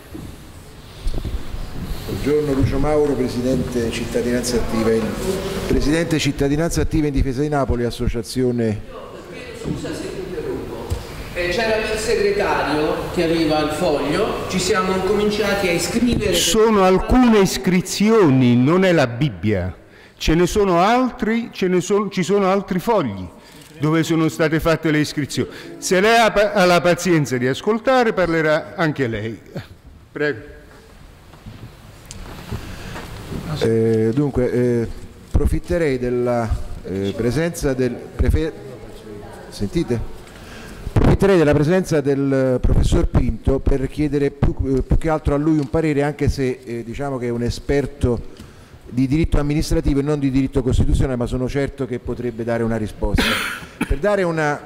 Buongiorno, Lucio Mauro, Presidente Cittadinanza Attiva. Presidente Cittadinanza Attiva in Difesa di Napoli, associazione... Scusa se ti interrompo. C'era il segretario che aveva il foglio, ci siamo cominciati a iscrivere... Sono alcune iscrizioni, non è la Bibbia. Ce ne sono altri, ci sono altri fogli dove sono state fatte le iscrizioni. Se lei ha la pazienza di ascoltare, parlerà anche lei. Prego. Dunque, approfitterei della presenza del Approfitterei della presenza del professor Pinto per chiedere più che altro a lui un parere, anche se diciamo che è un esperto di diritto amministrativo e non di diritto costituzionale, ma sono certo che potrebbe dare una risposta. Per dare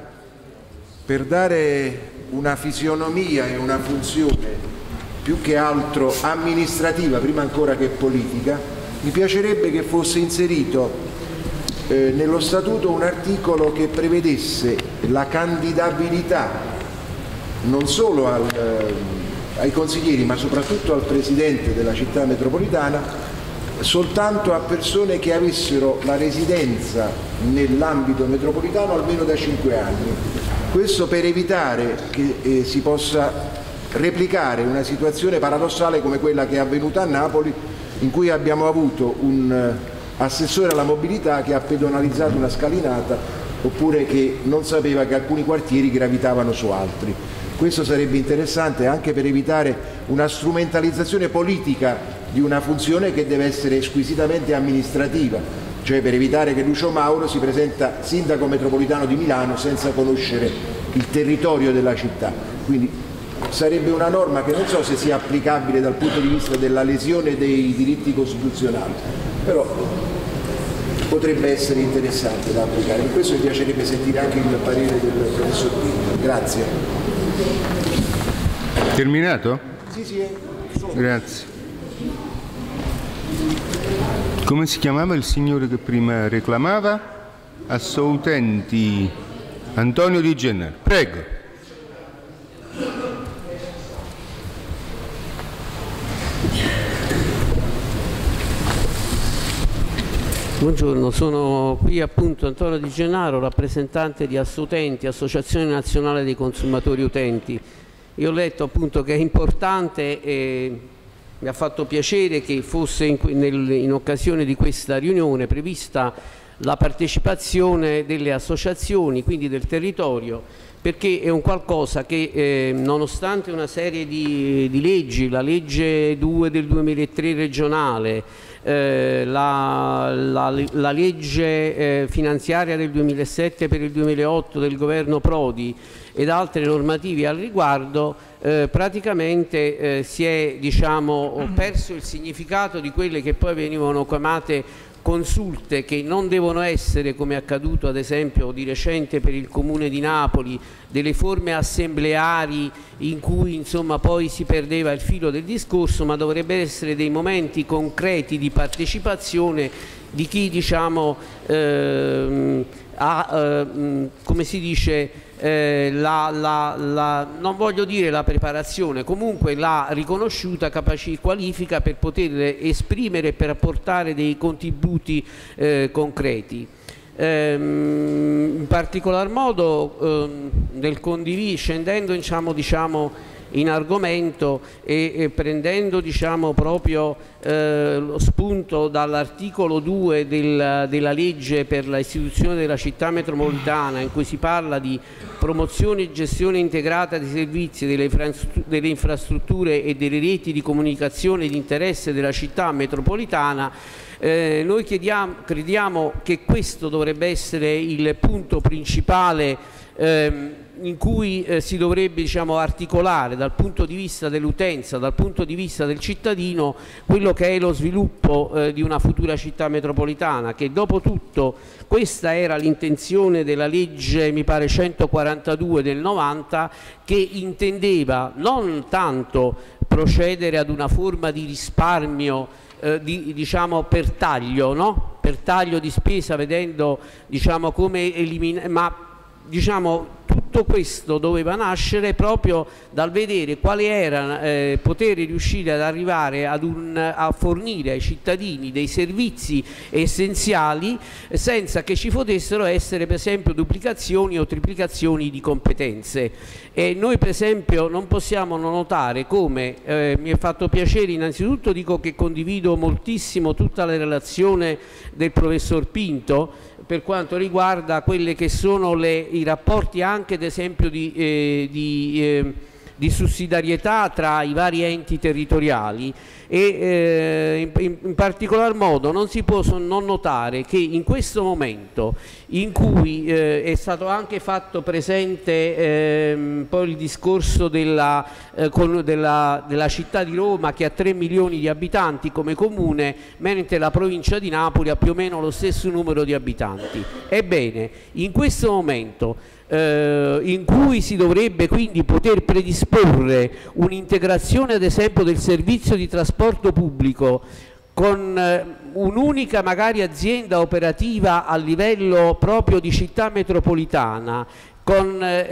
una fisionomia e una funzione più che altro amministrativa, prima ancora che politica, mi piacerebbe che fosse inserito nello statuto un articolo che prevedesse la candidabilità non solo ai consiglieri, ma soprattutto al presidente della città metropolitana, soltanto a persone che avessero la residenza nell'ambito metropolitano almeno da 5 anni. Questo per evitare che si possa replicare una situazione paradossale come quella che è avvenuta a Napoli, in cui abbiamo avuto un assessore alla mobilità che ha pedonalizzato una scalinata, oppure che non sapeva che alcuni quartieri gravitavano su altri. Questo sarebbe interessante anche per evitare una strumentalizzazione politica di una funzione che deve essere squisitamente amministrativa, cioè per evitare che Lucio Mauro si presenta sindaco metropolitano di Milano senza conoscere il territorio della città. Quindi sarebbe una norma che non so se sia applicabile dal punto di vista della lesione dei diritti costituzionali, però potrebbe essere interessante da applicare. In questo mi piacerebbe sentire anche il parere del professor Pinto. Grazie. Terminato? Sì. Grazie. Come si chiamava il signore che prima reclamava? Assolutenti. Antonio Di Gennaro, prego. Buongiorno, sono qui appunto Antonio Di Gennaro, rappresentante di Assutenti, Associazione Nazionale dei Consumatori Utenti. Io ho letto appunto che è importante e mi ha fatto piacere che fosse in occasione di questa riunione prevista la partecipazione delle associazioni, quindi del territorio, perché è un qualcosa che nonostante una serie di leggi, la legge 2 del 2003 regionale, la legge finanziaria del 2007 per il 2008 del governo Prodi ed altre normative al riguardo, praticamente si è perso il significato di quelle che poi venivano chiamate consulte, che non devono essere, come è accaduto ad esempio di recente per il Comune di Napoli, delle forme assembleari in cui insomma poi si perdeva il filo del discorso, ma dovrebbe essere dei momenti concreti di partecipazione di chi come si dice, non voglio dire la preparazione, comunque la riconosciuta qualifica per poter esprimere e per apportare dei contributi concreti. In particolar modo scendendo in argomento e prendendo proprio lo spunto dall'articolo 2 della legge per l'istituzione della città metropolitana, in cui si parla di promozione e gestione integrata dei servizi, delle infrastrutture e delle reti di comunicazione di interesse della città metropolitana. Noi crediamo che questo dovrebbe essere il punto principale in cui si dovrebbe articolare dal punto di vista dell'utenza, dal punto di vista del cittadino, quello che è lo sviluppo di una futura città metropolitana, che dopo tutto questa era l'intenzione della legge, mi pare 142 del 90, che intendeva non tanto procedere ad una forma di risparmio per taglio, no? Per taglio di spesa, vedendo come eliminare, ma tutto questo doveva nascere proprio dal vedere quali erano, poter riuscire ad arrivare a fornire ai cittadini dei servizi essenziali senza che ci potessero essere per esempio duplicazioni o triplicazioni di competenze. E noi per esempio non possiamo non notare come, mi è fatto piacere, innanzitutto dico che condivido moltissimo tutta la relazione del professor Pinto per quanto riguarda quelli che sono i rapporti anche ad esempio di sussidiarietà tra i vari enti territoriali e in particolar modo non si può non notare che in questo momento in cui è stato anche fatto presente poi il discorso della città di Roma, che ha 3 milioni di abitanti come comune, mentre la provincia di Napoli ha più o meno lo stesso numero di abitanti. Ebbene, in questo momento in cui si dovrebbe quindi poter predisporre un'integrazione ad esempio del servizio di trasporto pubblico con un'unica magari azienda operativa a livello proprio di città metropolitana, con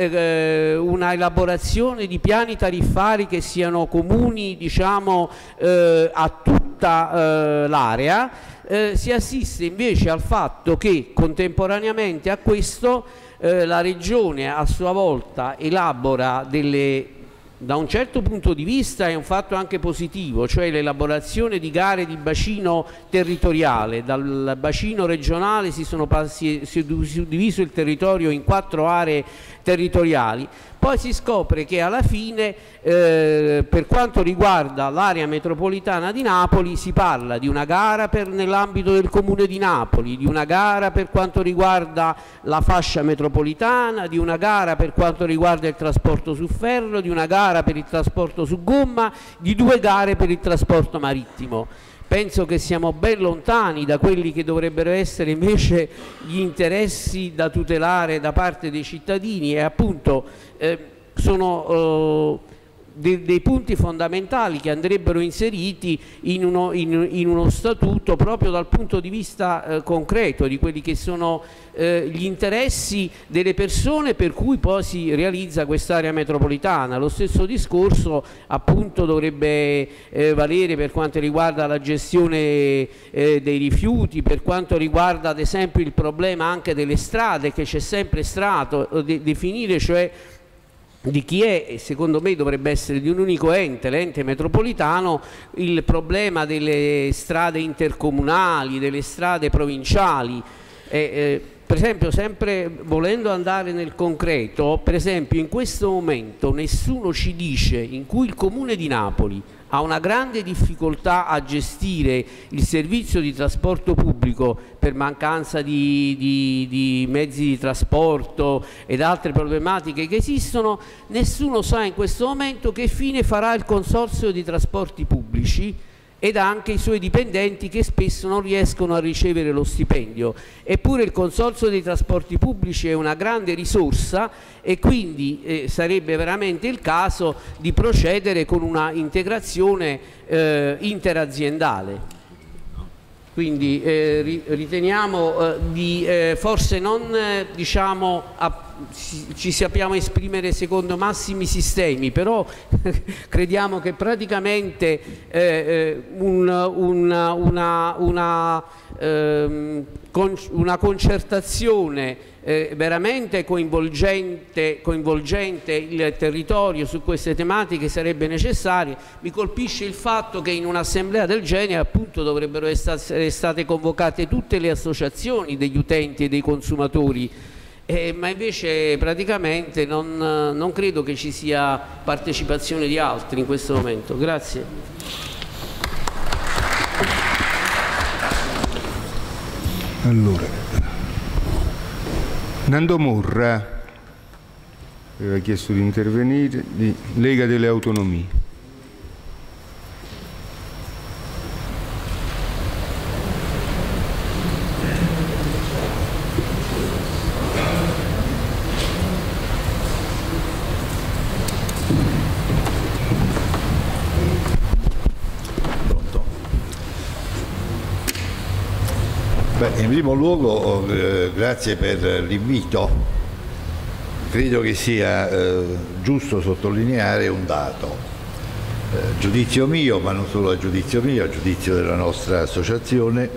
una elaborazione di piani tariffari che siano comuni a tutta l'area, si assiste invece al fatto che contemporaneamente a questo la Regione a sua volta elabora da un certo punto di vista è un fatto anche positivo, cioè l'elaborazione di gare di bacino territoriale. Dal bacino regionale si è diviso il territorio in 4 aree territoriali. Poi si scopre che alla fine per quanto riguarda l'area metropolitana di Napoli si parla di una gara nell'ambito del Comune di Napoli, di una gara per quanto riguarda la fascia metropolitana, di una gara per quanto riguarda il trasporto su ferro, di una gara per il trasporto su gomma, di 2 gare per il trasporto marittimo. Penso che siamo ben lontani da quelli che dovrebbero essere invece gli interessi da tutelare da parte dei cittadini e appunto sono dei punti fondamentali che andrebbero inseriti in uno statuto proprio dal punto di vista concreto di quelli che sono gli interessi delle persone per cui poi si realizza quest'area metropolitana. Lo stesso discorso appunto dovrebbe valere per quanto riguarda la gestione dei rifiuti, per quanto riguarda ad esempio il problema anche delle strade, che c'è sempre stato definire, cioè di chi è, e secondo me dovrebbe essere di un unico ente, l'ente metropolitano, il problema delle strade intercomunali, delle strade provinciali. Per esempio, sempre volendo andare nel concreto, per esempio in questo momento nessuno ci dice, in cui il Comune di Napoli ha una grande difficoltà a gestire il servizio di trasporto pubblico per mancanza di mezzi di trasporto ed altre problematiche che esistono, nessuno sa in questo momento che fine farà il Consorzio di Trasporti Pubblici ed anche i suoi dipendenti che spesso non riescono a ricevere lo stipendio. Eppure il Consorzio dei Trasporti Pubblici è una grande risorsa e quindi sarebbe veramente il caso di procedere con una integrazione interaziendale. Quindi riteniamo di forse non ci sappiamo esprimere secondo massimi sistemi, però crediamo che praticamente una concertazione veramente coinvolgente il territorio su queste tematiche sarebbe necessaria. Mi colpisce il fatto che in un'assemblea del genere appunto dovrebbero essere state convocate tutte le associazioni degli utenti e dei consumatori, ma invece praticamente non credo che ci sia partecipazione di altri in questo momento. Grazie. Allora, Nando Morra aveva chiesto di intervenire, di Lega delle Autonomie. In primo luogo grazie per l'invito. Credo che sia giusto sottolineare un dato, giudizio mio, ma non solo a giudizio mio, a giudizio della nostra associazione.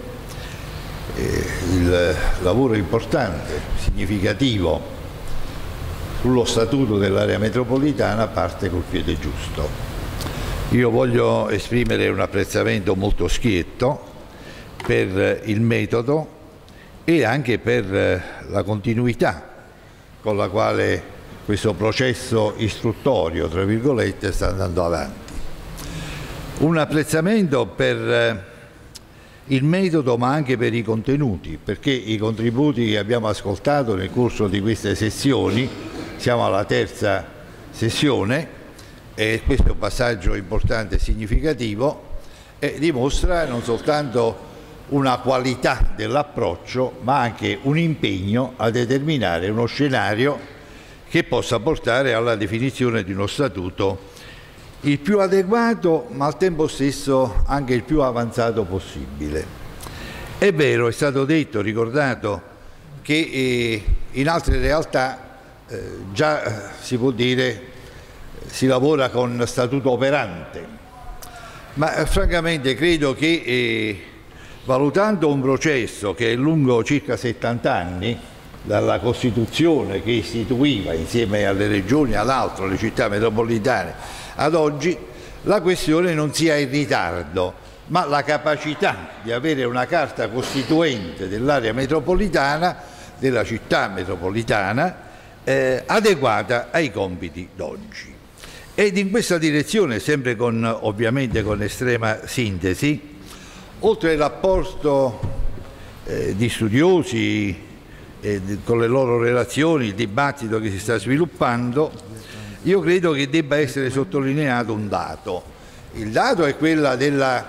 Il lavoro importante, significativo sullo statuto dell'area metropolitana parte col piede giusto. Io voglio esprimere un apprezzamento molto schietto per il metodo e anche per la continuità con la quale questo processo istruttorio, tra virgolette, sta andando avanti. Un apprezzamento per il metodo ma anche per i contenuti, perché i contributi che abbiamo ascoltato nel corso di queste sessioni, siamo alla terza sessione e questo è un passaggio importante e significativo e dimostra non soltanto una qualità dell'approccio ma anche un impegno a determinare uno scenario che possa portare alla definizione di uno statuto il più adeguato ma al tempo stesso anche il più avanzato possibile. È vero, è stato detto, ricordato che in altre realtà già si può dire si lavora con statuto operante, ma francamente credo che valutando un processo che è lungo circa 70 anni, dalla Costituzione che istituiva insieme alle regioni, all'altro, le città metropolitane, ad oggi, la questione non sia in ritardo, ma la capacità di avere una carta costituente dell'area metropolitana, della città metropolitana, adeguata ai compiti d'oggi. Ed in questa direzione, sempre ovviamente con estrema sintesi, oltre all'apporto di studiosi con le loro relazioni, il dibattito che si sta sviluppando, io credo che debba essere sottolineato un dato. Il dato è quella della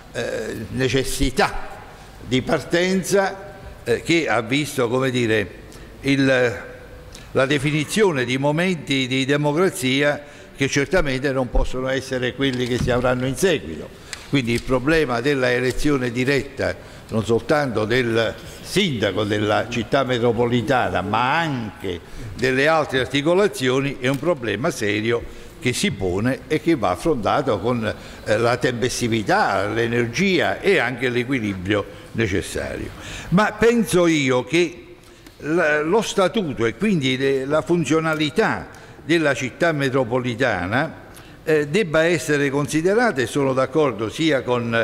necessità di partenza che ha visto, come dire, la definizione di momenti di democrazia che certamente non possono essere quelli che si avranno in seguito. Quindi il problema della elezione diretta non soltanto del sindaco della città metropolitana ma anche delle altre articolazioni è un problema serio che si pone e che va affrontato con la tempestività, l'energia e anche l'equilibrio necessario. Ma penso io che lo statuto e quindi la funzionalità della città metropolitana debba essere considerata, e sono d'accordo sia con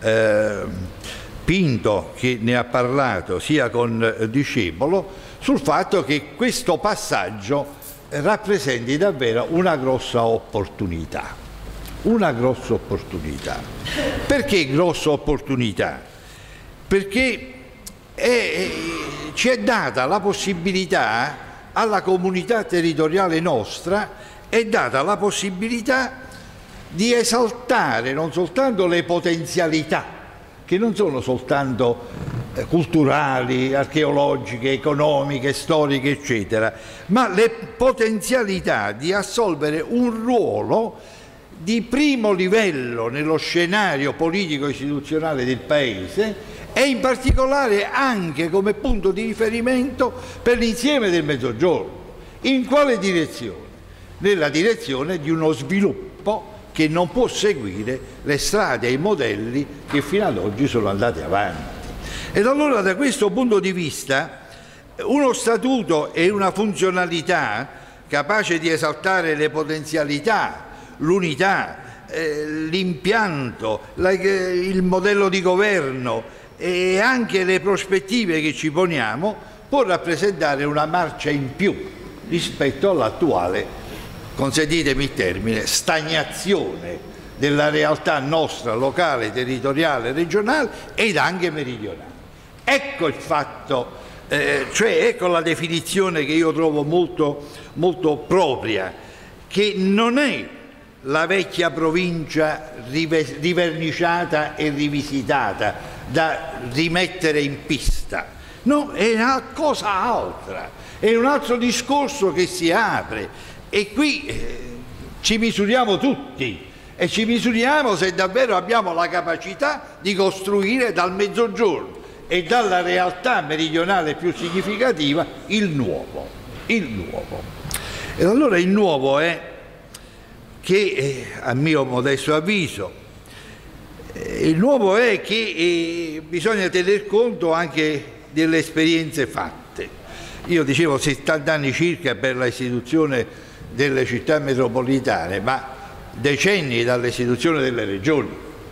Pinto che ne ha parlato, sia con Discepolo, sul fatto che questo passaggio rappresenti davvero una grossa opportunità. Una grossa opportunità. Perché grossa opportunità? Perché ci è data la possibilità alla comunità territoriale nostra, è data la possibilità di esaltare non soltanto le potenzialità, che non sono soltanto culturali, archeologiche, economiche, storiche, eccetera, ma le potenzialità di assolvere un ruolo di primo livello nello scenario politico-istituzionale del Paese e in particolare anche come punto di riferimento per l'insieme del Mezzogiorno. In quale direzione? Nella direzione di uno sviluppo che non può seguire le strade e i modelli che fino ad oggi sono andati avanti. Ed allora da questo punto di vista uno statuto e una funzionalità capace di esaltare le potenzialità, l'unità, l'impianto, il modello di governo e anche le prospettive che ci poniamo può rappresentare una marcia in più rispetto all'attuale, consentitemi il termine, stagnazione della realtà nostra locale, territoriale, regionale ed anche meridionale. Ecco il fatto, cioè ecco la definizione che io trovo molto, molto propria, che non è la vecchia provincia riverniciata e rivisitata da rimettere in pista, no, è una cosa altra, è un altro discorso che si apre e qui ci misuriamo tutti. E ci misuriamo se davvero abbiamo la capacità di costruire dal Mezzogiorno e dalla realtà meridionale più significativa il nuovo. Il nuovo. E allora il nuovo è che, a mio modesto avviso, il nuovo è che bisogna tener conto anche delle esperienze fatte. Io dicevo 70 anni circa per l'istituzione delle città metropolitane, ma decenni dall'istituzione delle regioni.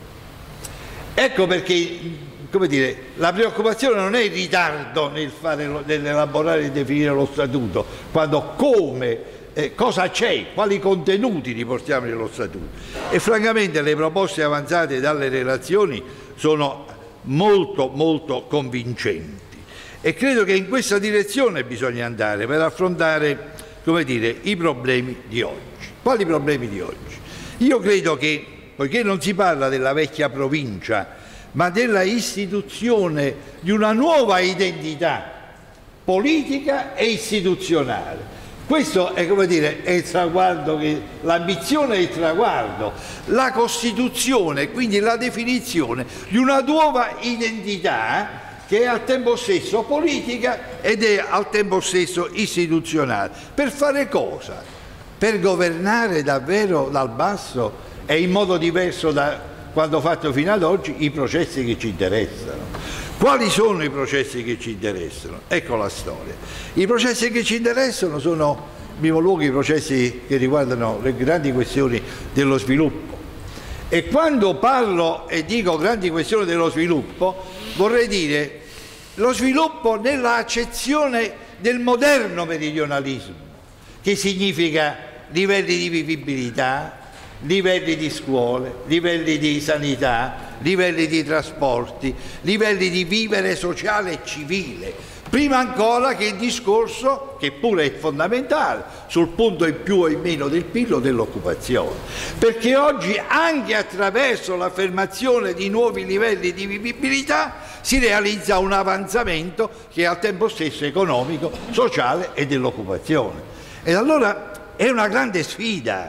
Ecco perché, come dire, la preoccupazione non è il ritardo nell'elaborare e definire lo statuto, quando cosa c'è, quali contenuti riportiamo nello statuto. E francamente le proposte avanzate dalle relazioni sono molto molto convincenti e credo che in questa direzione bisogna andare per affrontare, come dire, i problemi di oggi. Quali problemi di oggi? Io credo che, poiché non si parla della vecchia provincia, ma della istituzione di una nuova identità politica e istituzionale, questo è, come dire, è il traguardo, l'ambizione è il traguardo, la costituzione, quindi la definizione di una nuova identità che è al tempo stesso politica ed è al tempo stesso istituzionale. Per fare cosa? Per governare davvero dal basso e in modo diverso da quanto fatto fino ad oggi i processi che ci interessano. Quali sono i processi che ci interessano? Ecco la storia. I processi che ci interessano sono, in primo luogo, i processi che riguardano le grandi questioni dello sviluppo. E quando parlo e dico grandi questioni dello sviluppo, vorrei dire lo sviluppo nella accezione del moderno meridionalismo, che significa livelli di vivibilità, livelli di scuole, livelli di sanità, livelli di trasporti, livelli di vivere sociale e civile, prima ancora che il discorso, che pure è fondamentale, sul punto in più o in meno del PIL o dell'occupazione. Perché oggi, anche attraverso l'affermazione di nuovi livelli di vivibilità, si realizza un avanzamento che è al tempo stesso economico, sociale e dell'occupazione. E allora è una grande sfida,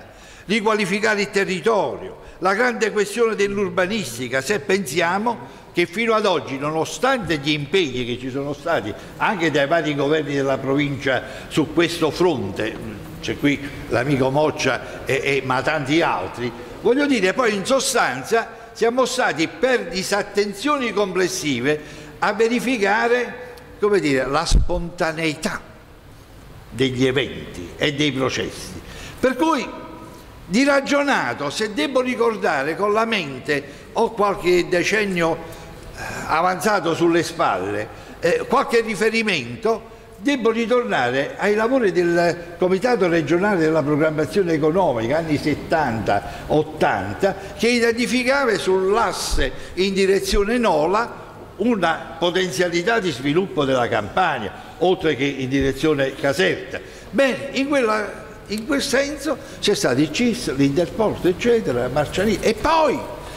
riqualificare il territorio, la grande questione dell'urbanistica, se pensiamo che fino ad oggi, nonostante gli impegni che ci sono stati anche dai vari governi della provincia su questo fronte, c'è qui l'amico Moccia ma tanti altri, voglio dire, poi in sostanza siamo stati per disattenzioni complessive a verificare, come dire, la spontaneità degli eventi e dei processi. Per cui di ragionato, se devo ricordare con la mente, ho qualche decennio avanzato sulle spalle, qualche riferimento, devo ritornare ai lavori del Comitato regionale della programmazione economica, anni 70-80, che identificava sull'asse in direzione Nola una potenzialità di sviluppo della Campania, oltre che in direzione Caserta. Bene, in quel senso c'è stato il CIS, l'Interporto, eccetera, Marcianini, e poi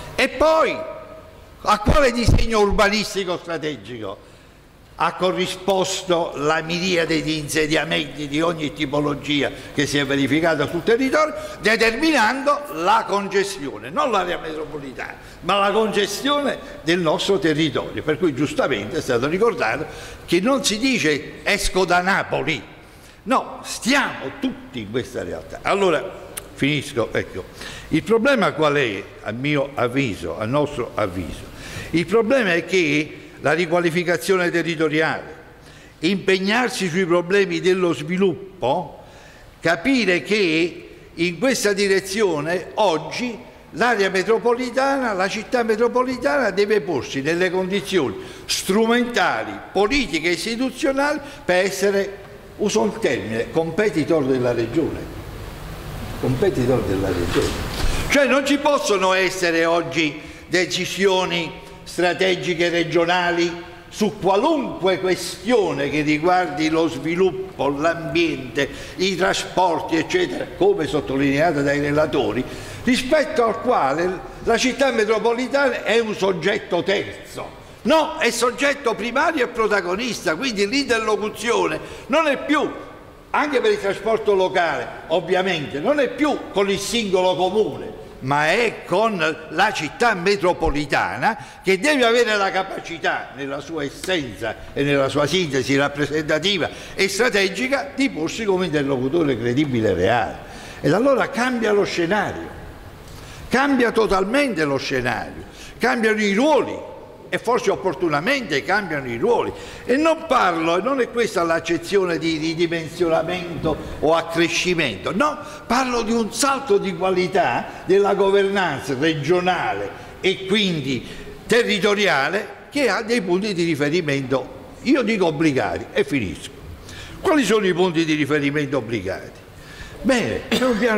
a quale disegno urbanistico strategico ha corrisposto la miriade di insediamenti di ogni tipologia che si è verificata sul territorio, determinando la congestione, non l'area metropolitana, ma la congestione del nostro territorio. Per cui giustamente è stato ricordato che non si dice esco da Napoli, no, stiamo tutti in questa realtà. Allora, finisco, ecco, il problema qual è, a mio avviso, a nostro avviso? Il problema è che la riqualificazione territoriale, impegnarsi sui problemi dello sviluppo, capire che in questa direzione oggi l'area metropolitana, la città metropolitana deve porsi nelle condizioni strumentali, politiche e istituzionali per essere, uso il termine, competitor della regione. Competitor della regione. Cioè non ci possono essere oggi decisioni strategiche regionali su qualunque questione che riguardi lo sviluppo, l'ambiente, i trasporti, eccetera, come sottolineato dai relatori, rispetto al quale la città metropolitana è un soggetto terzo. No, è soggetto primario e protagonista, quindi l'interlocuzione non è più, anche per il trasporto locale, ovviamente, non è più con il singolo comune, ma è con la città metropolitana, che deve avere la capacità, nella sua essenza e nella sua sintesi rappresentativa e strategica, di porsi come interlocutore credibile e reale. Ed allora cambia lo scenario, cambia totalmente lo scenario, cambiano i ruoli, e forse opportunamente cambiano i ruoli. E non parlo, non è questa l'accezione di ridimensionamento o accrescimento, no, parlo di un salto di qualità della governanza regionale e quindi territoriale, che ha dei punti di riferimento, io dico obbligati, e finisco. Quali sono i punti di riferimento obbligati? Bene, c'è un piano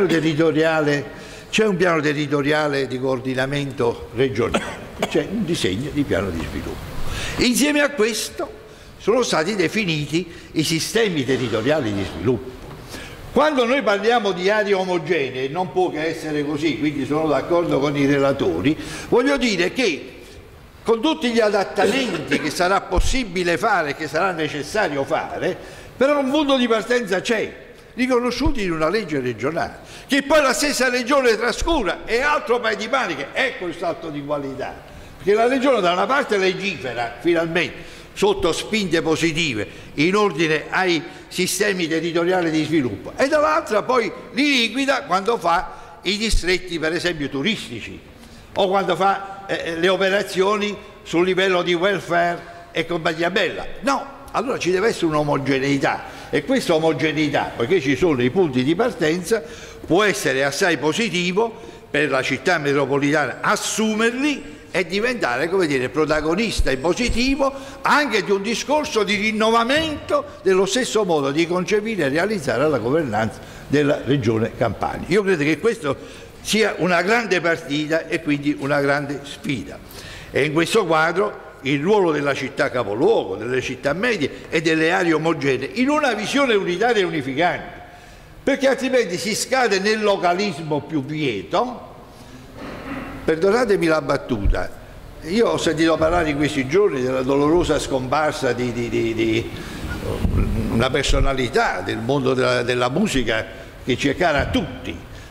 territoriale di coordinamento regionale, c'è un disegno di piano di sviluppo. Insieme a questo sono stati definiti i sistemi territoriali di sviluppo. Quando noi parliamo di aree omogenee, non può che essere così, quindi sono d'accordo con i relatori, voglio dire che con tutti gli adattamenti che sarà possibile fare, che sarà necessario fare, però un punto di partenza c'è, riconosciuti in una legge regionale, che poi la stessa regione trascura, è altro paio di maniche. Ecco il salto di qualità, perché la regione da una parte legifera finalmente sotto spinte positive in ordine ai sistemi territoriali di sviluppo, e dall'altra poi li liquida quando fa i distretti, per esempio turistici, o quando fa le operazioni sul livello di welfare e compagnia bella. No, allora ci deve essere un'omogeneità, e questa omogeneità, poiché ci sono i punti di partenza, può essere assai positivo per la città metropolitana assumerli e diventare, come dire, protagonista e positivo anche di un discorso di rinnovamento dello stesso modo di concepire e realizzare la governanza della regione Campania. Io credo che questo sia una grande partita e quindi una grande sfida, e in questo quadro il ruolo della città capoluogo, delle città medie e delle aree omogenee in una visione unitaria e unificante, perché altrimenti si scade nel localismo più vieto. Perdonatemi la battuta, io ho sentito parlare in questi giorni della dolorosa scomparsa di una personalità del mondo della musica che ci è cara a tutti,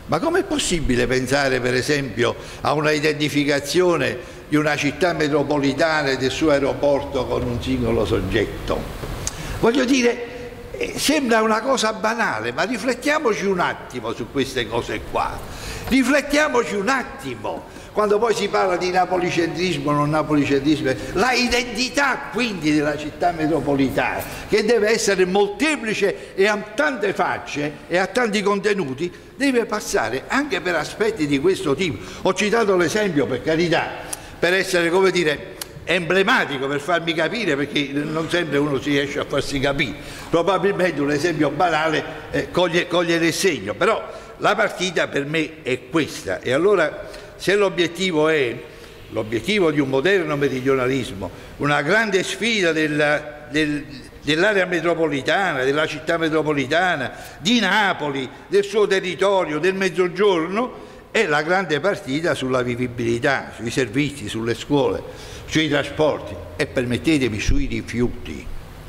Ma com'è possibile pensare per esempio a una identificazione di una città metropolitana e del suo aeroporto con un singolo soggetto? Voglio dire, sembra una cosa banale, ma riflettiamoci un attimo su queste cose qua. Riflettiamoci un attimo. Quando poi si parla di napolicentrismo o non napolicentrismo, la identità quindi della città metropolitana, che deve essere molteplice e ha tante facce e ha tanti contenuti, deve passare anche per aspetti di questo tipo. Ho citato l'esempio, per carità, per essere, come dire, emblematico, per farmi capire, perché non sempre uno si riesce a farsi capire. Probabilmente un esempio banale coglie nel segno, però la partita per me è questa. E allora, se l'obiettivo è l'obiettivo di un moderno meridionalismo, una grande sfida dell'area metropolitana, della città metropolitana, di Napoli, del suo territorio, del Mezzogiorno, è la grande partita sulla vivibilità, sui servizi, sulle scuole, sui trasporti e, permettetemi, sui rifiuti.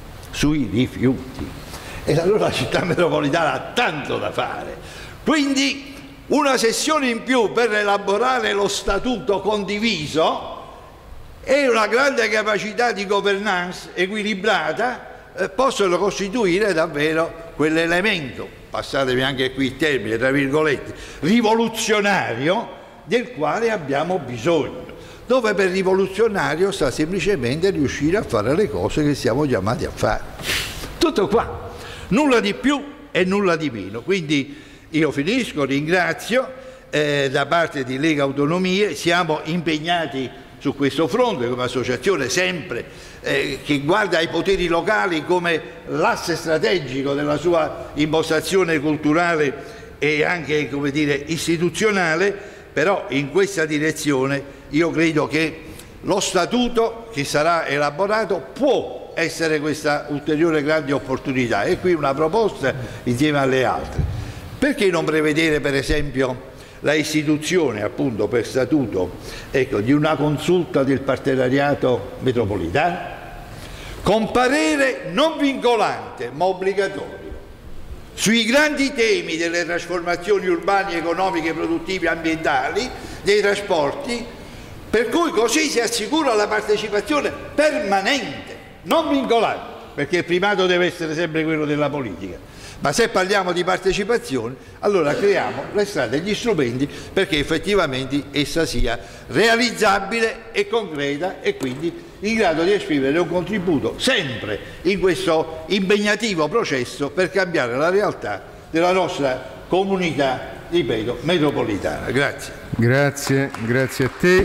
E allora la città metropolitana ha tanto da fare. Quindi una sessione in più per elaborare lo statuto condiviso e una grande capacità di governance equilibrata possono costituire davvero quell'elemento, passatemi anche qui il termine, tra virgolette, rivoluzionario del quale abbiamo bisogno, dove per rivoluzionario sta semplicemente riuscire a fare le cose che siamo chiamati a fare. Tutto qua, nulla di più e nulla di meno. Quindi io finisco, ringrazio, da parte di Lega Autonomie siamo impegnati su questo fronte come associazione sempre che guarda ai poteri locali come l'asse strategico della sua impostazione culturale e anche, come dire, istituzionale, però in questa direzione io credo che lo statuto che sarà elaborato può essere questa ulteriore grande opportunità. E qui una proposta insieme alle altre. Perché non prevedere per esempio la istituzione appunto per statuto, ecco, di una consulta del partenariato metropolitano con parere non vincolante ma obbligatorio sui grandi temi delle trasformazioni urbane, economiche, produttive, ambientali, dei trasporti, per cui così si assicura la partecipazione permanente, non vincolante, perché il primato deve essere sempre quello della politica. Ma se parliamo di partecipazione, allora creiamo le strade e gli strumenti perché effettivamente essa sia realizzabile e concreta e quindi in grado di esprimere un contributo sempre in questo impegnativo processo per cambiare la realtà della nostra comunità, ripeto, metropolitana. Grazie. Grazie a te.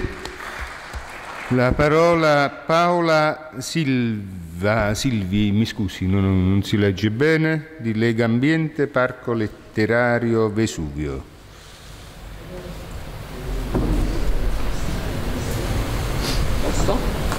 La parola a Paola Silvi, mi scusi, non si legge bene, di Lega Ambiente, Parco Letterario Vesuvio. Posso?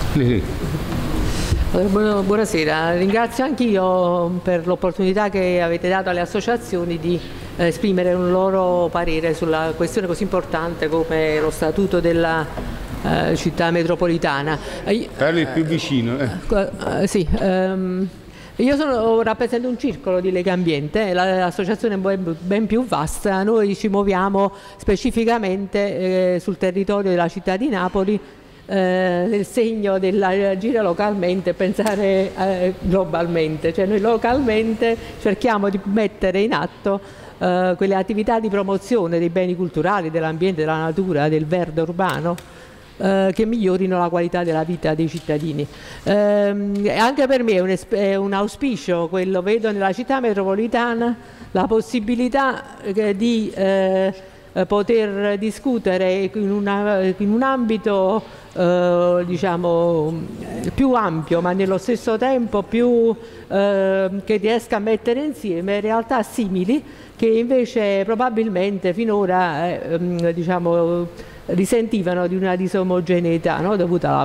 Buonasera, ringrazio anch'io per l'opportunità che avete dato alle associazioni di esprimere un loro parere sulla questione così importante come lo statuto della città metropolitana. Parli più vicino. Sì, io rappresento un circolo di Lega Ambiente, l'associazione è ben più vasta, noi ci muoviamo specificamente sul territorio della città di Napoli nel segno dell'agire localmente e pensare globalmente, cioè noi localmente cerchiamo di mettere in atto quelle attività di promozione dei beni culturali, dell'ambiente, della natura, del verde urbano che migliorino la qualità della vita dei cittadini. Anche per me è un auspicio quello, vedo nella città metropolitana la possibilità di poter discutere in un ambito diciamo più ampio ma nello stesso tempo più che riesca a mettere insieme realtà simili che invece probabilmente finora diciamo risentivano di una disomogeneità, no? Dovuta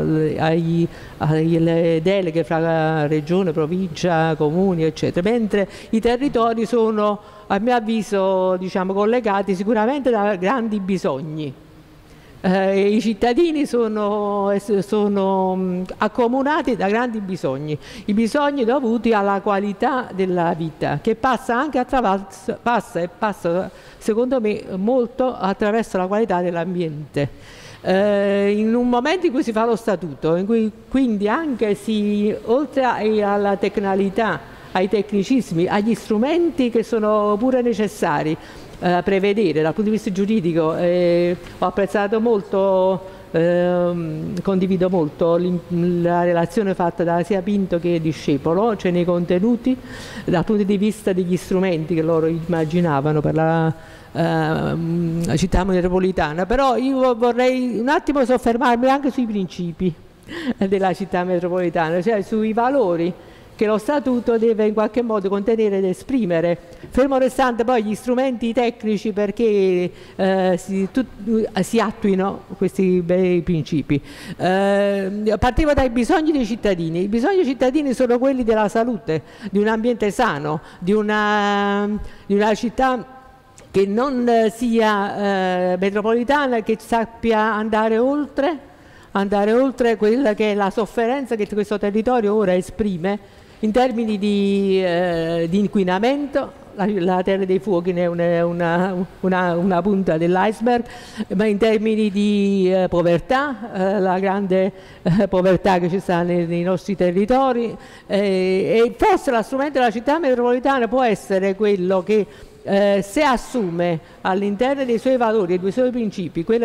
alle deleghe fra regione, provincia, comuni eccetera, mentre i territori sono a mio avviso diciamo collegati sicuramente da grandi bisogni I cittadini sono accomunati da grandi bisogni, i bisogni dovuti alla qualità della vita, che passa anche attraverso, passa secondo me molto attraverso la qualità dell'ambiente. In un momento in cui si fa lo statuto, in cui quindi anche oltre alla tecnicalità, ai tecnicismi, agli strumenti che sono pure necessari prevedere dal punto di vista giuridico, ho apprezzato molto, condivido molto la relazione fatta da sia Pinto che Discepolo, cioè nei contenuti, dal punto di vista degli strumenti che loro immaginavano per la città metropolitana. Però io vorrei un attimo soffermarmi anche sui principi della città metropolitana, cioè sui valori che lo Statuto deve in qualche modo contenere ed esprimere, fermo restante poi gli strumenti tecnici perché si attuino questi bei principi. Partivo dai bisogni dei cittadini. I bisogni dei cittadini sono quelli della salute, di un ambiente sano, di una città che non sia metropolitana, che sappia andare oltre quella che è la sofferenza che questo territorio ora esprime in termini di inquinamento. La Terra dei Fuochi ne è una punta dell'iceberg, ma in termini di povertà, la grande povertà che ci sta nei nostri territori, e forse lo strumento della città metropolitana può essere quello che se assume all'interno dei suoi valori e dei suoi principi quello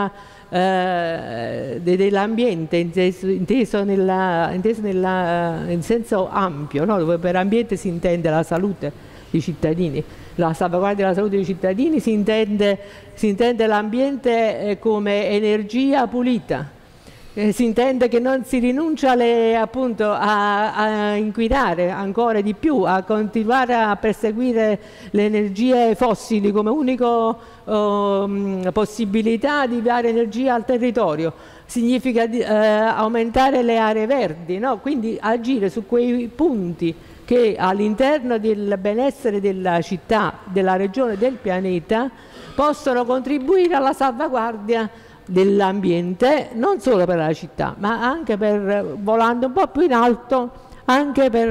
dell'ambiente inteso in senso ampio, no? Dove per ambiente si intende la salute dei cittadini, la salvaguardia della salute dei cittadini, si intende l'ambiente come energia pulita. Si intende che non si rinuncia appunto a inquinare ancora di più, a continuare a perseguire le energie fossili come unica possibilità di dare energia al territorio. Significa aumentare le aree verdi, no? Quindi agire su quei punti che all'interno del benessere della città, della regione, del pianeta possono contribuire alla salvaguardia dell'ambiente, non solo per la città, ma anche volando un po' più in alto, anche per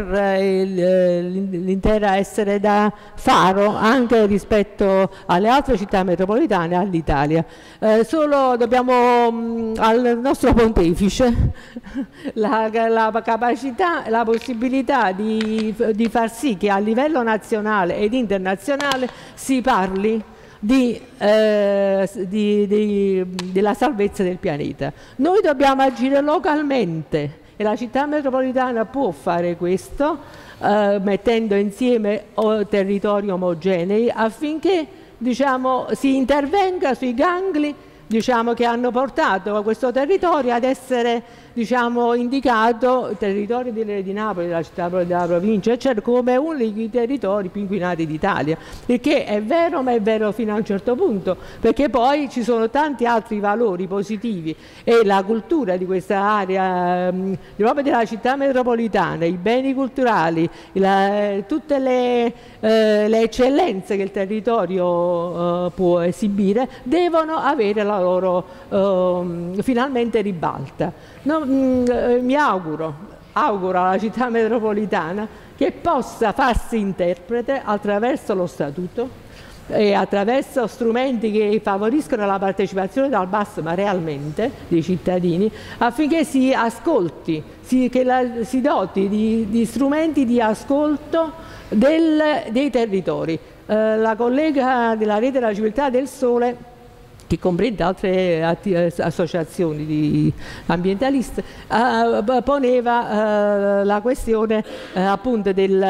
l'intera essere da faro anche rispetto alle altre città metropolitane, all'Italia. Solo dobbiamo al nostro pontefice la capacità, la possibilità di far sì che a livello nazionale ed internazionale si parli della salvezza del pianeta. Noi dobbiamo agire localmente e la città metropolitana può fare questo mettendo insieme territori omogenei affinché, diciamo, si intervenga sui gangli, diciamo, che hanno portato questo territorio ad essere, diciamo, indicato, il territorio di Napoli, della città della provincia, eccetera, come uno dei territori più inquinati d'Italia, il che è vero, ma è vero fino a un certo punto, perché poi ci sono tanti altri valori positivi e la cultura di questa area, proprio della città metropolitana, i beni culturali, tutte le eccellenze che il territorio può esibire, devono avere la loro finalmente ribalta. Mi auguro alla città metropolitana che possa farsi interprete attraverso lo statuto e attraverso strumenti che favoriscono la partecipazione dal basso ma realmente dei cittadini, affinché si ascolti, che si doti di strumenti di ascolto dei territori. La collega della Rete della Civiltà del Sole, che comprende altre associazioni di ambientaliste, poneva la questione appunto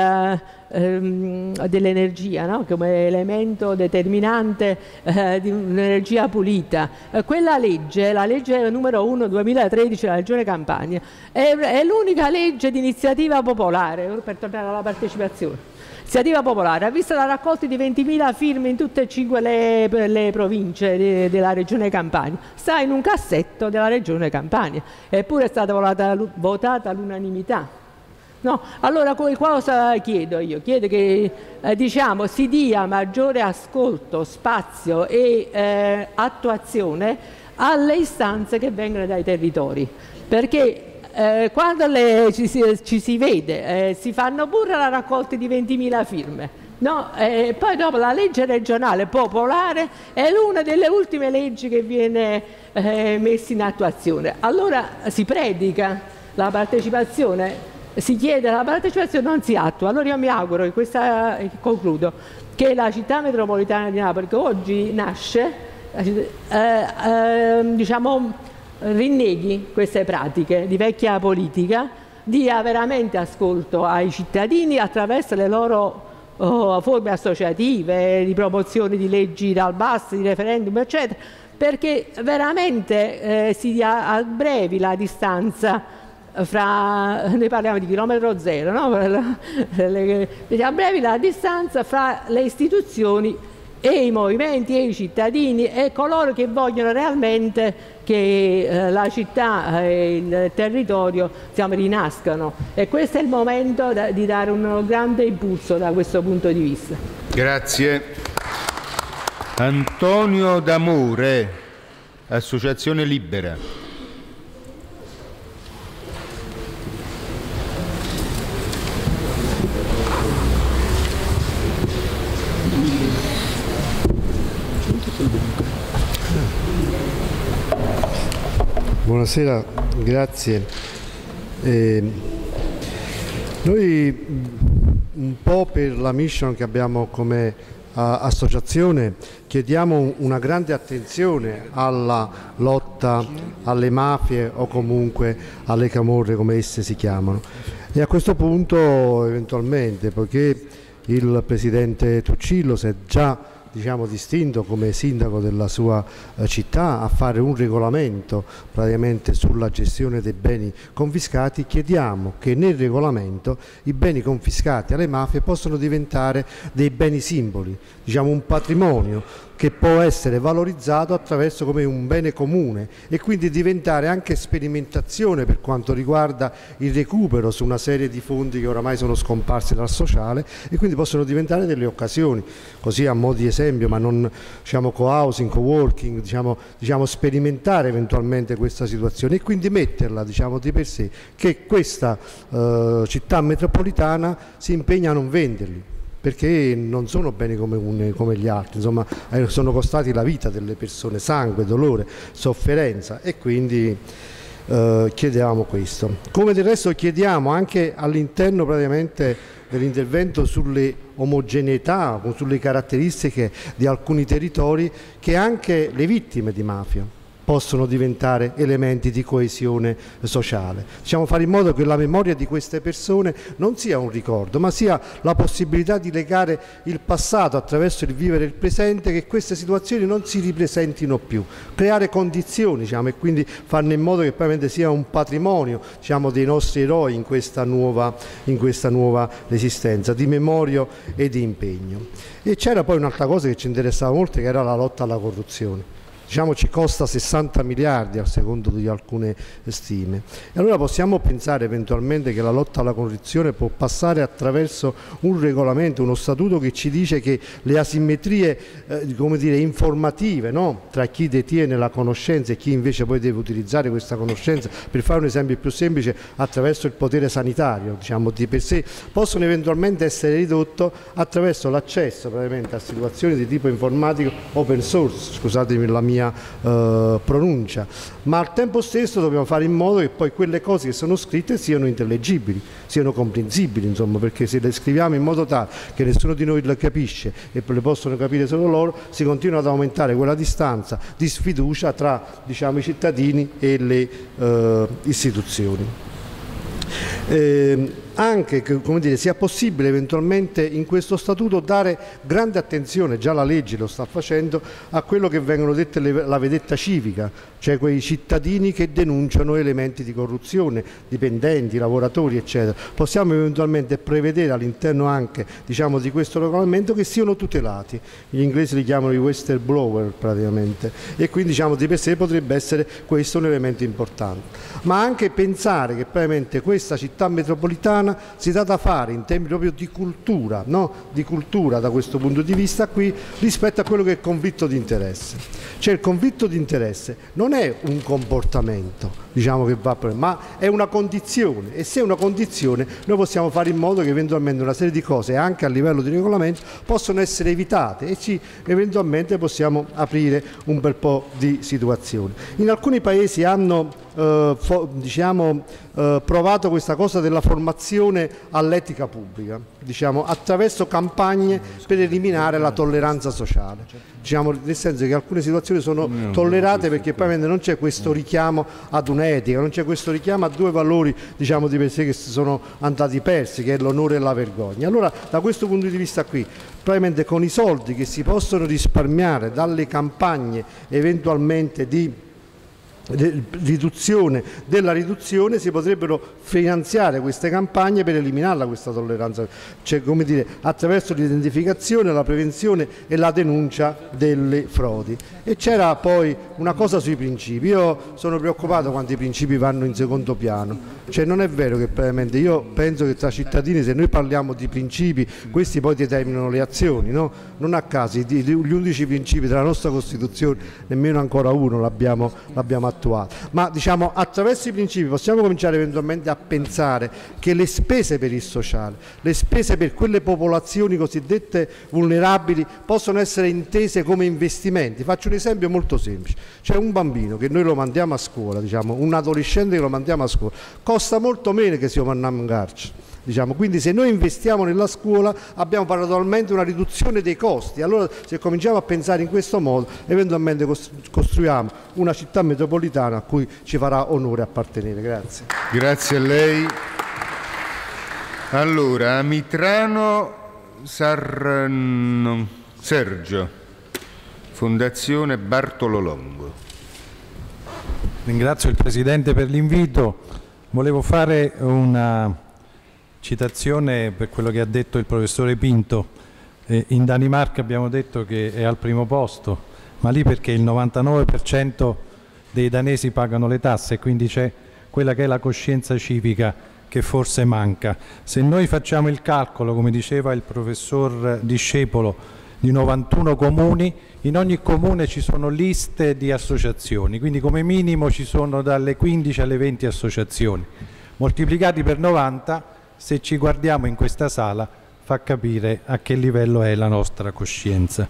dell'energia, no? Come elemento determinante di un'energia pulita. Quella legge, la legge numero 1 2013 della Regione Campania, è l'unica legge di iniziativa popolare, per tornare alla partecipazione. Iniziativa popolare, ha visto la raccolta di 20.000 firme in tutte e 5 le province della Regione Campania, sta in un cassetto della Regione Campania, eppure è stata votata all'unanimità. No? Allora cosa chiedo io? Chiedo che diciamo, si dia maggiore ascolto, spazio e attuazione alle istanze che vengono dai territori, perché quando ci si vede, si fanno pure la raccolta di 20.000 firme, no? Poi dopo la legge regionale popolare è una delle ultime leggi che viene messa in attuazione. Allora si predica la partecipazione, si chiede la partecipazione, non si attua. Allora io mi auguro che concludo, che la città metropolitana di Napoli, che oggi nasce, diciamo, rinneghi queste pratiche di vecchia politica, dia veramente ascolto ai cittadini attraverso le loro forme associative, di promozione di leggi dal basso, di referendum, eccetera, perché veramente si abbrevi la distanza fra, noi parliamo di chilometro zero, no? Si abbrevi la distanza fra le istituzioni e i movimenti e i cittadini e coloro che vogliono realmente che la città e il territorio rinascano, e questo è il momento di dare un grande impulso da questo punto di vista. Grazie. Antonio D'Amore, Associazione Libera. Buonasera, grazie. Noi un po' per la mission che abbiamo come associazione chiediamo una grande attenzione alla lotta alle mafie o comunque alle camorre, come esse si chiamano, e a questo punto eventualmente, poiché il presidente Tuccillo si è già distinto come sindaco della sua città a fare un regolamento praticamente sulla gestione dei beni confiscati, chiediamo che nel regolamento i beni confiscati alle mafie possano diventare dei beni simboli, un patrimonio che può essere valorizzato attraverso come un bene comune e quindi diventare anche sperimentazione per quanto riguarda il recupero su una serie di fondi che oramai sono scomparsi dal sociale, e quindi possono diventare delle occasioni, così a mo' di esempio, ma non co-housing, co-working, sperimentare eventualmente questa situazione e quindi metterla di per sé, che questa città metropolitana si impegna a non venderli, perché non sono beni come gli altri, insomma, sono costati la vita delle persone, sangue, dolore, sofferenza, e quindi chiediamo questo. Come del resto chiediamo anche all'interno praticamente dell'intervento sulle omogeneità, sulle caratteristiche di alcuni territori, che anche le vittime di mafia possono diventare elementi di coesione sociale. Fare in modo che la memoria di queste persone non sia un ricordo, ma sia la possibilità di legare il passato attraverso il vivere il presente, che queste situazioni non si ripresentino più, creare condizioni e quindi farne in modo che poi sia un patrimonio dei nostri eroi in questa nuova resistenza di memoria e di impegno. E c'era poi un'altra cosa che ci interessava molto, che era la lotta alla corruzione. Ci costa 60 miliardi a secondo di alcune stime, e allora possiamo pensare eventualmente che la lotta alla corruzione può passare attraverso un regolamento, uno statuto che ci dice che le asimmetrie informative, no? Tra chi detiene la conoscenza e chi invece poi deve utilizzare questa conoscenza, per fare un esempio più semplice, attraverso il potere sanitario di per sé, possono eventualmente essere ridotto attraverso l'accesso a situazioni di tipo informatico open source, scusatemi la mia pronuncia, ma al tempo stesso dobbiamo fare in modo che poi quelle cose che sono scritte siano intellegibili, siano comprensibili, perché se le scriviamo in modo tale che nessuno di noi le capisce e le possono capire solo loro, si continua ad aumentare quella distanza di sfiducia tra i cittadini e le istituzioni. Anche sia possibile eventualmente in questo statuto dare grande attenzione, già la legge lo sta facendo, a quello che vengono dette la vedetta civica, cioè quei cittadini che denunciano elementi di corruzione, dipendenti, lavoratori eccetera. Possiamo eventualmente prevedere all'interno anche di questo regolamento che siano tutelati, gli inglesi li chiamano i whistleblower praticamente, e quindi di per sé potrebbe essere questo un elemento importante, ma anche pensare che praticamente questa città metropolitana metropolitana si dà da fare in termini proprio di cultura, no? Di cultura da questo punto di vista qui, rispetto a quello che è il conflitto di interesse. Cioè il conflitto di interesse non è un comportamento, diciamo, che va per, ma è una condizione, e se è una condizione noi possiamo fare in modo che eventualmente una serie di cose anche a livello di regolamento possono essere evitate, e eventualmente possiamo aprire un bel po' di situazioni. In alcuni paesi hanno provato questa cosa della formazione all'etica pubblica, diciamo, attraverso campagne per eliminare la tolleranza sociale, diciamo, nel senso che alcune situazioni sono tollerate perché poi non c'è questo richiamo ad un'etica, non c'è questo richiamo a due valori, diciamo, di per sé che sono andati persi, che è l'onore e la vergogna. Allora da questo punto di vista qui, probabilmente con i soldi che si possono risparmiare dalle campagne eventualmente di riduzione della riduzione, si potrebbero finanziare queste campagne per eliminarla questa tolleranza, cioè, come dire, attraverso l'identificazione, la prevenzione e la denuncia delle frodi. E c'era poi una cosa sui principi. Io sono preoccupato quando i principi vanno in secondo piano, cioè non è vero che probabilmente, io penso che tra cittadini, se noi parliamo di principi, questi poi determinano le azioni, no? Non a caso gli 11 principi della nostra Costituzione nemmeno ancora uno l'abbiamo attuato, ma diciamo attraverso i principi possiamo cominciare eventualmente a pensare che le spese per il sociale, le spese per quelle popolazioni cosiddette vulnerabili possono essere intese come investimenti. Faccio un esempio molto semplice: c'è un bambino che noi lo mandiamo a scuola, diciamo, un adolescente che lo mandiamo a scuola, costa molto meno che se lo mandiamo in carcere. Diciamo, quindi se noi investiamo nella scuola abbiamo paradossalmente una riduzione dei costi. Allora se cominciamo a pensare in questo modo eventualmente costruiamo una città metropolitana a cui ci farà onore appartenere. Grazie. Grazie a lei. Allora, Mitrano Sergio, Fondazione Bartolo Longo. Ringrazio il Presidente per l'invito. Volevo fare una citazione per quello che ha detto il professore Pinto. In Danimarca abbiamo detto che è al primo posto, ma lì perché il 99% dei danesi pagano le tasse, quindi c'è quella che è la coscienza civica che forse manca. Se noi facciamo il calcolo, come diceva il professor Discepolo, di 91 comuni, in ogni comune ci sono liste di associazioni, quindi come minimo ci sono dalle 15 alle 20 associazioni, moltiplicati per 90. Se ci guardiamo in questa sala fa capire a che livello è la nostra coscienza.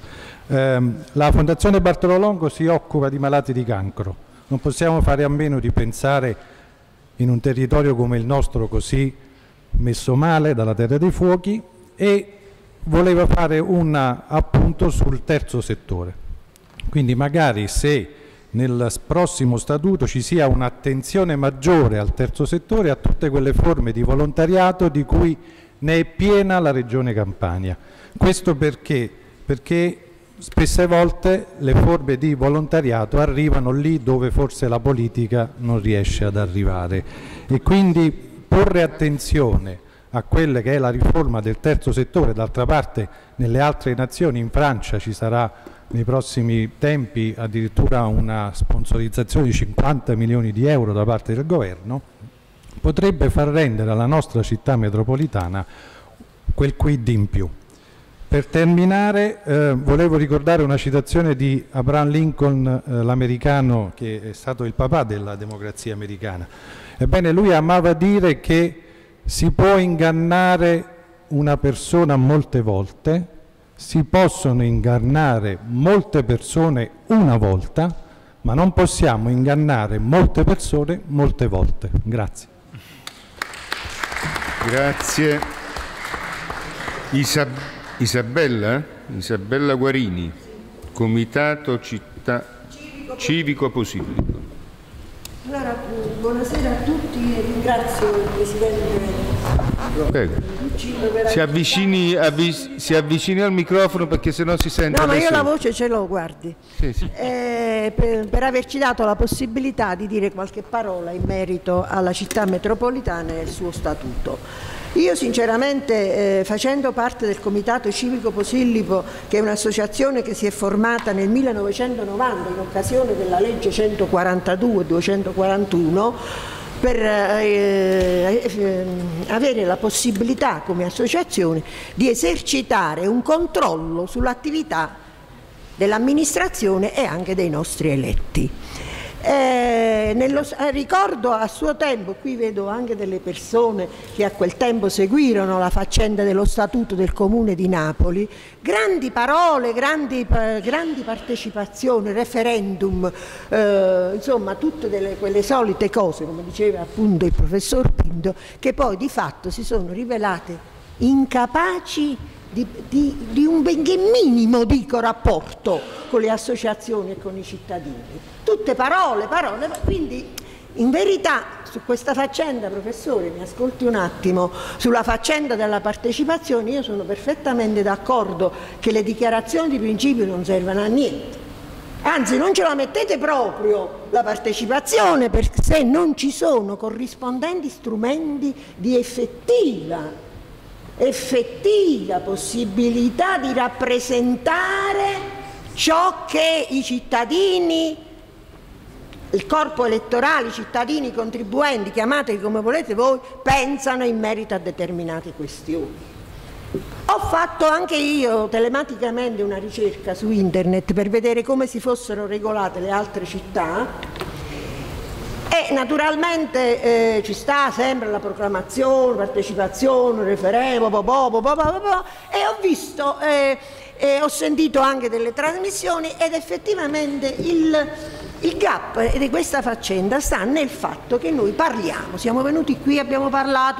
La Fondazione Bartolo Longo si occupa di malati di cancro. Non possiamo fare a meno di pensare, in un territorio come il nostro così messo male dalla terra dei fuochi, e voleva fare un appunto sul terzo settore. Quindi magari se nel prossimo statuto ci sia un'attenzione maggiore al terzo settore, a tutte quelle forme di volontariato di cui ne è piena la Regione Campania. Questo perché? Perché spesse volte le forme di volontariato arrivano lì dove forse la politica non riesce ad arrivare, e quindi porre attenzione a quella che è la riforma del terzo settore. D'altra parte nelle altre nazioni, in Francia ci sarà nei prossimi tempi addirittura una sponsorizzazione di 50 milioni di euro da parte del governo, potrebbe far rendere alla nostra città metropolitana quel quid in più. Per terminare volevo ricordare una citazione di Abraham Lincoln, l'americano che è stato il papà della democrazia americana. Ebbene, lui amava dire che si può ingannare una persona molte volte, si possono ingannare molte persone una volta, ma non possiamo ingannare molte persone molte volte. Grazie. Grazie. Isabella Guarini, Comitato Città Civico Posilipo. Allora, buonasera a tutti e ringrazio il Presidente. Si avvicini al microfono perché sennò si sente. No, ma io la voce ce l'ho, guardi. Sì, sì. Per averci dato la possibilità di dire qualche parola in merito alla città metropolitana e al suo statuto. Io sinceramente, facendo parte del Comitato Civico Posillipo, che è un'associazione che si è formata nel 1990 in occasione della legge 142-241, per avere la possibilità come associazione di esercitare un controllo sull'attività dell'amministrazione e anche dei nostri eletti. Ricordo a suo tempo, qui vedo anche delle persone che a quel tempo seguirono la faccenda dello statuto del Comune di Napoli, grandi parole, grandi partecipazioni, referendum, insomma tutte quelle solite cose, come diceva appunto il professor Pinto, che poi di fatto si sono rivelate incapaci di un benché minimo, dico, rapporto con le associazioni e con i cittadini. Tutte parole, quindi in verità su questa faccenda, professore, mi ascolti un attimo, sulla faccenda della partecipazione io sono perfettamente d'accordo che le dichiarazioni di principio non servono a niente. Anzi, non ce la mettete proprio la partecipazione, perché se non ci sono corrispondenti strumenti di effettiva possibilità di rappresentare ciò che i cittadini, il corpo elettorale, i cittadini, i contribuenti, chiamateli come volete voi, pensano in merito a determinate questioni. Ho fatto anche io telematicamente una ricerca su internet per vedere come si fossero regolate le altre città. E naturalmente ci sta sempre la proclamazione, partecipazione, referendum, e ho visto e ho sentito anche delle trasmissioni ed effettivamente il gap di questa faccenda sta nel fatto che noi parliamo, siamo venuti qui, abbiamo parlato,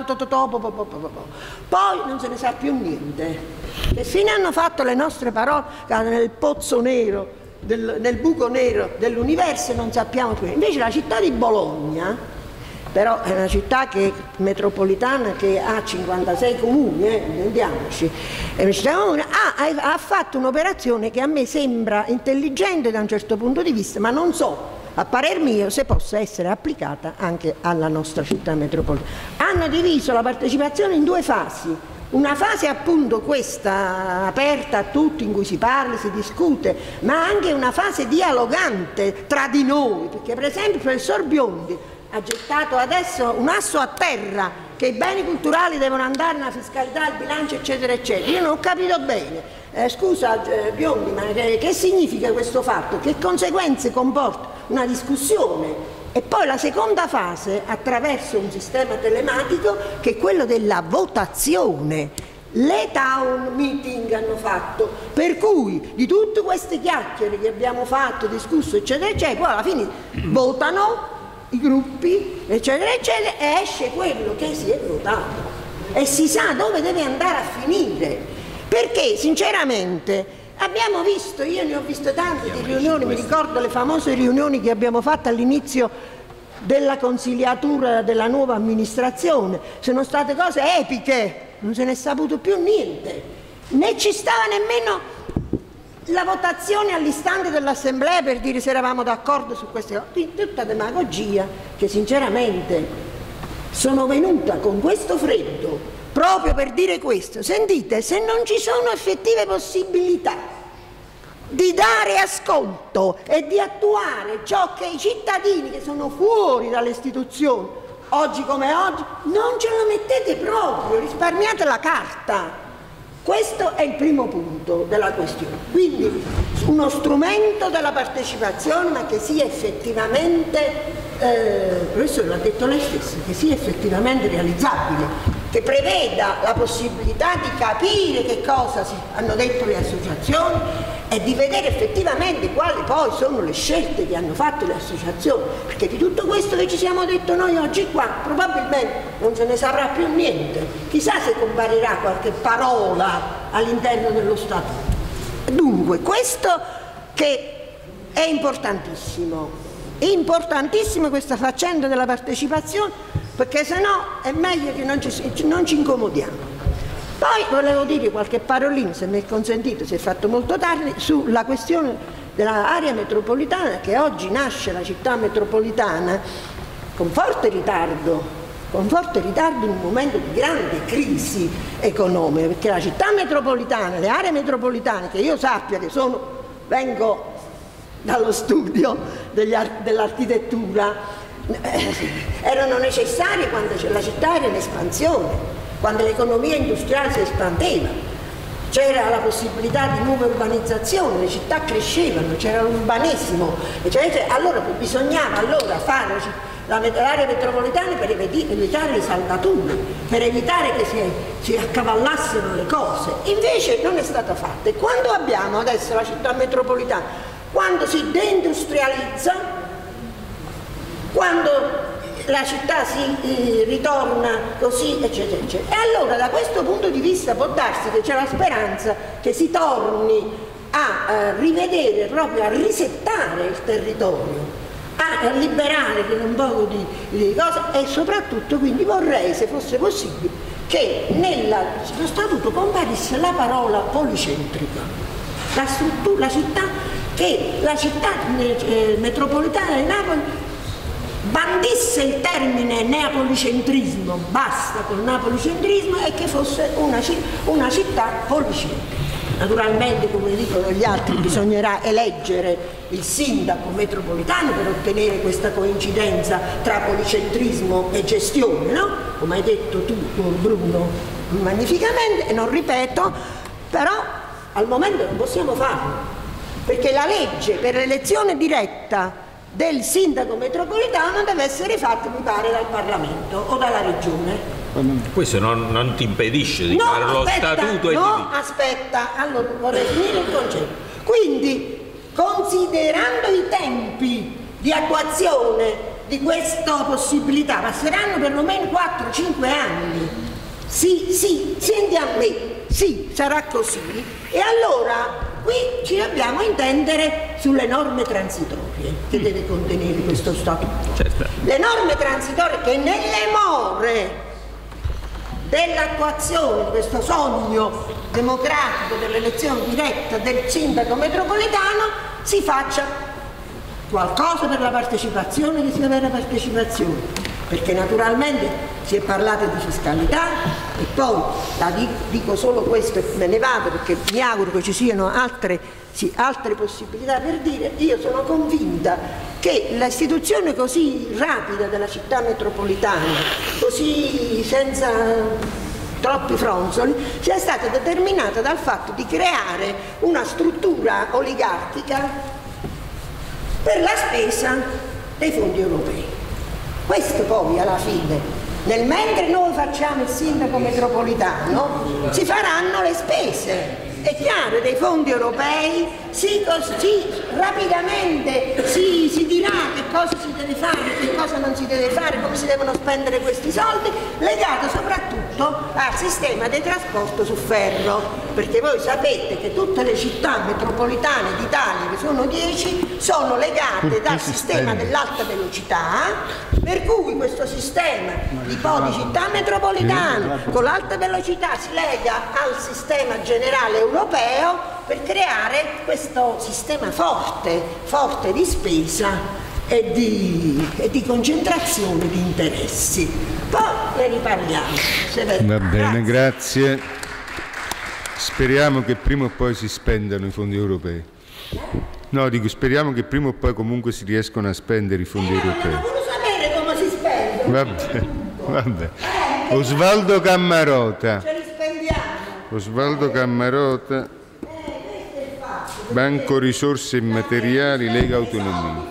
poi non se ne sa più niente. Che fine hanno fatto le nostre parole nel pozzo nero, nel buco nero dell'universo, non sappiamo più. Invece la città di Bologna, però è una città metropolitana che ha 56 comuni, intendiamoci, è una città comune, ha fatto un'operazione che a me sembra intelligente da un certo punto di vista, ma non so, a parer mio, se possa essere applicata anche alla nostra città metropolitana. Hanno diviso la partecipazione in due fasi. Una fase appunto questa aperta a tutti, in cui si parla, si discute, ma anche una fase dialogante tra di noi, perché per esempio il professor Biondi ha gettato adesso un asso a terra che i beni culturali devono andare nella fiscalità, il bilancio, eccetera, eccetera. Io non ho capito bene. Scusa Biondi, ma che significa questo fatto? Che conseguenze comporta una discussione? E poi la seconda fase attraverso un sistema telematico che è quello della votazione. Le town meeting hanno fatto, per cui di tutte queste chiacchiere che abbiamo fatto, discusso, eccetera, eccetera, poi alla fine votano i gruppi, eccetera, eccetera, e esce quello che si è votato e si sa dove deve andare a finire. Perché sinceramente abbiamo visto, io ne ho viste tante di riunioni, mi ricordo le famose riunioni che abbiamo fatto all'inizio della consigliatura della nuova amministrazione, sono state cose epiche, non se ne è saputo più niente, né ci stava nemmeno la votazione all'istante dell'assemblea per dire se eravamo d'accordo su queste cose, quindi tutta demagogia che sinceramente sono venuta con questo freddo proprio per dire questo. Sentite, se non ci sono effettive possibilità di dare ascolto e di attuare ciò che i cittadini che sono fuori dalle istituzioni, oggi come oggi, non ce la mettete proprio, risparmiate la carta. Questo è il primo punto della questione. Quindi uno strumento della partecipazione, ma che sia effettivamente, professore l'ha detto lei stesso, che sia effettivamente realizzabile, che preveda la possibilità di capire che cosa hanno detto le associazioni e di vedere effettivamente quali poi sono le scelte che hanno fatto le associazioni, perché di tutto questo che ci siamo detto noi oggi qua probabilmente non se ne saprà più niente, chissà se comparirà qualche parola all'interno dello Statuto. Dunque questo che è importantissimo questa faccenda della partecipazione, perché sennò è meglio che non ci incomodiamo. Poi volevo dire qualche parolina, se mi è consentito, si è fatto molto tardi, sulla questione dell'area metropolitana, che oggi nasce la città metropolitana con forte ritardo in un momento di grande crisi economica, perché la città metropolitana, le aree metropolitane, che io sappia che vengo dallo studio dell'architettura, erano necessarie quando la città era in espansione, quando l'economia industriale si espandeva, c'era la possibilità di nuova urbanizzazione, le città crescevano, c'era l'urbanesimo, eccetera. Allora bisognava fare l'area metropolitana per evitare le saldature, per evitare che si accavallassero le cose. Invece non è stato fatto. E quando abbiamo adesso la città metropolitana, quando si deindustrializza, quando la città si ritorna così, eccetera, eccetera. E allora da questo punto di vista può darsi che c'è la speranza che si torni a rivedere, proprio a risettare il territorio, a liberare un po' di cose, e soprattutto quindi vorrei, se fosse possibile, che nello statuto comparisse la parola policentrica, la città metropolitana di Napoli bandisse il termine neapolicentrismo, basta col napolicentrismo, e che fosse una città policentrica. Naturalmente, come dicono gli altri, bisognerà eleggere il sindaco metropolitano per ottenere questa coincidenza tra policentrismo e gestione, no? Come hai detto tu, Bruno, magnificamente, e non ripeto, però al momento non possiamo farlo, perché la legge per l'elezione diretta del sindaco metropolitano deve essere fatta, mi pare, dal Parlamento o dalla Regione. Questo non ti impedisce di fare lo statuto? Aspetta, allora vorrei finire il concetto. Quindi, considerando i tempi di attuazione di questa possibilità, passeranno perlomeno 4-5 anni. Sì, senti a me, sì, sarà così. E allora qui ci dobbiamo intendere sulle norme transitorie che deve contenere questo statuto. Certo. Le norme transitorie che nelle more dell'attuazione di questo sogno democratico dell'elezione diretta del sindaco metropolitano si faccia qualcosa per la partecipazione, che sia vera partecipazione, perché naturalmente si è parlato di fiscalità, e poi dico solo questo e me ne vado, perché mi auguro che ci siano altre possibilità per dire. Io sono convinta che l'istituzione così rapida della città metropolitana, così senza troppi fronzoli, sia stata determinata dal fatto di creare una struttura oligarchica per la spesa dei fondi europei. Questo poi alla fine, nel mentre noi facciamo il sindaco metropolitano, si faranno le spese. È chiaro, dei fondi europei rapidamente si dirà che cosa si deve fare, che cosa non si deve fare, come si devono spendere questi soldi, legato soprattutto al sistema di trasporto su ferro, perché voi sapete che tutte le città metropolitane d'Italia, che sono 10, sono legate dal sistema dell'alta velocità, per cui questo sistema di città metropolitana con l'alta velocità si lega al sistema generale europeo per creare questo sistema forte di spesa e di concentrazione di interessi. Poi ne riparliamo. Va bene, grazie. Speriamo che prima o poi si spendano i fondi europei. No, dico, speriamo che prima o poi comunque si riescano a spendere i fondi europei. Non voglio sapere come si spendono. Vabbè. Osvaldo Cammarota. Ce li spendiamo. Osvaldo Cammarota, Banco Risorse Immateriali, Lega Autonomia.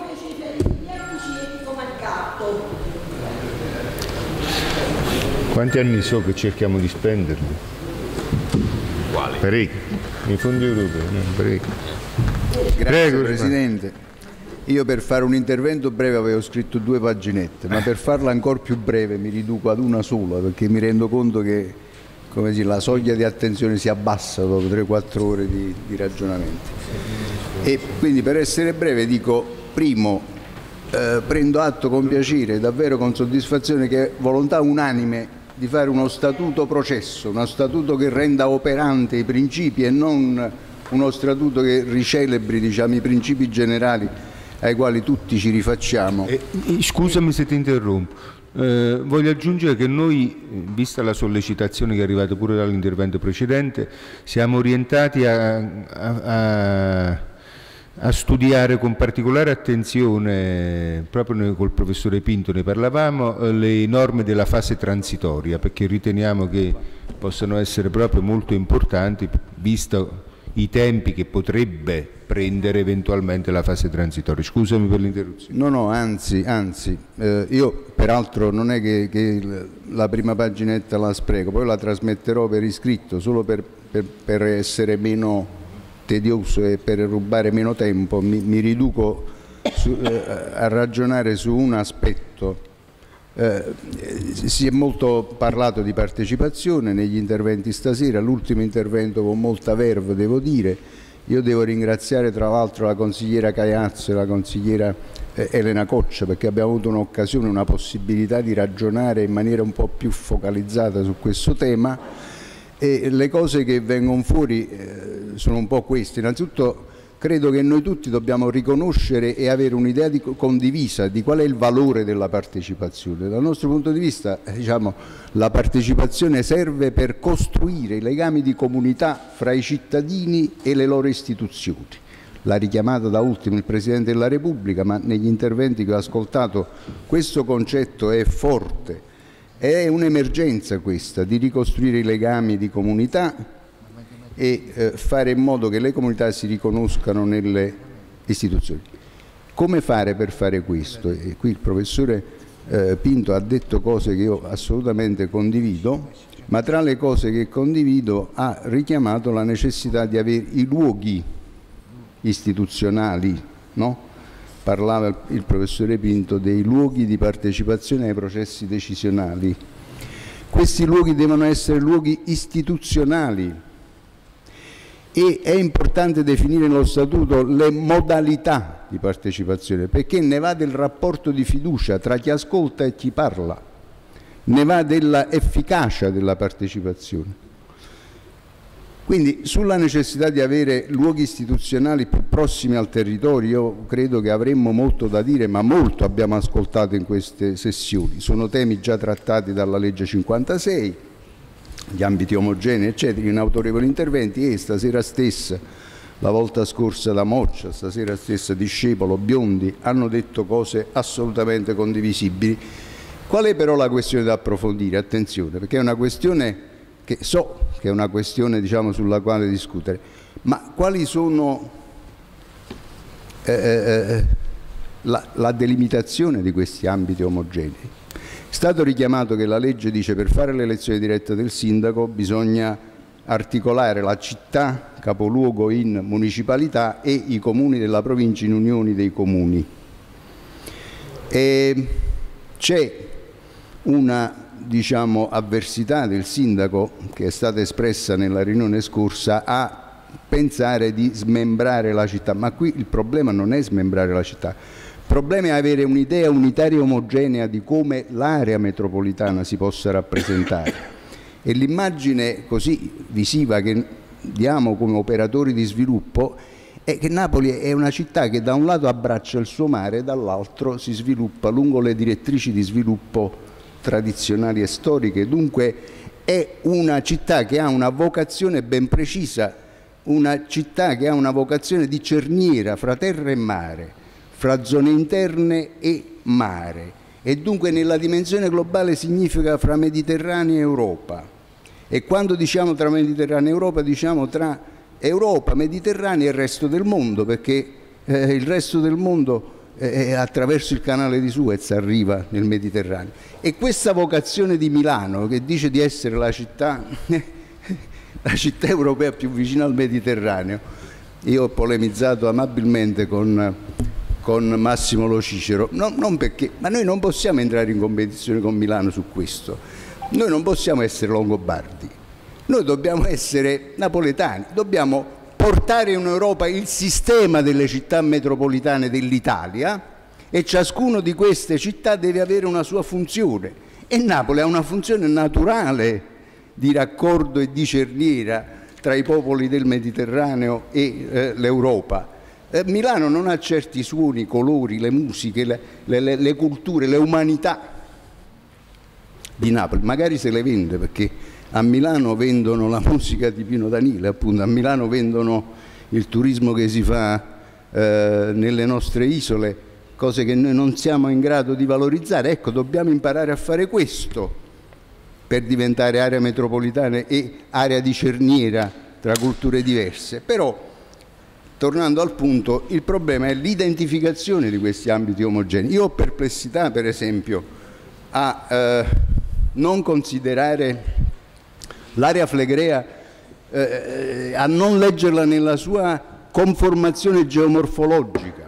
Quanti anni so che cerchiamo di spenderli? Quali? Parecchi. I fondi europei, parecchi. Grazie. Prego, Presidente. Io per fare un intervento breve avevo scritto 2 paginette, ma per farla ancora più breve mi riduco ad una sola, perché mi rendo conto che, come dire, la soglia di attenzione si abbassa dopo 3-4 ore di ragionamenti. E quindi, per essere breve, dico: primo, prendo atto con piacere, davvero con soddisfazione, che è volontà unanime di fare uno statuto processo, uno statuto che renda operante i principi e non uno statuto che ricelebri, diciamo, i principi generali ai quali tutti ci rifacciamo. Scusami se ti interrompo, voglio aggiungere che noi, vista la sollecitazione che è arrivata pure dall'intervento precedente, siamo orientati a a studiare con particolare attenzione, proprio noi col professore Pinto ne parlavamo, le norme della fase transitoria, perché riteniamo che possano essere proprio molto importanti, visto i tempi che potrebbe prendere eventualmente la fase transitoria. Scusami per l'interruzione. No, anzi, io peraltro non è che la prima paginetta la spreco, poi la trasmetterò per iscritto, solo per essere meno tedioso e per rubare meno tempo, mi riduco a ragionare su un aspetto. Si è molto parlato di partecipazione negli interventi stasera, l'ultimo intervento con molta verve, devo dire. Io devo ringraziare tra l'altro la consigliera Caiazzo e la consigliera Elena Coccia, perché abbiamo avuto un'occasione, una possibilità di ragionare in maniera un po' più focalizzata su questo tema. E le cose che vengono fuori sono un po' queste. Innanzitutto credo che noi tutti dobbiamo riconoscere e avere un'idea condivisa di qual è il valore della partecipazione. Dal nostro punto di vista, diciamo, la partecipazione serve per costruire i legami di comunità fra i cittadini e le loro istituzioni. L'ha richiamato da ultimo il Presidente della Repubblica, ma negli interventi che ho ascoltato questo concetto è forte. È un'emergenza questa, di ricostruire i legami di comunità e fare in modo che le comunità si riconoscano nelle istituzioni. Come fare per fare questo? E qui il professore Pinto ha detto cose che io assolutamente condivido, ma tra le cose che condivido ha richiamato la necessità di avere i luoghi istituzionali, no? Parlava il professore Pinto dei luoghi di partecipazione ai processi decisionali. Questi luoghi devono essere luoghi istituzionali e è importante definire nello Statuto le modalità di partecipazione, perché ne va del rapporto di fiducia tra chi ascolta e chi parla, ne va dell'efficacia della partecipazione. Quindi sulla necessità di avere luoghi istituzionali più prossimi al territorio io credo che avremmo molto da dire, ma molto abbiamo ascoltato in queste sessioni. Sono temi già trattati dalla legge 56, gli ambiti omogenei eccetera, in autorevoli interventi, e stasera stessa, la volta scorsa da Moccia, stasera stessa Discepolo, Biondi hanno detto cose assolutamente condivisibili. Qual è però la questione da approfondire? Attenzione, perché è una questione che so che è una questione, diciamo, sulla quale discutere, ma quali sono la delimitazione di questi ambiti omogenei? È stato richiamato che la legge dice per fare l'elezione diretta del sindaco bisogna articolare la città capoluogo in municipalità e i comuni della provincia in unioni dei comuni. E c'è una, diciamo, avversità del sindaco che è stata espressa nella riunione scorsa a pensare di smembrare la città, ma qui il problema non è smembrare la città, il problema è avere un'idea unitaria e omogenea di come l'area metropolitana si possa rappresentare, e l'immagine così visiva che diamo come operatori di sviluppo è che Napoli è una città che da un lato abbraccia il suo mare e dall'altro si sviluppa lungo le direttrici di sviluppo tradizionali e storiche. Dunque è una città che ha una vocazione ben precisa, una città che ha una vocazione di cerniera fra terra e mare, fra zone interne e mare, e dunque nella dimensione globale significa fra Mediterraneo e Europa, e quando diciamo tra Mediterraneo e Europa diciamo tra Europa, Mediterraneo e il resto del mondo, perché il resto del mondo attraverso il canale di Suez arriva nel Mediterraneo. E questa vocazione di Milano, che dice di essere la città europea più vicina al Mediterraneo, io ho polemizzato amabilmente con Massimo Lo Cicero, non perché, ma noi non possiamo entrare in competizione con Milano su questo, noi non possiamo essere longobardi, noi dobbiamo essere napoletani, dobbiamo portare in Europa il sistema delle città metropolitane dell'Italia, e ciascuno di queste città deve avere una sua funzione, e Napoli ha una funzione naturale di raccordo e di cerniera tra i popoli del Mediterraneo e l'Europa. Milano non ha certi suoni, i colori, le musiche, le culture, le umanità di Napoli, magari se le vende, perché a Milano vendono la musica di Pino Danile, appunto, a Milano vendono il turismo che si fa nelle nostre isole, cose che noi non siamo in grado di valorizzare. Ecco, dobbiamo imparare a fare questo per diventare area metropolitana e area di cerniera tra culture diverse. Però, tornando al punto, il problema è l'identificazione di questi ambiti omogenei. Io ho perplessità, per esempio, a non considerare l'area flegrea, a non leggerla nella sua conformazione geomorfologica.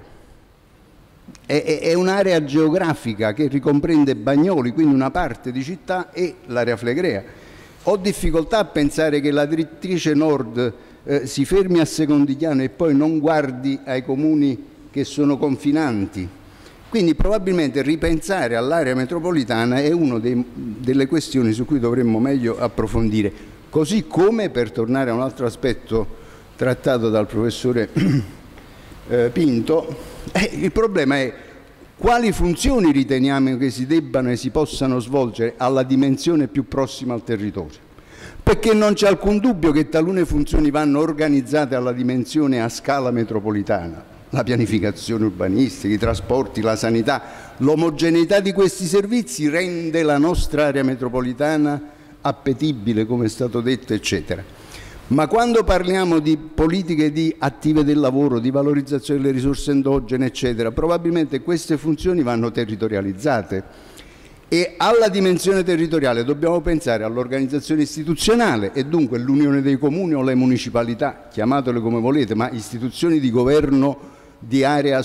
È un'area geografica che ricomprende Bagnoli, quindi una parte di città, e l'area flegrea. Ho difficoltà a pensare che la direttrice nord si fermi a Secondigliano e poi non guardi ai comuni che sono confinanti. Quindi probabilmente ripensare all'area metropolitana è una delle questioni su cui dovremmo meglio approfondire. Così come, per tornare a un altro aspetto trattato dal professore Pinto, il problema è quali funzioni riteniamo che si debbano e si possano svolgere alla dimensione più prossima al territorio. Perché non c'è alcun dubbio che talune funzioni vanno organizzate alla dimensione a scala metropolitana, la pianificazione urbanistica, i trasporti, la sanità. L'omogeneità di questi servizi rende la nostra area metropolitana appetibile, come è stato detto, eccetera. Ma quando parliamo di politiche attive del lavoro, di valorizzazione delle risorse endogene, eccetera, probabilmente queste funzioni vanno territorializzate. E alla dimensione territoriale dobbiamo pensare all'organizzazione istituzionale, e dunque l'unione dei comuni o le municipalità, chiamatele come volete, ma istituzioni di governo di area a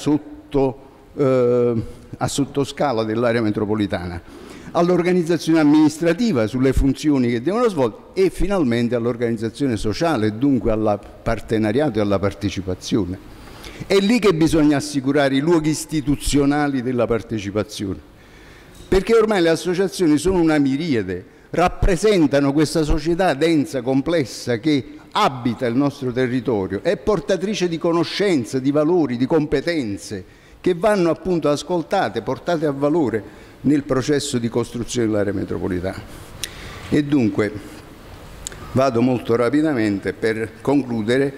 sottoscala dell'area metropolitana, all'organizzazione amministrativa sulle funzioni che devono svolgere, e finalmente all'organizzazione sociale, dunque al partenariato e alla partecipazione. È lì che bisogna assicurare i luoghi istituzionali della partecipazione, perché ormai le associazioni sono una miriade, rappresentano questa società densa, complessa, che abita il nostro territorio, è portatrice di conoscenze, di valori, di competenze, che vanno appunto ascoltate, portate a valore nel processo di costruzione dell'area metropolitana. E dunque, vado molto rapidamente per concludere,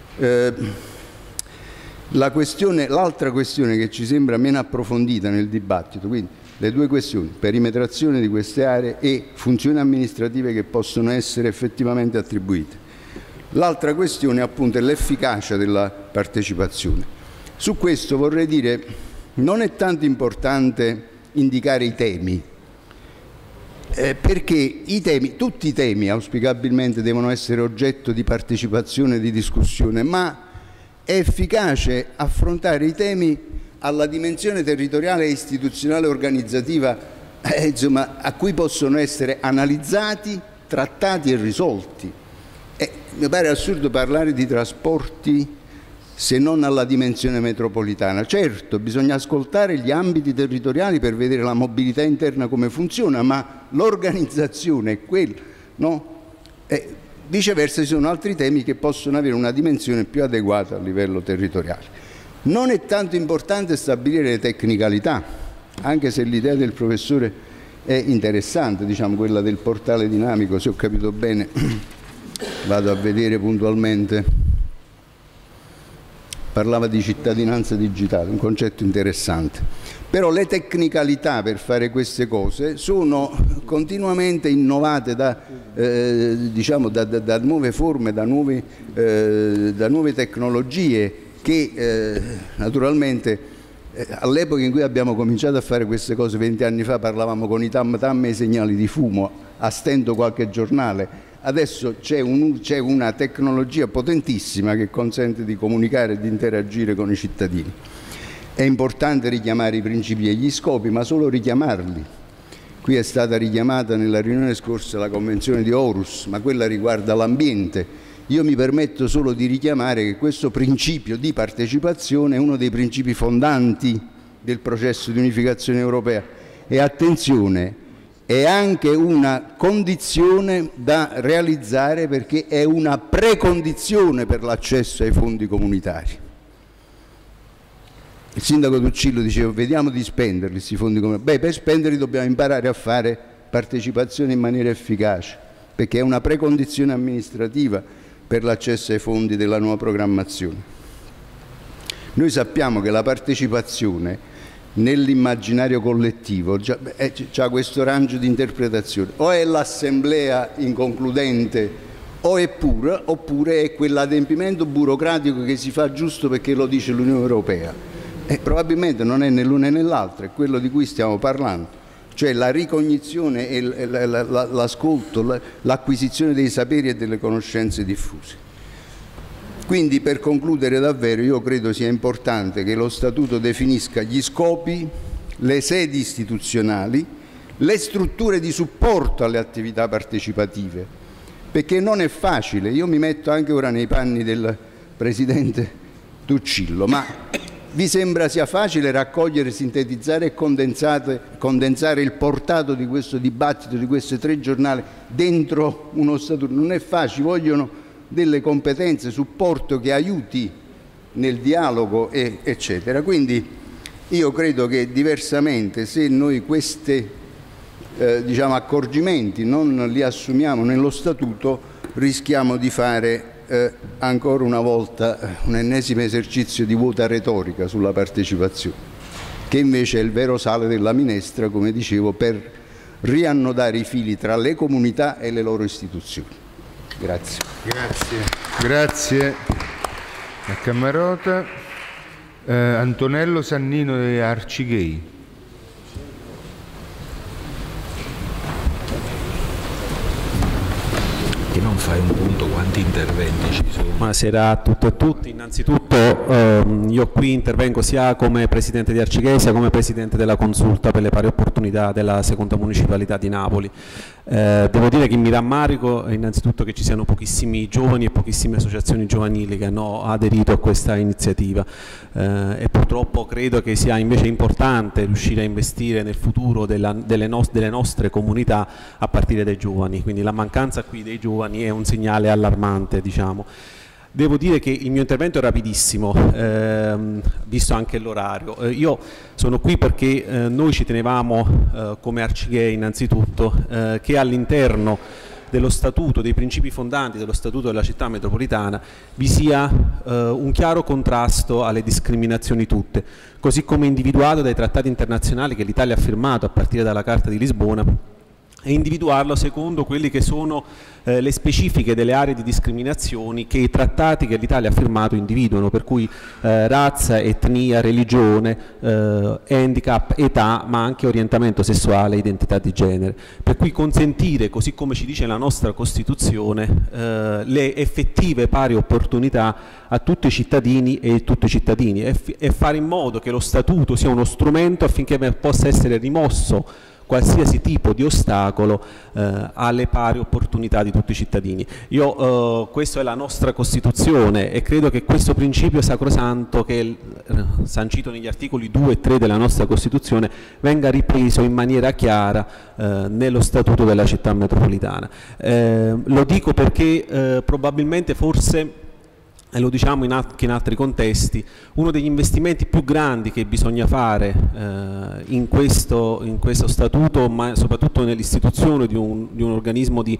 l'altra questione che ci sembra meno approfondita nel dibattito, quindi le due questioni, perimetrazione di queste aree e funzioni amministrative che possono essere effettivamente attribuite. L'altra questione appunto è l'efficacia della partecipazione. Su questo vorrei dire, non è tanto importante indicare i temi, perché tutti i temi auspicabilmente devono essere oggetto di partecipazione e di discussione, ma è efficace affrontare i temi alla dimensione territoriale, istituzionale e organizzativa, insomma, a cui possono essere analizzati, trattati e risolti. Mi pare assurdo parlare di trasporti se non alla dimensione metropolitana. Certo, bisogna ascoltare gli ambiti territoriali per vedere la mobilità interna come funziona, ma l'organizzazione è quella, no? Viceversa ci sono altri temi che possono avere una dimensione più adeguata a livello territoriale. Non è tanto importante stabilire le tecnicalità, anche se l'idea del professore è interessante, diciamo quella del portale dinamico, se ho capito bene, vado a vedere puntualmente. Parlava di cittadinanza digitale, un concetto interessante. Però le tecnicalità per fare queste cose sono continuamente innovate da nuove forme, da nuove tecnologie che naturalmente all'epoca in cui abbiamo cominciato a fare queste cose 20 anni fa parlavamo con i tam tam e i segnali di fumo a stento qualche giornale. Adesso c'è una tecnologia potentissima che consente di comunicare e di interagire con i cittadini. È importante richiamare i principi e gli scopi, ma solo richiamarli. Qui è stata richiamata nella riunione scorsa la Convenzione di Aarhus, ma quella riguarda l'ambiente. Io mi permetto solo di richiamare che questo principio di partecipazione è uno dei principi fondanti del processo di unificazione europea. E attenzione, è anche una condizione da realizzare perché è una precondizione per l'accesso ai fondi comunitari. Il sindaco Tuccillo diceva vediamo di spenderli questi fondi comunitari. Per spenderli dobbiamo imparare a fare partecipazione in maniera efficace, perché è una precondizione amministrativa per l'accesso ai fondi della nuova programmazione. Noi sappiamo che la partecipazione nell'immaginario collettivo c'ha questo range di interpretazione, o è l'assemblea inconcludente oppure è quell'adempimento burocratico che si fa giusto perché lo dice l'Unione Europea, e probabilmente non è né l'una né l'altra, è quello di cui stiamo parlando, cioè la ricognizione e l'ascolto, l'acquisizione dei saperi e delle conoscenze diffuse. Quindi, per concludere davvero, io credo sia importante che lo Statuto definisca gli scopi, le sedi istituzionali, le strutture di supporto alle attività partecipative, perché non è facile. Io mi metto anche ora nei panni del Presidente Tuccillo, ma vi sembra sia facile raccogliere, sintetizzare e condensare il portato di questo dibattito, di queste 3 giornate dentro uno Statuto? Non è facile, vogliono delle competenze, supporto che aiuti nel dialogo, eccetera. Quindi io credo che diversamente, se noi questi accorgimenti non li assumiamo nello Statuto, rischiamo di fare ancora una volta un ennesimo esercizio di vuota retorica sulla partecipazione, che invece è il vero sale della minestra, come dicevo, per riannodare i fili tra le comunità e le loro istituzioni. Grazie. Grazie a Cammarota. Antonello Sannino e Arcigay. Che non fai un punto quanti interventi ci sono? Buonasera a tutte e a tutti. Innanzitutto io qui intervengo sia come Presidente di Arcigay sia come Presidente della Consulta per le pari opportunità della seconda municipalità di Napoli. Devo dire che mi rammarico innanzitutto che ci siano pochissimi giovani e pochissime associazioni giovanili che hanno aderito a questa iniziativa e purtroppo credo che sia invece importante riuscire a investire nel futuro delle nostre comunità a partire dai giovani, quindi la mancanza qui dei giovani è un segnale allarmante, diciamo. Devo dire che il mio intervento è rapidissimo, visto anche l'orario. Io sono qui perché noi ci tenevamo, come Arcigay innanzitutto, che all'interno dello statuto, dei principi fondanti dello statuto della città metropolitana, vi sia un chiaro contrasto alle discriminazioni tutte, così come individuato dai trattati internazionali che l'Italia ha firmato a partire dalla Carta di Lisbona, e individuarlo secondo quelli che sono le specifiche delle aree di discriminazioni che i trattati che l'Italia ha firmato individuano, per cui razza, etnia, religione, handicap, età, ma anche orientamento sessuale e identità di genere. Per cui consentire, così come ci dice la nostra Costituzione, le effettive pari opportunità a tutti i cittadini e tutti i cittadini e fare in modo che lo Statuto sia uno strumento affinché possa essere rimosso qualsiasi tipo di ostacolo alle pari opportunità di tutti i cittadini. Questa è la nostra Costituzione e credo che questo principio sacrosanto, che è sancito negli articoli 2 e 3 della nostra Costituzione, venga ripreso in maniera chiara nello Statuto della città metropolitana. Lo dico perché probabilmente, forse, e lo diciamo anche in altri contesti, uno degli investimenti più grandi che bisogna fare in questo statuto, ma soprattutto nell'istituzione di un organismo di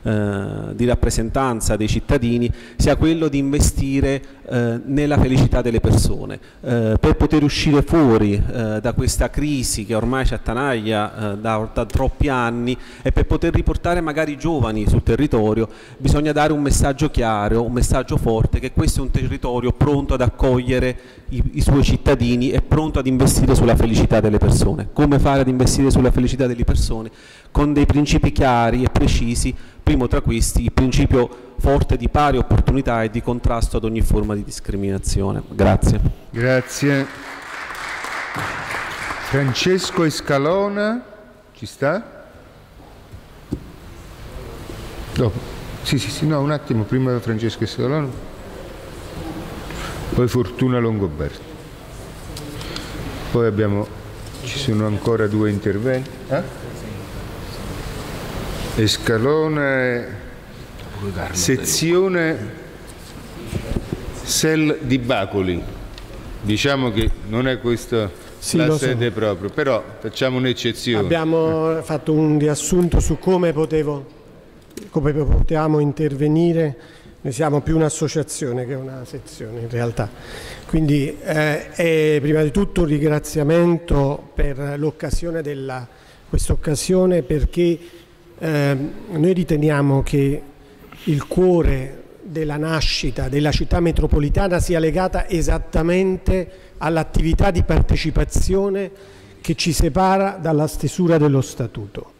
rappresentanza dei cittadini, sia quello di investire nella felicità delle persone, per poter uscire fuori da questa crisi che ormai ci attanaglia da troppi anni, e per poter riportare magari i giovani sul territorio bisogna dare un messaggio chiaro, un messaggio forte, che questo è un territorio pronto ad accogliere i suoi cittadini e pronto ad investire sulla felicità delle persone. Come fare ad investire sulla felicità delle persone? Con dei principi chiari e precisi, primo tra questi il principio forte di pari opportunità e di contrasto ad ogni forma di discriminazione. Grazie. Grazie. Francesco Escalona, ci sta? Dopo. Sì, no, un attimo, prima Francesco Escalona, poi Fortuna Longoberti. Poi ci sono ancora 2 interventi. Escalona, sezione SEL di Bacoli. Diciamo che non è questa la sede proprio, però facciamo un'eccezione. Abbiamo fatto un riassunto su come potevamo intervenire Noi siamo più un'associazione che una sezione in realtà. Quindi è prima di tutto un ringraziamento per l'occasione questa occasione, perché noi riteniamo che il cuore della nascita della città metropolitana sia legata esattamente all'attività di partecipazione che ci separa dalla stesura dello Statuto.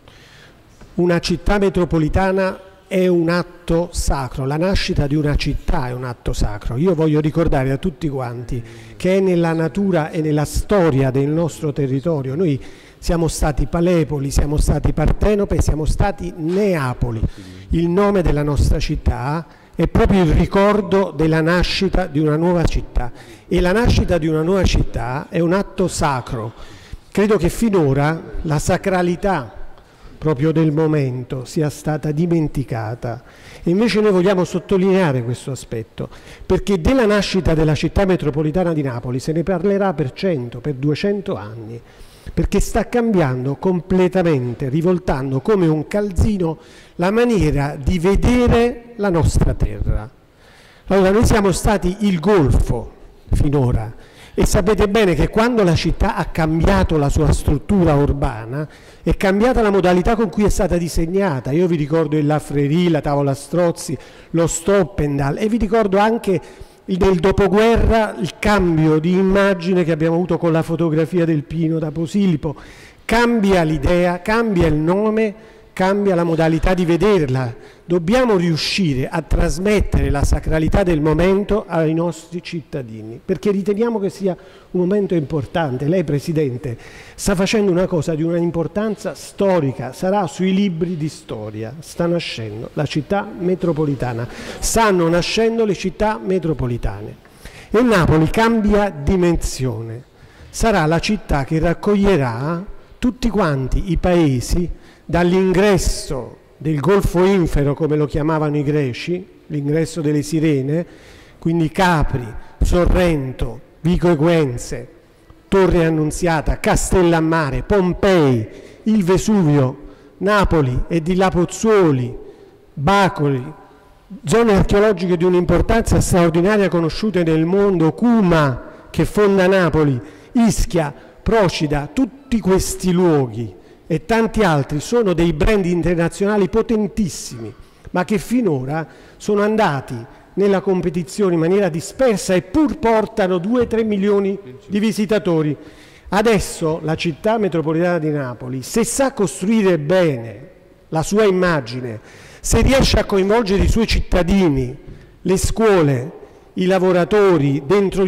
Una città metropolitana è un atto sacro, la nascita di una città è un atto sacro. Io voglio ricordare a tutti quanti che è nella natura e nella storia del nostro territorio. Noi siamo stati Palepoli, siamo stati Partenope, siamo stati Neapoli. Il nome della nostra città è proprio il ricordo della nascita di una nuova città, e la nascita di una nuova città è un atto sacro. Credo che finora la sacralità proprio del momento sia stata dimenticata, e invece noi vogliamo sottolineare questo aspetto, perché della nascita della città metropolitana di Napoli se ne parlerà per 100, per 200 anni, perché sta cambiando completamente, rivoltando come un calzino la maniera di vedere la nostra terra. Allora, noi siamo stati il golfo finora, e sapete bene che quando la città ha cambiato la sua struttura urbana è cambiata la modalità con cui è stata disegnata. Io vi ricordo il Lafreri, la Tavola Strozzi, lo Stoppendal, e vi ricordo anche nel dopoguerra il cambio di immagine che abbiamo avuto con la fotografia del Pino da Posillipo. Cambia l'idea, cambia il nome, cambia la modalità di vederla. Dobbiamo riuscire a trasmettere la sacralità del momento ai nostri cittadini, perché riteniamo che sia un momento importante. Lei, Presidente, sta facendo una cosa di una importanza storica, sarà sui libri di storia. Sta nascendo la città metropolitana, stanno nascendo le città metropolitane, e Napoli cambia dimensione. Sarà la città che raccoglierà tutti quanti i paesi dall'ingresso del Golfo Infero, come lo chiamavano i greci, l'ingresso delle Sirene, quindi Capri, Sorrento, Vico Equense, Torre Annunziata, Castellammare, Pompei, il Vesuvio, Napoli e di là Pozzuoli, Bacoli, zone archeologiche di un'importanza straordinaria conosciute nel mondo, Cuma che fonda Napoli, Ischia, Procida. Tutti questi luoghi e tanti altri sono dei brand internazionali potentissimi, ma che finora sono andati nella competizione in maniera dispersa, eppur portano 2-3 milioni di visitatori. Adesso la città metropolitana di Napoli, se sa costruire bene la sua immagine, se riesce a coinvolgere i suoi cittadini, le scuole, i lavoratori, dentro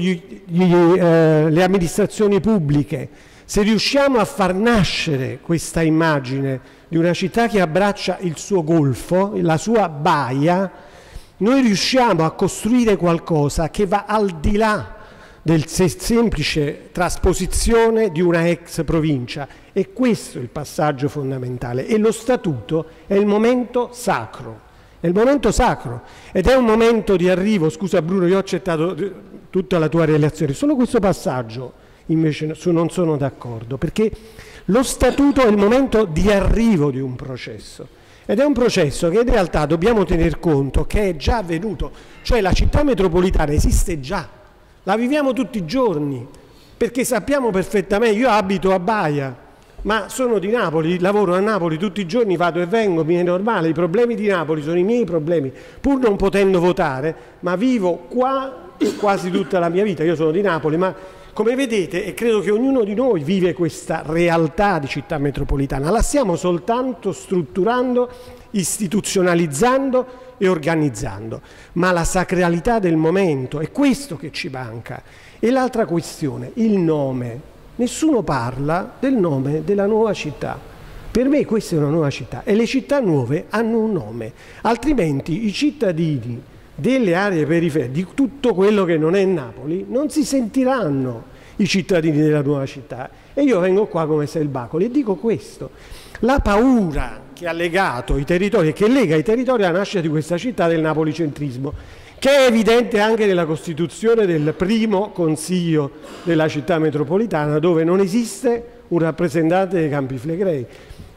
le amministrazioni pubbliche, se riusciamo a far nascere questa immagine di una città che abbraccia il suo golfo, la sua baia, noi riusciamo a costruire qualcosa che va al di là del semplice trasposizione di una ex provincia. E questo è il passaggio fondamentale, e lo Statuto è il momento sacro, è il momento sacro, ed è un momento di arrivo. Scusa Bruno, io ho accettato tutta la tua relazione, solo questo passaggio invece non sono d'accordo, perché lo Statuto è il momento di arrivo di un processo, ed è un processo che in realtà dobbiamo tener conto che è già avvenuto, cioè la città metropolitana esiste già, la viviamo tutti i giorni, perché sappiamo perfettamente. Io abito a Baia, ma sono di Napoli, lavoro a Napoli tutti i giorni, vado e vengo, mi è normale, i problemi di Napoli sono i miei problemi, pur non potendo votare, ma vivo qua quasi tutta la mia vita. Io sono di Napoli, ma come vedete, e credo che ognuno di noi vive questa realtà di città metropolitana, la stiamo soltanto strutturando, istituzionalizzando e organizzando, ma la sacralità del momento è questo che ci manca. E l'altra questione, il nome. Nessuno parla del nome della nuova città. Per me questa è una nuova città, e le città nuove hanno un nome, altrimenti i cittadini delle aree periferiche, di tutto quello che non è Napoli, non si sentiranno i cittadini della nuova città. E io vengo qua come se il Bacoli e dico questo: la paura che ha legato i territori e che lega i territori alla nascita di questa città del napolicentrismo, che è evidente anche nella costituzione del primo consiglio della città metropolitana, dove non esiste un rappresentante dei Campi Flegrei.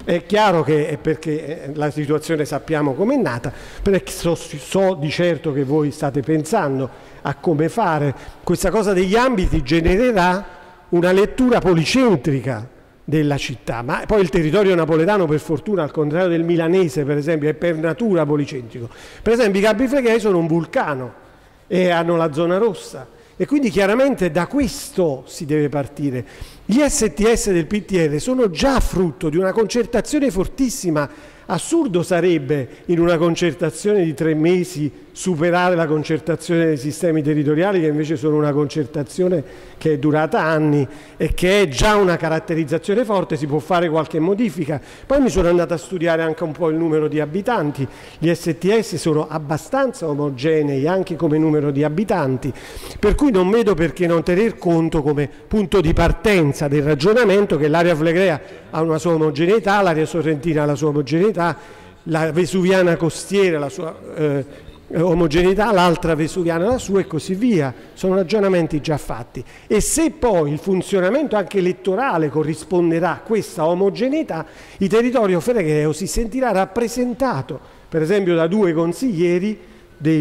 È chiaro che è perché la situazione sappiamo com'è nata, perché so di certo che voi state pensando a come fare. Questa cosa degli ambiti genererà una lettura policentrica della città, ma poi il territorio napoletano, per fortuna, al contrario del milanese per esempio, è per natura policentrico. Per esempio i Campi Flegrei sono un vulcano e hanno la zona rossa, e quindi chiaramente da questo si deve partire. Gli STS del PTR sono già frutto di una concertazione fortissima. Assurdo sarebbe in una concertazione di 3 mesi superare la concertazione dei sistemi territoriali, che invece sono una concertazione che è durata anni e che è già una caratterizzazione forte. Si può fare qualche modifica. Poi mi sono andato a studiare anche un po' il numero di abitanti. Gli STS sono abbastanza omogenei anche come numero di abitanti, per cui non vedo perché non tener conto come punto di partenza del ragionamento che l'area flegrea ha una sua omogeneità, l'area sorrentina ha la sua omogeneità, la vesuviana costiera la sua omogeneità, l'altra vesuviana la sua, e così via. Sono ragionamenti già fatti, e se poi il funzionamento anche elettorale corrisponderà a questa omogeneità, il territorio flegreo si sentirà rappresentato per esempio da 2 consiglieri dei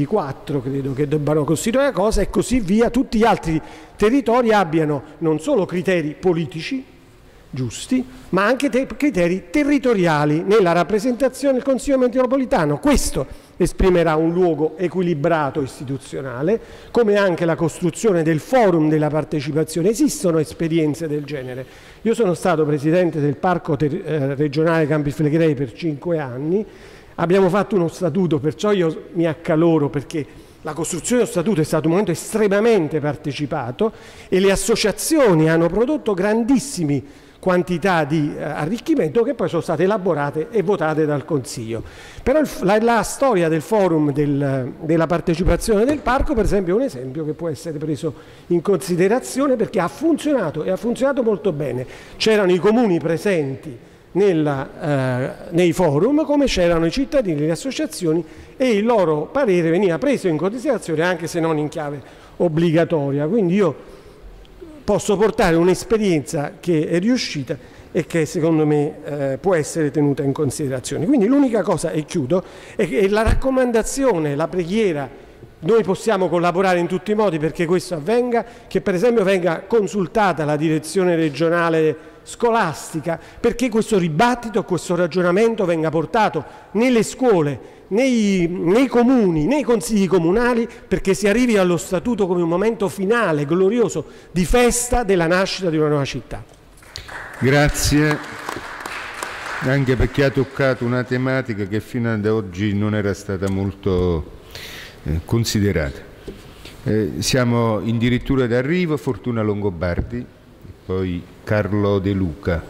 24 credo che debbano costituire la cosa, e così via. Tutti gli altri territori abbiano non solo criteri politici giusti, ma anche criteri territoriali nella rappresentazione del Consiglio metropolitano. Questo esprimerà un luogo equilibrato istituzionale, come anche la costruzione del forum della partecipazione. Esistono esperienze del genere. Io sono stato presidente del Parco regionale Campi Flegrei per 5 anni, abbiamo fatto uno statuto, perciò io mi accaloro, perché la costruzione dello statuto è stato un momento estremamente partecipato e le associazioni hanno prodotto grandissimi quantità di arricchimento che poi sono state elaborate e votate dal Consiglio. Però la storia del forum della partecipazione del parco, per esempio, è un esempio che può essere preso in considerazione, perché ha funzionato, e ha funzionato molto bene. C'erano i comuni presenti nei forum, come c'erano i cittadini, le associazioni, e il loro parere veniva preso in considerazione anche se non in chiave obbligatoria. Quindi io posso portare un'esperienza che è riuscita e che secondo me può essere tenuta in considerazione. Quindi l'unica cosa, e chiudo, è che la raccomandazione, la preghiera, noi possiamo collaborare in tutti i modi perché questo avvenga, che per esempio venga consultata la direzione regionale scolastica, perché questo dibattito, questo ragionamento venga portato nelle scuole, nei comuni, nei consigli comunali, perché si arrivi allo statuto come un momento finale, glorioso, di festa della nascita di una nuova città. Grazie, anche perché ha toccato una tematica che fino ad oggi non era stata molto considerata. Siamo addirittura d'arrivo, Fortuna Longobardi, poi Carlo De Luca.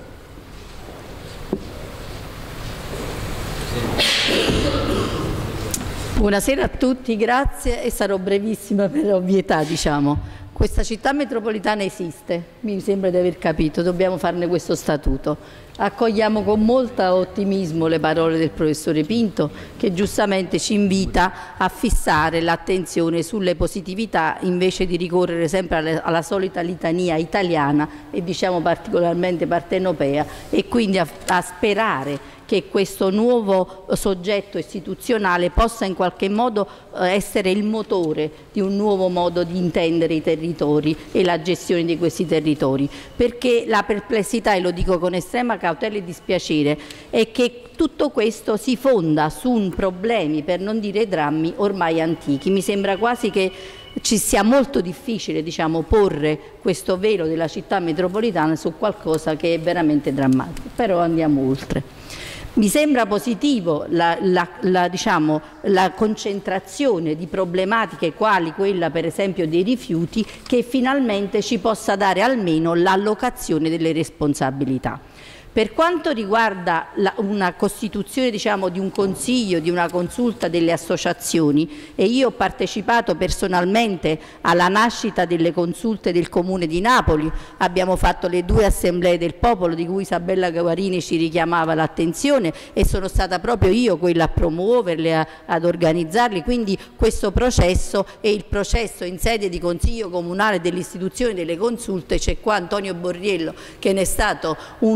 Buonasera a tutti, grazie, e sarò brevissima per ovvietà, diciamo. Questa città metropolitana esiste, mi sembra di aver capito, dobbiamo farne questo statuto. Accogliamo con molto ottimismo le parole del professore Pinto, che giustamente ci invita a fissare l'attenzione sulle positività invece di ricorrere sempre alla solita litania italiana e diciamo particolarmente partenopea, e quindi a sperare che questo nuovo soggetto istituzionale possa in qualche modo essere il motore di un nuovo modo di intendere i territori e la gestione di questi territori, perché la perplessità, e lo dico con estrema cautela e dispiacere, è che tutto questo si fonda su problemi, per non dire drammi, ormai antichi. Mi sembra quasi che ci sia molto difficile, diciamo, porre questo velo della città metropolitana su qualcosa che è veramente drammatico, però andiamo oltre. Mi sembra positivo diciamo, la concentrazione di problematiche quali quella per esempio dei rifiuti, che finalmente ci possa dare almeno l'allocazione delle responsabilità. Per quanto riguarda una costituzione, diciamo, di un consiglio, di una consulta delle associazioni, e io ho partecipato personalmente alla nascita delle consulte del Comune di Napoli, abbiamo fatto le 2 assemblee del popolo di cui Isabella Guarini ci richiamava l'attenzione, e sono stata proprio io quella a promuoverle, ad organizzarli, quindi questo processo e il processo in sede di Consiglio Comunale dell'istituzione delle consulte, c'è qua Antonio Borriello che ne è stato un protagonista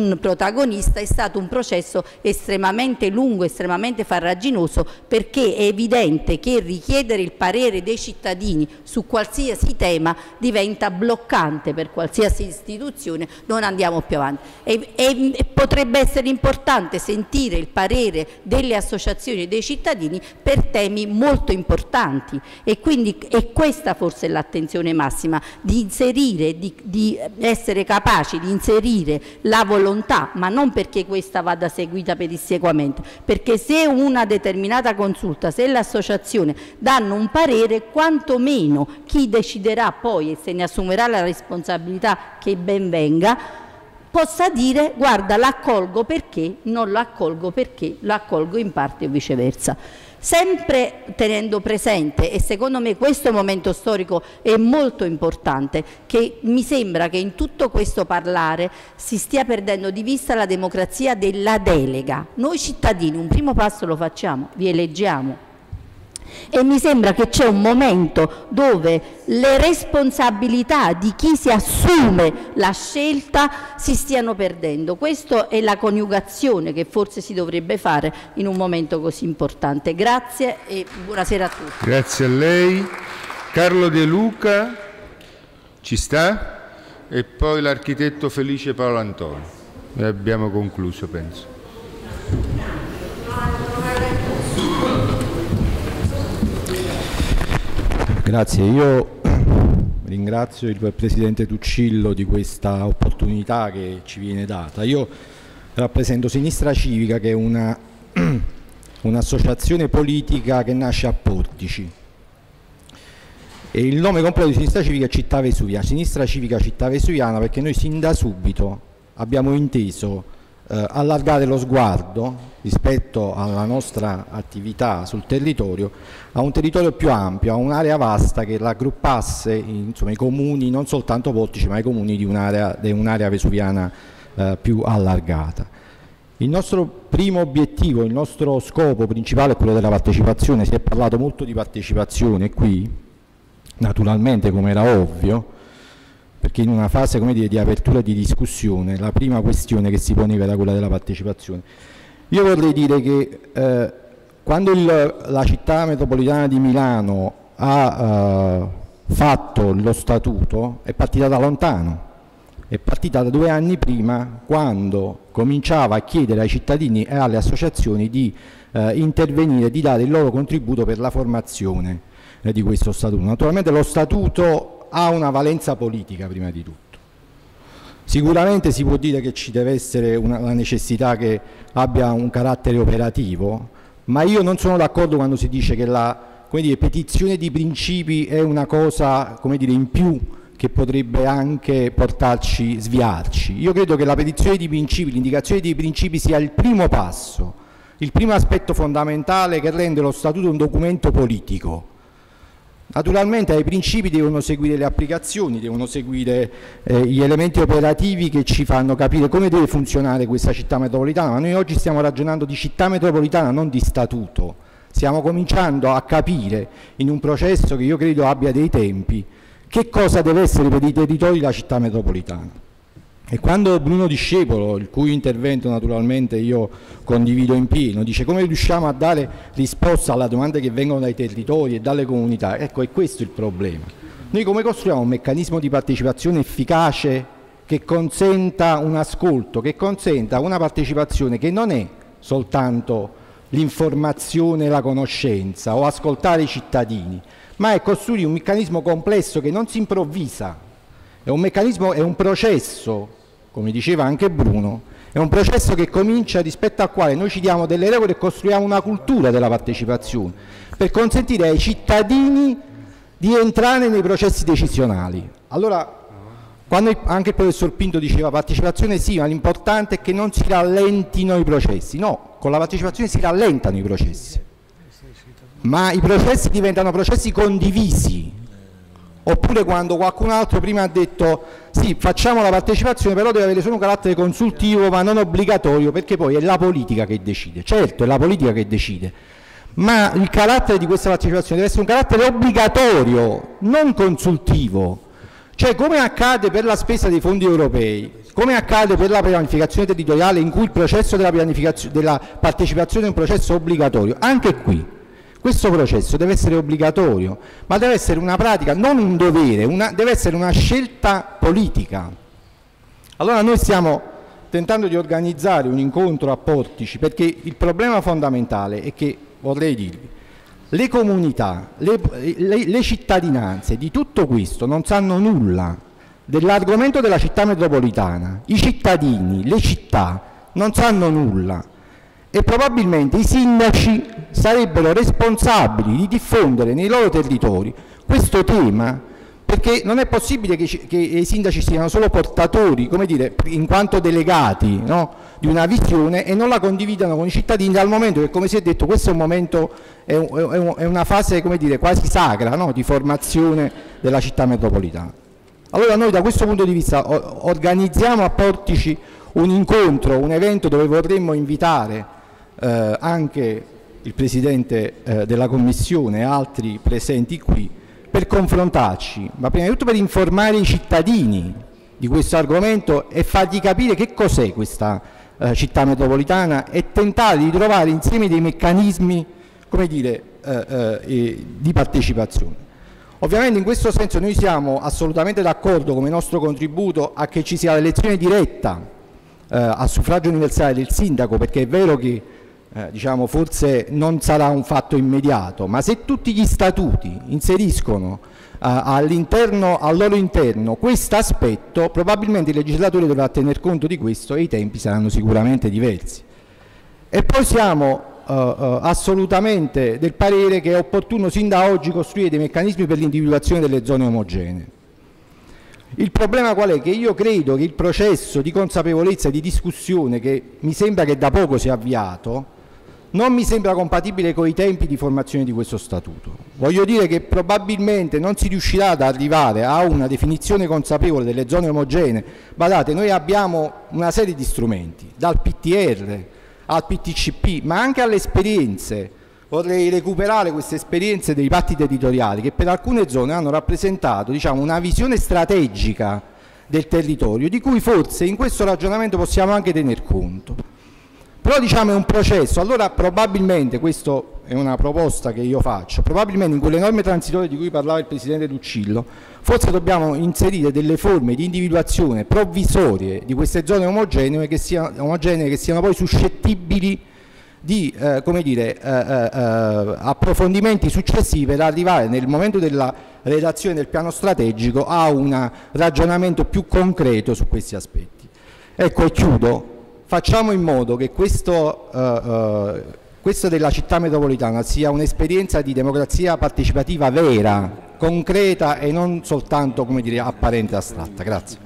protagonista, è stato un processo estremamente lungo, estremamente farraginoso, perché è evidente che richiedere il parere dei cittadini su qualsiasi tema diventa bloccante per qualsiasi istituzione, non andiamo più avanti. E potrebbe essere importante sentire il parere delle associazioni dei cittadini per temi molto importanti, e quindi è questa forse l'attenzione massima, di inserire, di essere capaci di inserire la volontà, ma non perché questa vada seguita pedissequamente, perché se una determinata consulta, se l'associazione danno un parere, quantomeno chi deciderà poi e se ne assumerà la responsabilità, che ben venga, possa dire guarda, l'accolgo perché, non l'accolgo perché, l'accolgo in parte o viceversa. Sempre tenendo presente, e secondo me questo momento storico è molto importante, che mi sembra che in tutto questo parlare si stia perdendo di vista la democrazia della delega. Noi cittadini un primo passo lo facciamo, vi eleggiamo, e mi sembra che c'è un momento dove le responsabilità di chi si assume la scelta si stiano perdendo. Questa è la coniugazione che forse si dovrebbe fare in un momento così importante. Grazie e buonasera a tutti. Grazie a lei. Carlo De Luca ci sta, e poi l'architetto Felice Paolo Antonio, e abbiamo concluso, penso. Grazie, io ringrazio il Presidente Tuccillo di questa opportunità che ci viene data. Io rappresento Sinistra Civica, che è un'associazione politica che nasce a Portici, e il nome completo di Sinistra Civica è Città Vesuviana, Sinistra Civica Città Vesuviana, perché noi sin da subito abbiamo inteso allargare lo sguardo rispetto alla nostra attività sul territorio a un territorio più ampio, a un'area vasta che raggruppasse insomma, i comuni, non soltanto Portici, ma i comuni di un'area vesuviana più allargata. Il nostro primo obiettivo, il nostro scopo principale è quello della partecipazione. Si è parlato molto di partecipazione qui, naturalmente, come era ovvio, perché in una fase, come dire, di apertura e di discussione la prima questione che si poneva era quella della partecipazione. Io vorrei dire che quando la città metropolitana di Milano ha fatto lo statuto è partita da lontano, è partita da 2 anni prima, quando cominciava a chiedere ai cittadini e alle associazioni di intervenire, di dare il loro contributo per la formazione di questo statuto. Naturalmente lo statuto ha una valenza politica prima di tutto. Sicuramente si può dire che ci deve essere la necessità che abbia un carattere operativo, ma io non sono d'accordo quando si dice che la petizione di principi è una cosa, come dire, in più che potrebbe anche portarci, sviarci. Io credo che la petizione di principi, l'indicazione dei principi sia il primo passo, il primo aspetto fondamentale che rende lo statuto un documento politico. Naturalmente ai principi devono seguire le applicazioni, devono seguire gli elementi operativi che ci fanno capire come deve funzionare questa città metropolitana, ma noi oggi stiamo ragionando di città metropolitana, non di statuto. Stiamo cominciando a capire, in un processo che io credo abbia dei tempi, che cosa deve essere per i territori la città metropolitana. E quando Bruno Discepolo, il cui intervento naturalmente io condivido in pieno, dice come riusciamo a dare risposta alle domande che vengono dai territori e dalle comunità, ecco, è questo il problema. Noi come costruiamo un meccanismo di partecipazione efficace che consenta un ascolto, che consenta una partecipazione che non è soltanto l'informazione e la conoscenza o ascoltare i cittadini, ma è costruire un meccanismo complesso che non si improvvisa. È un meccanismo, è un processo, come diceva anche Bruno, è un processo che comincia, rispetto al quale noi ci diamo delle regole e costruiamo una cultura della partecipazione per consentire ai cittadini di entrare nei processi decisionali. Allora, quando anche il professor Pinto diceva partecipazione sì, ma l'importante è che non si rallentino i processi. No, con la partecipazione si rallentano i processi, ma i processi diventano processi condivisi. Oppure quando qualcun altro prima ha detto sì, facciamo la partecipazione, però deve avere solo un carattere consultivo ma non obbligatorio, perché poi è la politica che decide. Certo, è la politica che decide, ma il carattere di questa partecipazione deve essere un carattere obbligatorio, non consultivo. Cioè, come accade per la spesa dei fondi europei, come accade per la pianificazione territoriale, in cui il processo della partecipazione è un processo obbligatorio. Anche qui questo processo deve essere obbligatorio, ma deve essere una pratica, non un dovere, deve essere una scelta politica. Allora noi stiamo tentando di organizzare un incontro a Portici, perché il problema fondamentale è che, vorrei dirvi, le comunità, le cittadinanze di tutto questo non sanno nulla dell'argomento della città metropolitana. I cittadini, le città non sanno nulla e probabilmente i sindaci sarebbero responsabili di diffondere nei loro territori questo tema, perché non è possibile che i sindaci siano solo portatori, come dire, in quanto delegati, no, di una visione e non la condividano con i cittadini, dal momento che, come si è detto, questo è un momento, è una fase, come dire, quasi sacra, no, di formazione della città metropolitana. Allora noi da questo punto di vista organizziamo a Portici un incontro, un evento dove vorremmo invitare anche il Presidente della Commissione e altri presenti qui, per confrontarci, ma prima di tutto per informare i cittadini di questo argomento e fargli capire che cos'è questa città metropolitana e tentare di trovare insieme dei meccanismi, come dire, di partecipazione. Ovviamente in questo senso noi siamo assolutamente d'accordo come nostro contributo a che ci sia l'elezione diretta a suffragio universale del sindaco, perché è vero che diciamo, forse non sarà un fatto immediato, ma se tutti gli statuti inseriscono al loro interno questo aspetto, probabilmente il legislatore dovrà tener conto di questo e i tempi saranno sicuramente diversi. E poi siamo assolutamente del parere che è opportuno sin da oggi costruire dei meccanismi per l'individuazione delle zone omogenee. Il problema qual è? Che io credo che il processo di consapevolezza e di discussione che mi sembra che da poco sia avviato non mi sembra compatibile con i tempi di formazione di questo statuto. Voglio dire che probabilmente non si riuscirà ad arrivare a una definizione consapevole delle zone omogenee. Guardate, noi abbiamo una serie di strumenti, dal PTR al PTCP, ma anche alle esperienze. Vorrei recuperare queste esperienze dei patti territoriali che per alcune zone hanno rappresentato, diciamo, una visione strategica del territorio di cui forse in questo ragionamento possiamo anche tener conto. Però diciamo è un processo, allora probabilmente, questa è una proposta che io faccio, probabilmente in quelle norme transitorie di cui parlava il Presidente Duccillo, forse dobbiamo inserire delle forme di individuazione provvisorie di queste zone omogenee che siano poi suscettibili di come dire, approfondimenti successivi per arrivare nel momento della redazione del piano strategico a un ragionamento più concreto su questi aspetti. Ecco, e chiudo. Facciamo in modo che questo della città metropolitana sia un'esperienza di democrazia partecipativa vera, concreta e non soltanto, come dire, apparente astratta. Grazie.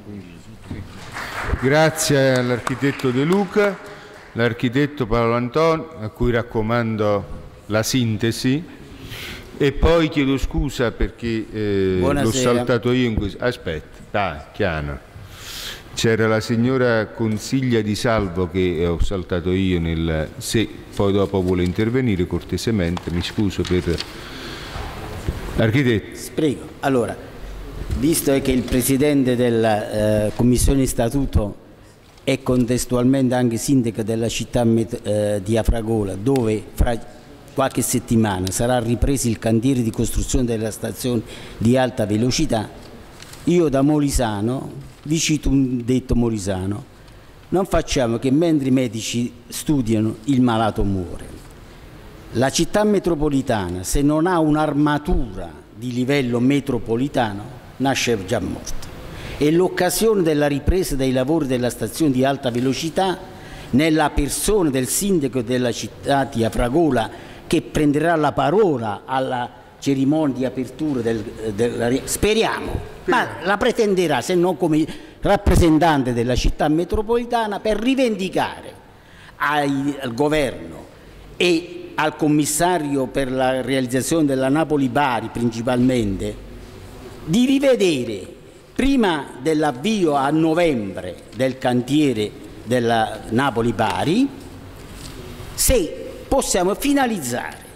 Grazie all'architetto De Luca, l'architetto Paolo Antonio, a cui raccomando la sintesi, e poi chiedo scusa perché l'ho saltato io in questo. Aspetta, Chiano. C'era la signora Consiglia Di Salvo che ho saltato io se poi dopo vuole intervenire cortesemente, mi scuso per l'architetto. Prego. Allora, visto che il Presidente della Commissione Statuto è contestualmente anche sindaco della città di Afragola, dove fra qualche settimana sarà ripreso il cantiere di costruzione della stazione di alta velocità, io da molisano vi cito un detto molisano: non facciamo che mentre i medici studiano il malato muore. La città metropolitana, se non ha un'armatura di livello metropolitano, nasce già morta. E l'occasione della ripresa dei lavori della stazione di alta velocità, nella persona del sindaco della città di Afragola, che prenderà la parola alla cerimonia di apertura speriamo, ma la pretenderà, se non come rappresentante della città metropolitana, per rivendicare al governo e al commissario per la realizzazione della Napoli-Bari principalmente, di rivedere prima dell'avvio a novembre del cantiere della Napoli-Bari se possiamo finalizzare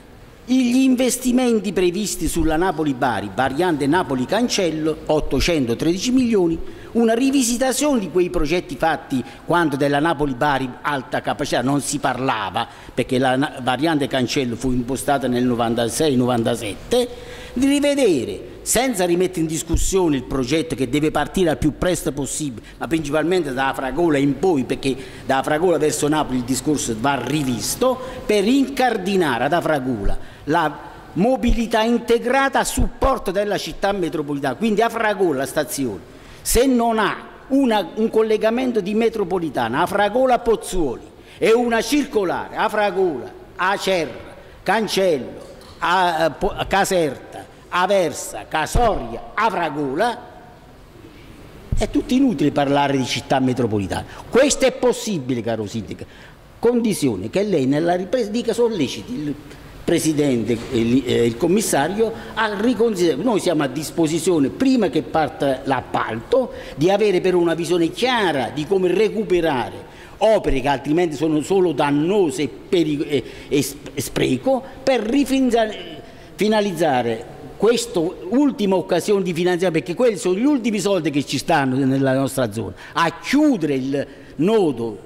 gli investimenti previsti sulla Napoli-Bari, variante Napoli-Cancello, 813 milioni, una rivisitazione di quei progetti fatti quando della Napoli-Bari alta capacità non si parlava, perché la variante Cancello fu impostata nel 96-97, di rivedere, senza rimettere in discussione il progetto che deve partire al più presto possibile, ma principalmente da Afragola in poi, perché da Afragola verso Napoli il discorso va rivisto, per incardinare ad Afragola la mobilità integrata a supporto della città metropolitana. Quindi Afragola, la stazione, se non ha un collegamento di metropolitana Afragola-Pozzuoli e una circolare Afragola-Acerra, Cancello, Caserta, Aversa, Casoria, Afragola, è tutto inutile parlare di città metropolitana. Questo è possibile, caro sindaco, condizione che lei nella ripresa dica solleciti il Presidente e il Commissario a riconsiderare. Noi siamo a disposizione, prima che parta l'appalto, di avere però una visione chiara di come recuperare opere che altrimenti sono solo dannose e spreco, per finalizzare questa ultima occasione di finanziare, perché quelli sono gli ultimi soldi che ci stanno nella nostra zona, a chiudere il nodo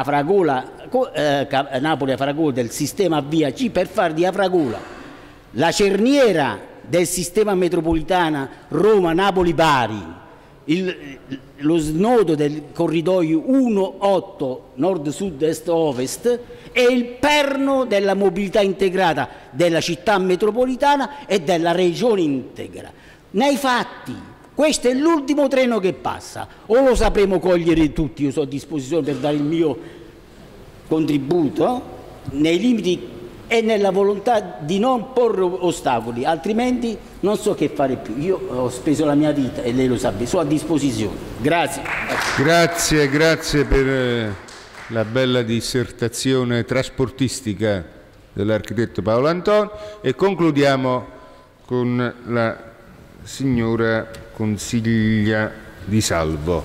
Napoli-Afragola del sistema VAC, per far di Afragola la cerniera del sistema metropolitana Roma-Napoli-Bari, lo snodo del corridoio 1-8 nord-sud-est-ovest e il perno della mobilità integrata della città metropolitana e della regione integra. Nei fatti, questo è l'ultimo treno che passa, o lo sapremo cogliere tutti, io sono a disposizione per dare il mio contributo nei limiti e nella volontà di non porre ostacoli, altrimenti non so che fare più. Io ho speso la mia vita e lei lo sa, sono a disposizione. Grazie. Grazie per la bella dissertazione trasportistica dell'architetto Paolo Antonio, e concludiamo con la signora Consiglia Di Salvo.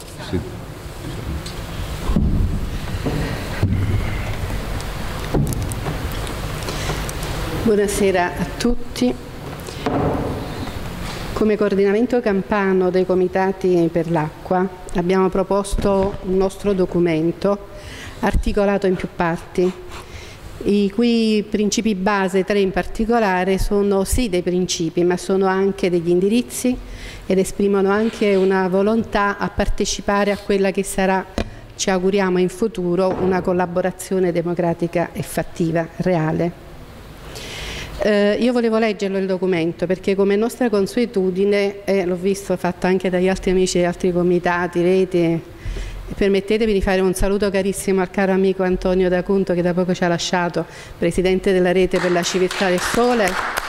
Buonasera a tutti. Come coordinamento campano dei comitati per l'acqua abbiamo proposto un nostro documento articolato in più parti, i cui principi base, 3 in particolare, sono sì dei principi, ma sono anche degli indirizzi ed esprimono anche una volontà a partecipare a quella che sarà, ci auguriamo in futuro, una collaborazione democratica e fattiva, reale. Io volevo leggerlo il documento perché, come nostra consuetudine, l'ho visto fatto anche dagli altri amici di altri comitati, reti, permettetemi di fare un saluto carissimo al caro amico Antonio D'Acunto, che da poco ci ha lasciato, presidente della Rete per la Civiltà del Sole,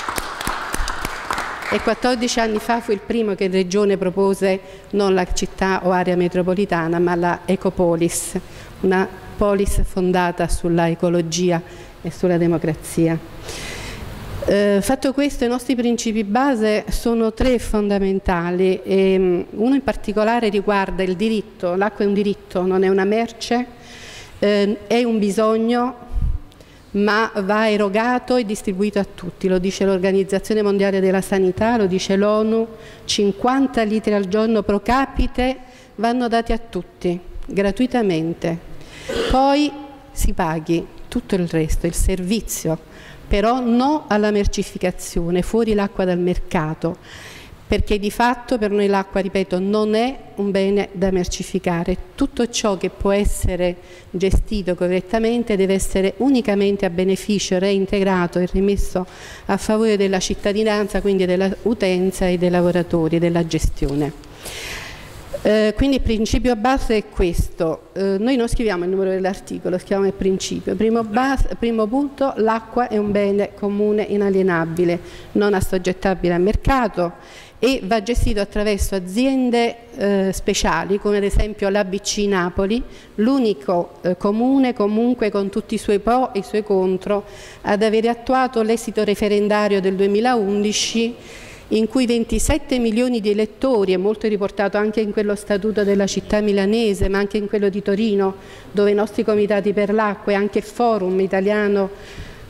e 14 anni fa fu il primo che in Regione propose non la città o area metropolitana ma la Ecopolis, una polis fondata sulla ecologia e sulla democrazia. Fatto questo, i nostri principi base sono 3 fondamentali, e uno in particolare riguarda il diritto. L'acqua è un diritto, non è una merce, è un bisogno, ma va erogato e distribuito a tutti. Lo dice l'Organizzazione Mondiale della Sanità, lo dice l'ONU: 50 litri al giorno pro capite vanno dati a tutti, gratuitamente. Poi si paghi tutto il resto, il servizio, però no alla mercificazione, fuori l'acqua dal mercato, perché di fatto per noi l'acqua, ripeto, non è un bene da mercificare. Tutto ciò che può essere gestito correttamente deve essere unicamente a beneficio, reintegrato e rimesso a favore della cittadinanza, quindi dell'utenza e dei lavoratori, della gestione. Quindi il principio base è questo. Noi non scriviamo il numero dell'articolo, scriviamo il principio. Primo punto: l'acqua è un bene comune inalienabile, non assoggettabile al mercato, e va gestito attraverso aziende speciali, come ad esempio l'ABC Napoli, l'unico comune comunque, con tutti i suoi pro e i suoi contro, ad avere attuato l'esito referendario del 2011, in cui 27 milioni di elettori, è molto riportato anche in quello statuto della città milanese, ma anche in quello di Torino, dove i nostri comitati per l'acqua e anche il forum italiano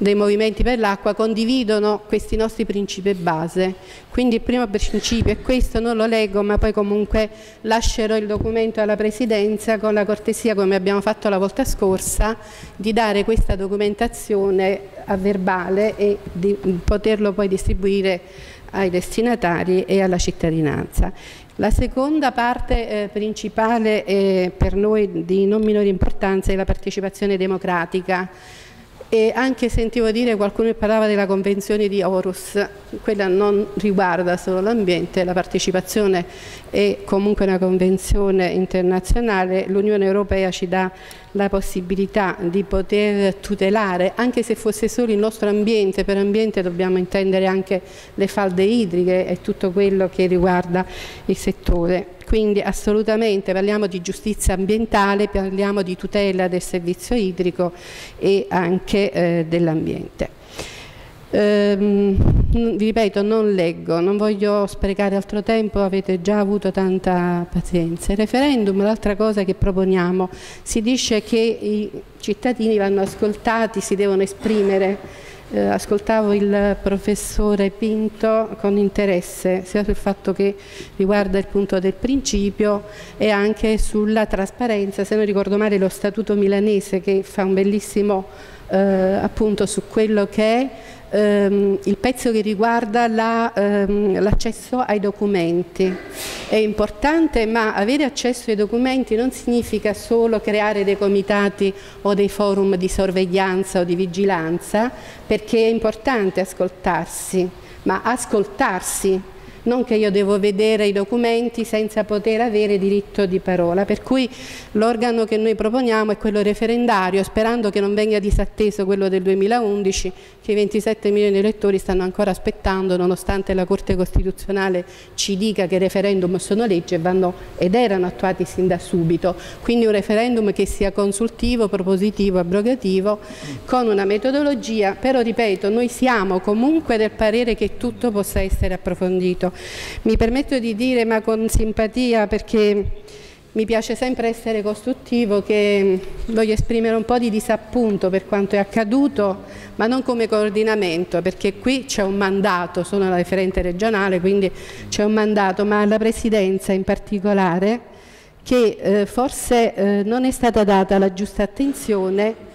dei movimenti per l'acqua condividono questi nostri principi e base. Quindi il primo principio è questo, non lo leggo, ma poi comunque lascerò il documento alla Presidenza con la cortesia, come abbiamo fatto la volta scorsa, di dare questa documentazione a verbale e di poterlo poi distribuire ai destinatari e alla cittadinanza. La seconda parte principale per noi di non minore importanza è la partecipazione democratica. E anche sentivo dire, qualcuno che parlava della convenzione di Aarhus, quella non riguarda solo l'ambiente, la partecipazione è comunque una convenzione internazionale, l'Unione Europea ci dà la possibilità di poter tutelare, anche se fosse solo il nostro ambiente, per ambiente dobbiamo intendere anche le falde idriche e tutto quello che riguarda il settore. Quindi assolutamente parliamo di giustizia ambientale, parliamo di tutela del servizio idrico e anche dell'ambiente. Vi ripeto, non leggo, non voglio sprecare altro tempo, avete già avuto tanta pazienza. Il referendum, l'altra cosa che proponiamo, si dice che i cittadini vanno ascoltati, si devono esprimere. Ascoltavo il professore Pinto con interesse sia sul fatto che riguarda il punto del principio e anche sulla trasparenza. Se non ricordo male, lo Statuto milanese che fa un bellissimo appunto su quello che è il pezzo che riguarda l'accesso ai documenti. È importante, ma avere accesso ai documenti non significa solo creare dei comitati o dei forum di sorveglianza o di vigilanza, perché è importante ascoltarsi, ma ascoltarsi, non che io devo vedere i documenti senza poter avere diritto di parola. Per cui l'organo che noi proponiamo è quello referendario, sperando che non venga disatteso quello del 2011, che i 27 milioni di elettori stanno ancora aspettando, nonostante la Corte Costituzionale ci dica che i referendum sono legge ed erano attuati sin da subito. Quindi un referendum che sia consultivo, propositivo, abrogativo, con una metodologia, però ripeto, noi siamo comunque del parere che tutto possa essere approfondito. Mi permetto di dire, ma con simpatia, perché mi piace sempre essere costruttivo, che voglio esprimere un po' di disappunto per quanto è accaduto, ma non come coordinamento, perché qui c'è un mandato, sono la referente regionale, quindi c'è un mandato, ma alla Presidenza in particolare, che forse non è stata data la giusta attenzione.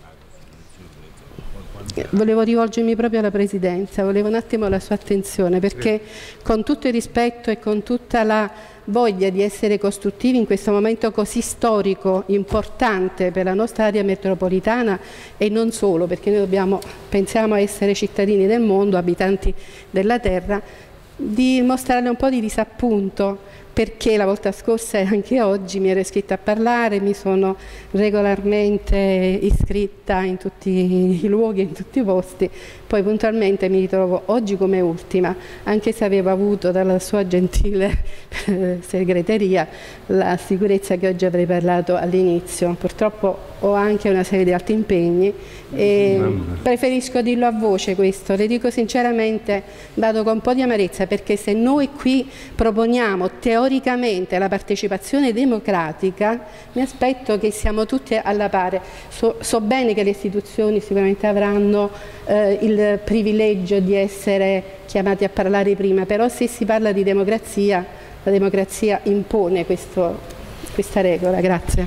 Volevo rivolgermi proprio alla Presidenza, volevo un attimo la sua attenzione, perché con tutto il rispetto e con tutta la voglia di essere costruttivi in questo momento così storico, importante per la nostra area metropolitana e non solo, perché noi pensiamo a essere cittadini del mondo, abitanti della terra, di mostrare un po' di disappunto, perché la volta scorsa e anche oggi mi ero iscritta a parlare, mi sono regolarmente iscritta in tutti i luoghi, in tutti i posti, poi puntualmente mi ritrovo oggi come ultima, anche se avevo avuto dalla sua gentile segreteria la sicurezza che oggi avrei parlato all'inizio. Purtroppo ho anche una serie di altri impegni e preferisco dirlo a voce questo, le dico sinceramente, vado con un po' di amarezza, perché se noi qui proponiamo teoricamente la partecipazione democratica, mi aspetto che siamo tutti alla pari. So bene che le istituzioni sicuramente avranno il privilegio di essere chiamati a parlare prima, però se si parla di democrazia, la democrazia impone questa regola. Grazie.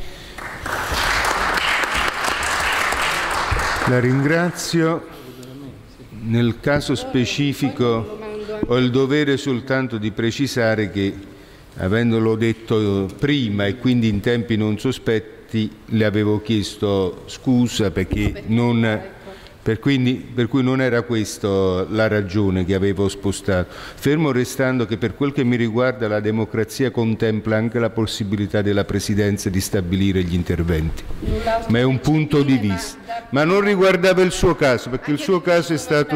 La ringrazio. Nel caso specifico ho il dovere soltanto di precisare che, avendolo detto prima e quindi in tempi non sospetti, le avevo chiesto scusa perché per cui non era questa la ragione che avevo spostato, fermo restando che per quel che mi riguarda la democrazia contempla anche la possibilità della Presidenza di stabilire gli interventi, ma è un punto di vista, ma non riguardava il suo caso, perché il suo caso è stato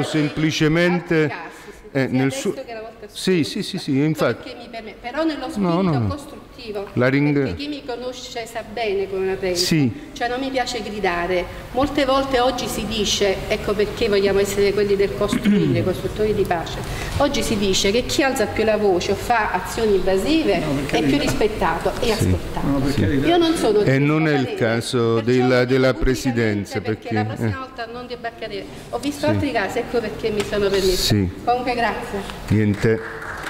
semplicemente nel suo... Sì, infatti. Però nello spirito costruttivo. perché chi mi conosce sa bene come la penso, sì. Cioè non mi piace gridare. Molte volte oggi si dice, ecco perché vogliamo essere quelli del costruire, costruttori di pace, oggi si dice che chi alza più la voce o fa azioni invasive è più rispettato e ascoltato. Io non sono e non è il caso della Presidenza, perché la prossima volta non debba accadere. Ho visto altri casi, ecco perché mi sono permessa. Sì. Comunque grazie. Niente.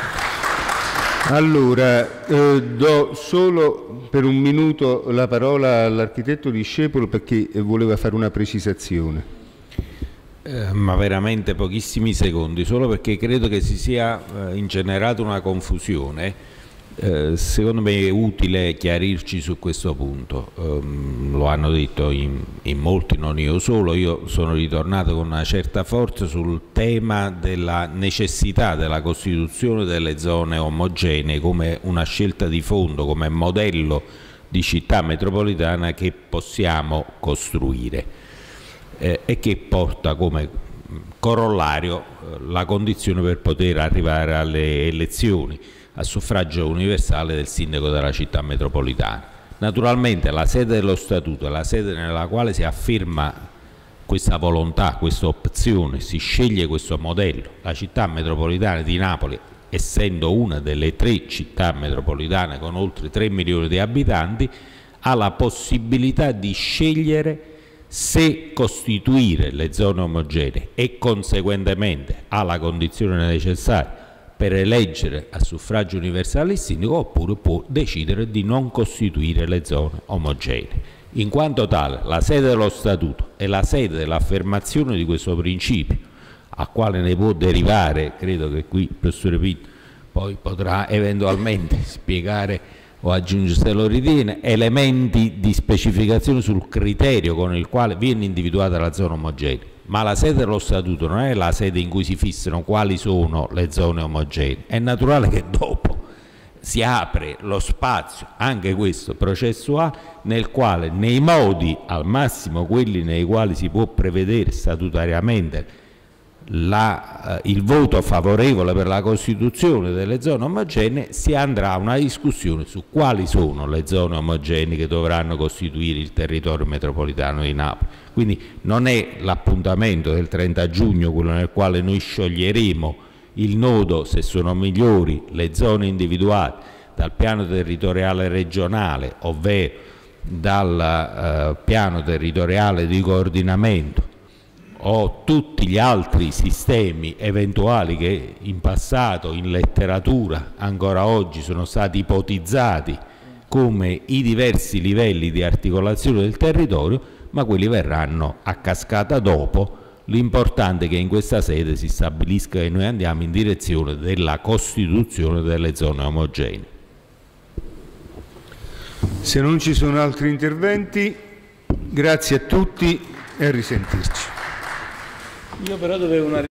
Allora, do solo per un minuto la parola all'architetto Discepolo perché voleva fare una precisazione. Ma veramente pochissimi secondi, solo perché credo che si sia ingenerata una confusione. Secondo me è utile chiarirci su questo punto. Lo hanno detto in molti, non io solo. Io sono ritornato con una certa forza sul tema della necessità della costituzione delle zone omogenee come una scelta di fondo, come modello di città metropolitana che possiamo costruire e che porta come corollario la condizione per poter arrivare alle elezioni a suffragio universale del sindaco della città metropolitana. Naturalmente la sede dello statuto è la sede nella quale si afferma questa volontà, questa opzione, si sceglie questo modello. La città metropolitana di Napoli, essendo una delle 3 città metropolitane con oltre 3 milioni di abitanti, ha la possibilità di scegliere se costituire le zone omogenee e conseguentemente ha la condizione necessaria per eleggere a suffragio universale il sindaco, oppure può decidere di non costituire le zone omogenee. In quanto tale, la sede dello statuto è la sede dell'affermazione di questo principio, a quale ne può derivare, credo che qui il professore Pinto poi potrà eventualmente spiegare o aggiungere se lo ritiene, elementi di specificazione sul criterio con il quale viene individuata la zona omogenea. Ma la sede dello statuto non è la sede in cui si fissano quali sono le zone omogenee. È naturale che dopo si apre lo spazio, anche questo processuale, nel quale nei modi, al massimo quelli nei quali si può prevedere statutariamente il voto favorevole per la costituzione delle zone omogenee, si andrà a una discussione su quali sono le zone omogenee che dovranno costituire il territorio metropolitano di Napoli. Quindi non è l'appuntamento del 30 giugno quello nel quale noi scioglieremo il nodo se sono migliori le zone individuate dal piano territoriale regionale, ovvero dal piano territoriale di coordinamento, o tutti gli altri sistemi eventuali che in passato in letteratura ancora oggi sono stati ipotizzati come i diversi livelli di articolazione del territorio, ma quelli verranno a cascata dopo. L'importante è che in questa sede si stabilisca che noi andiamo in direzione della costituzione delle zone omogenee. Se non ci sono altri interventi, grazie a tutti e a risentirci. Io però dovevo una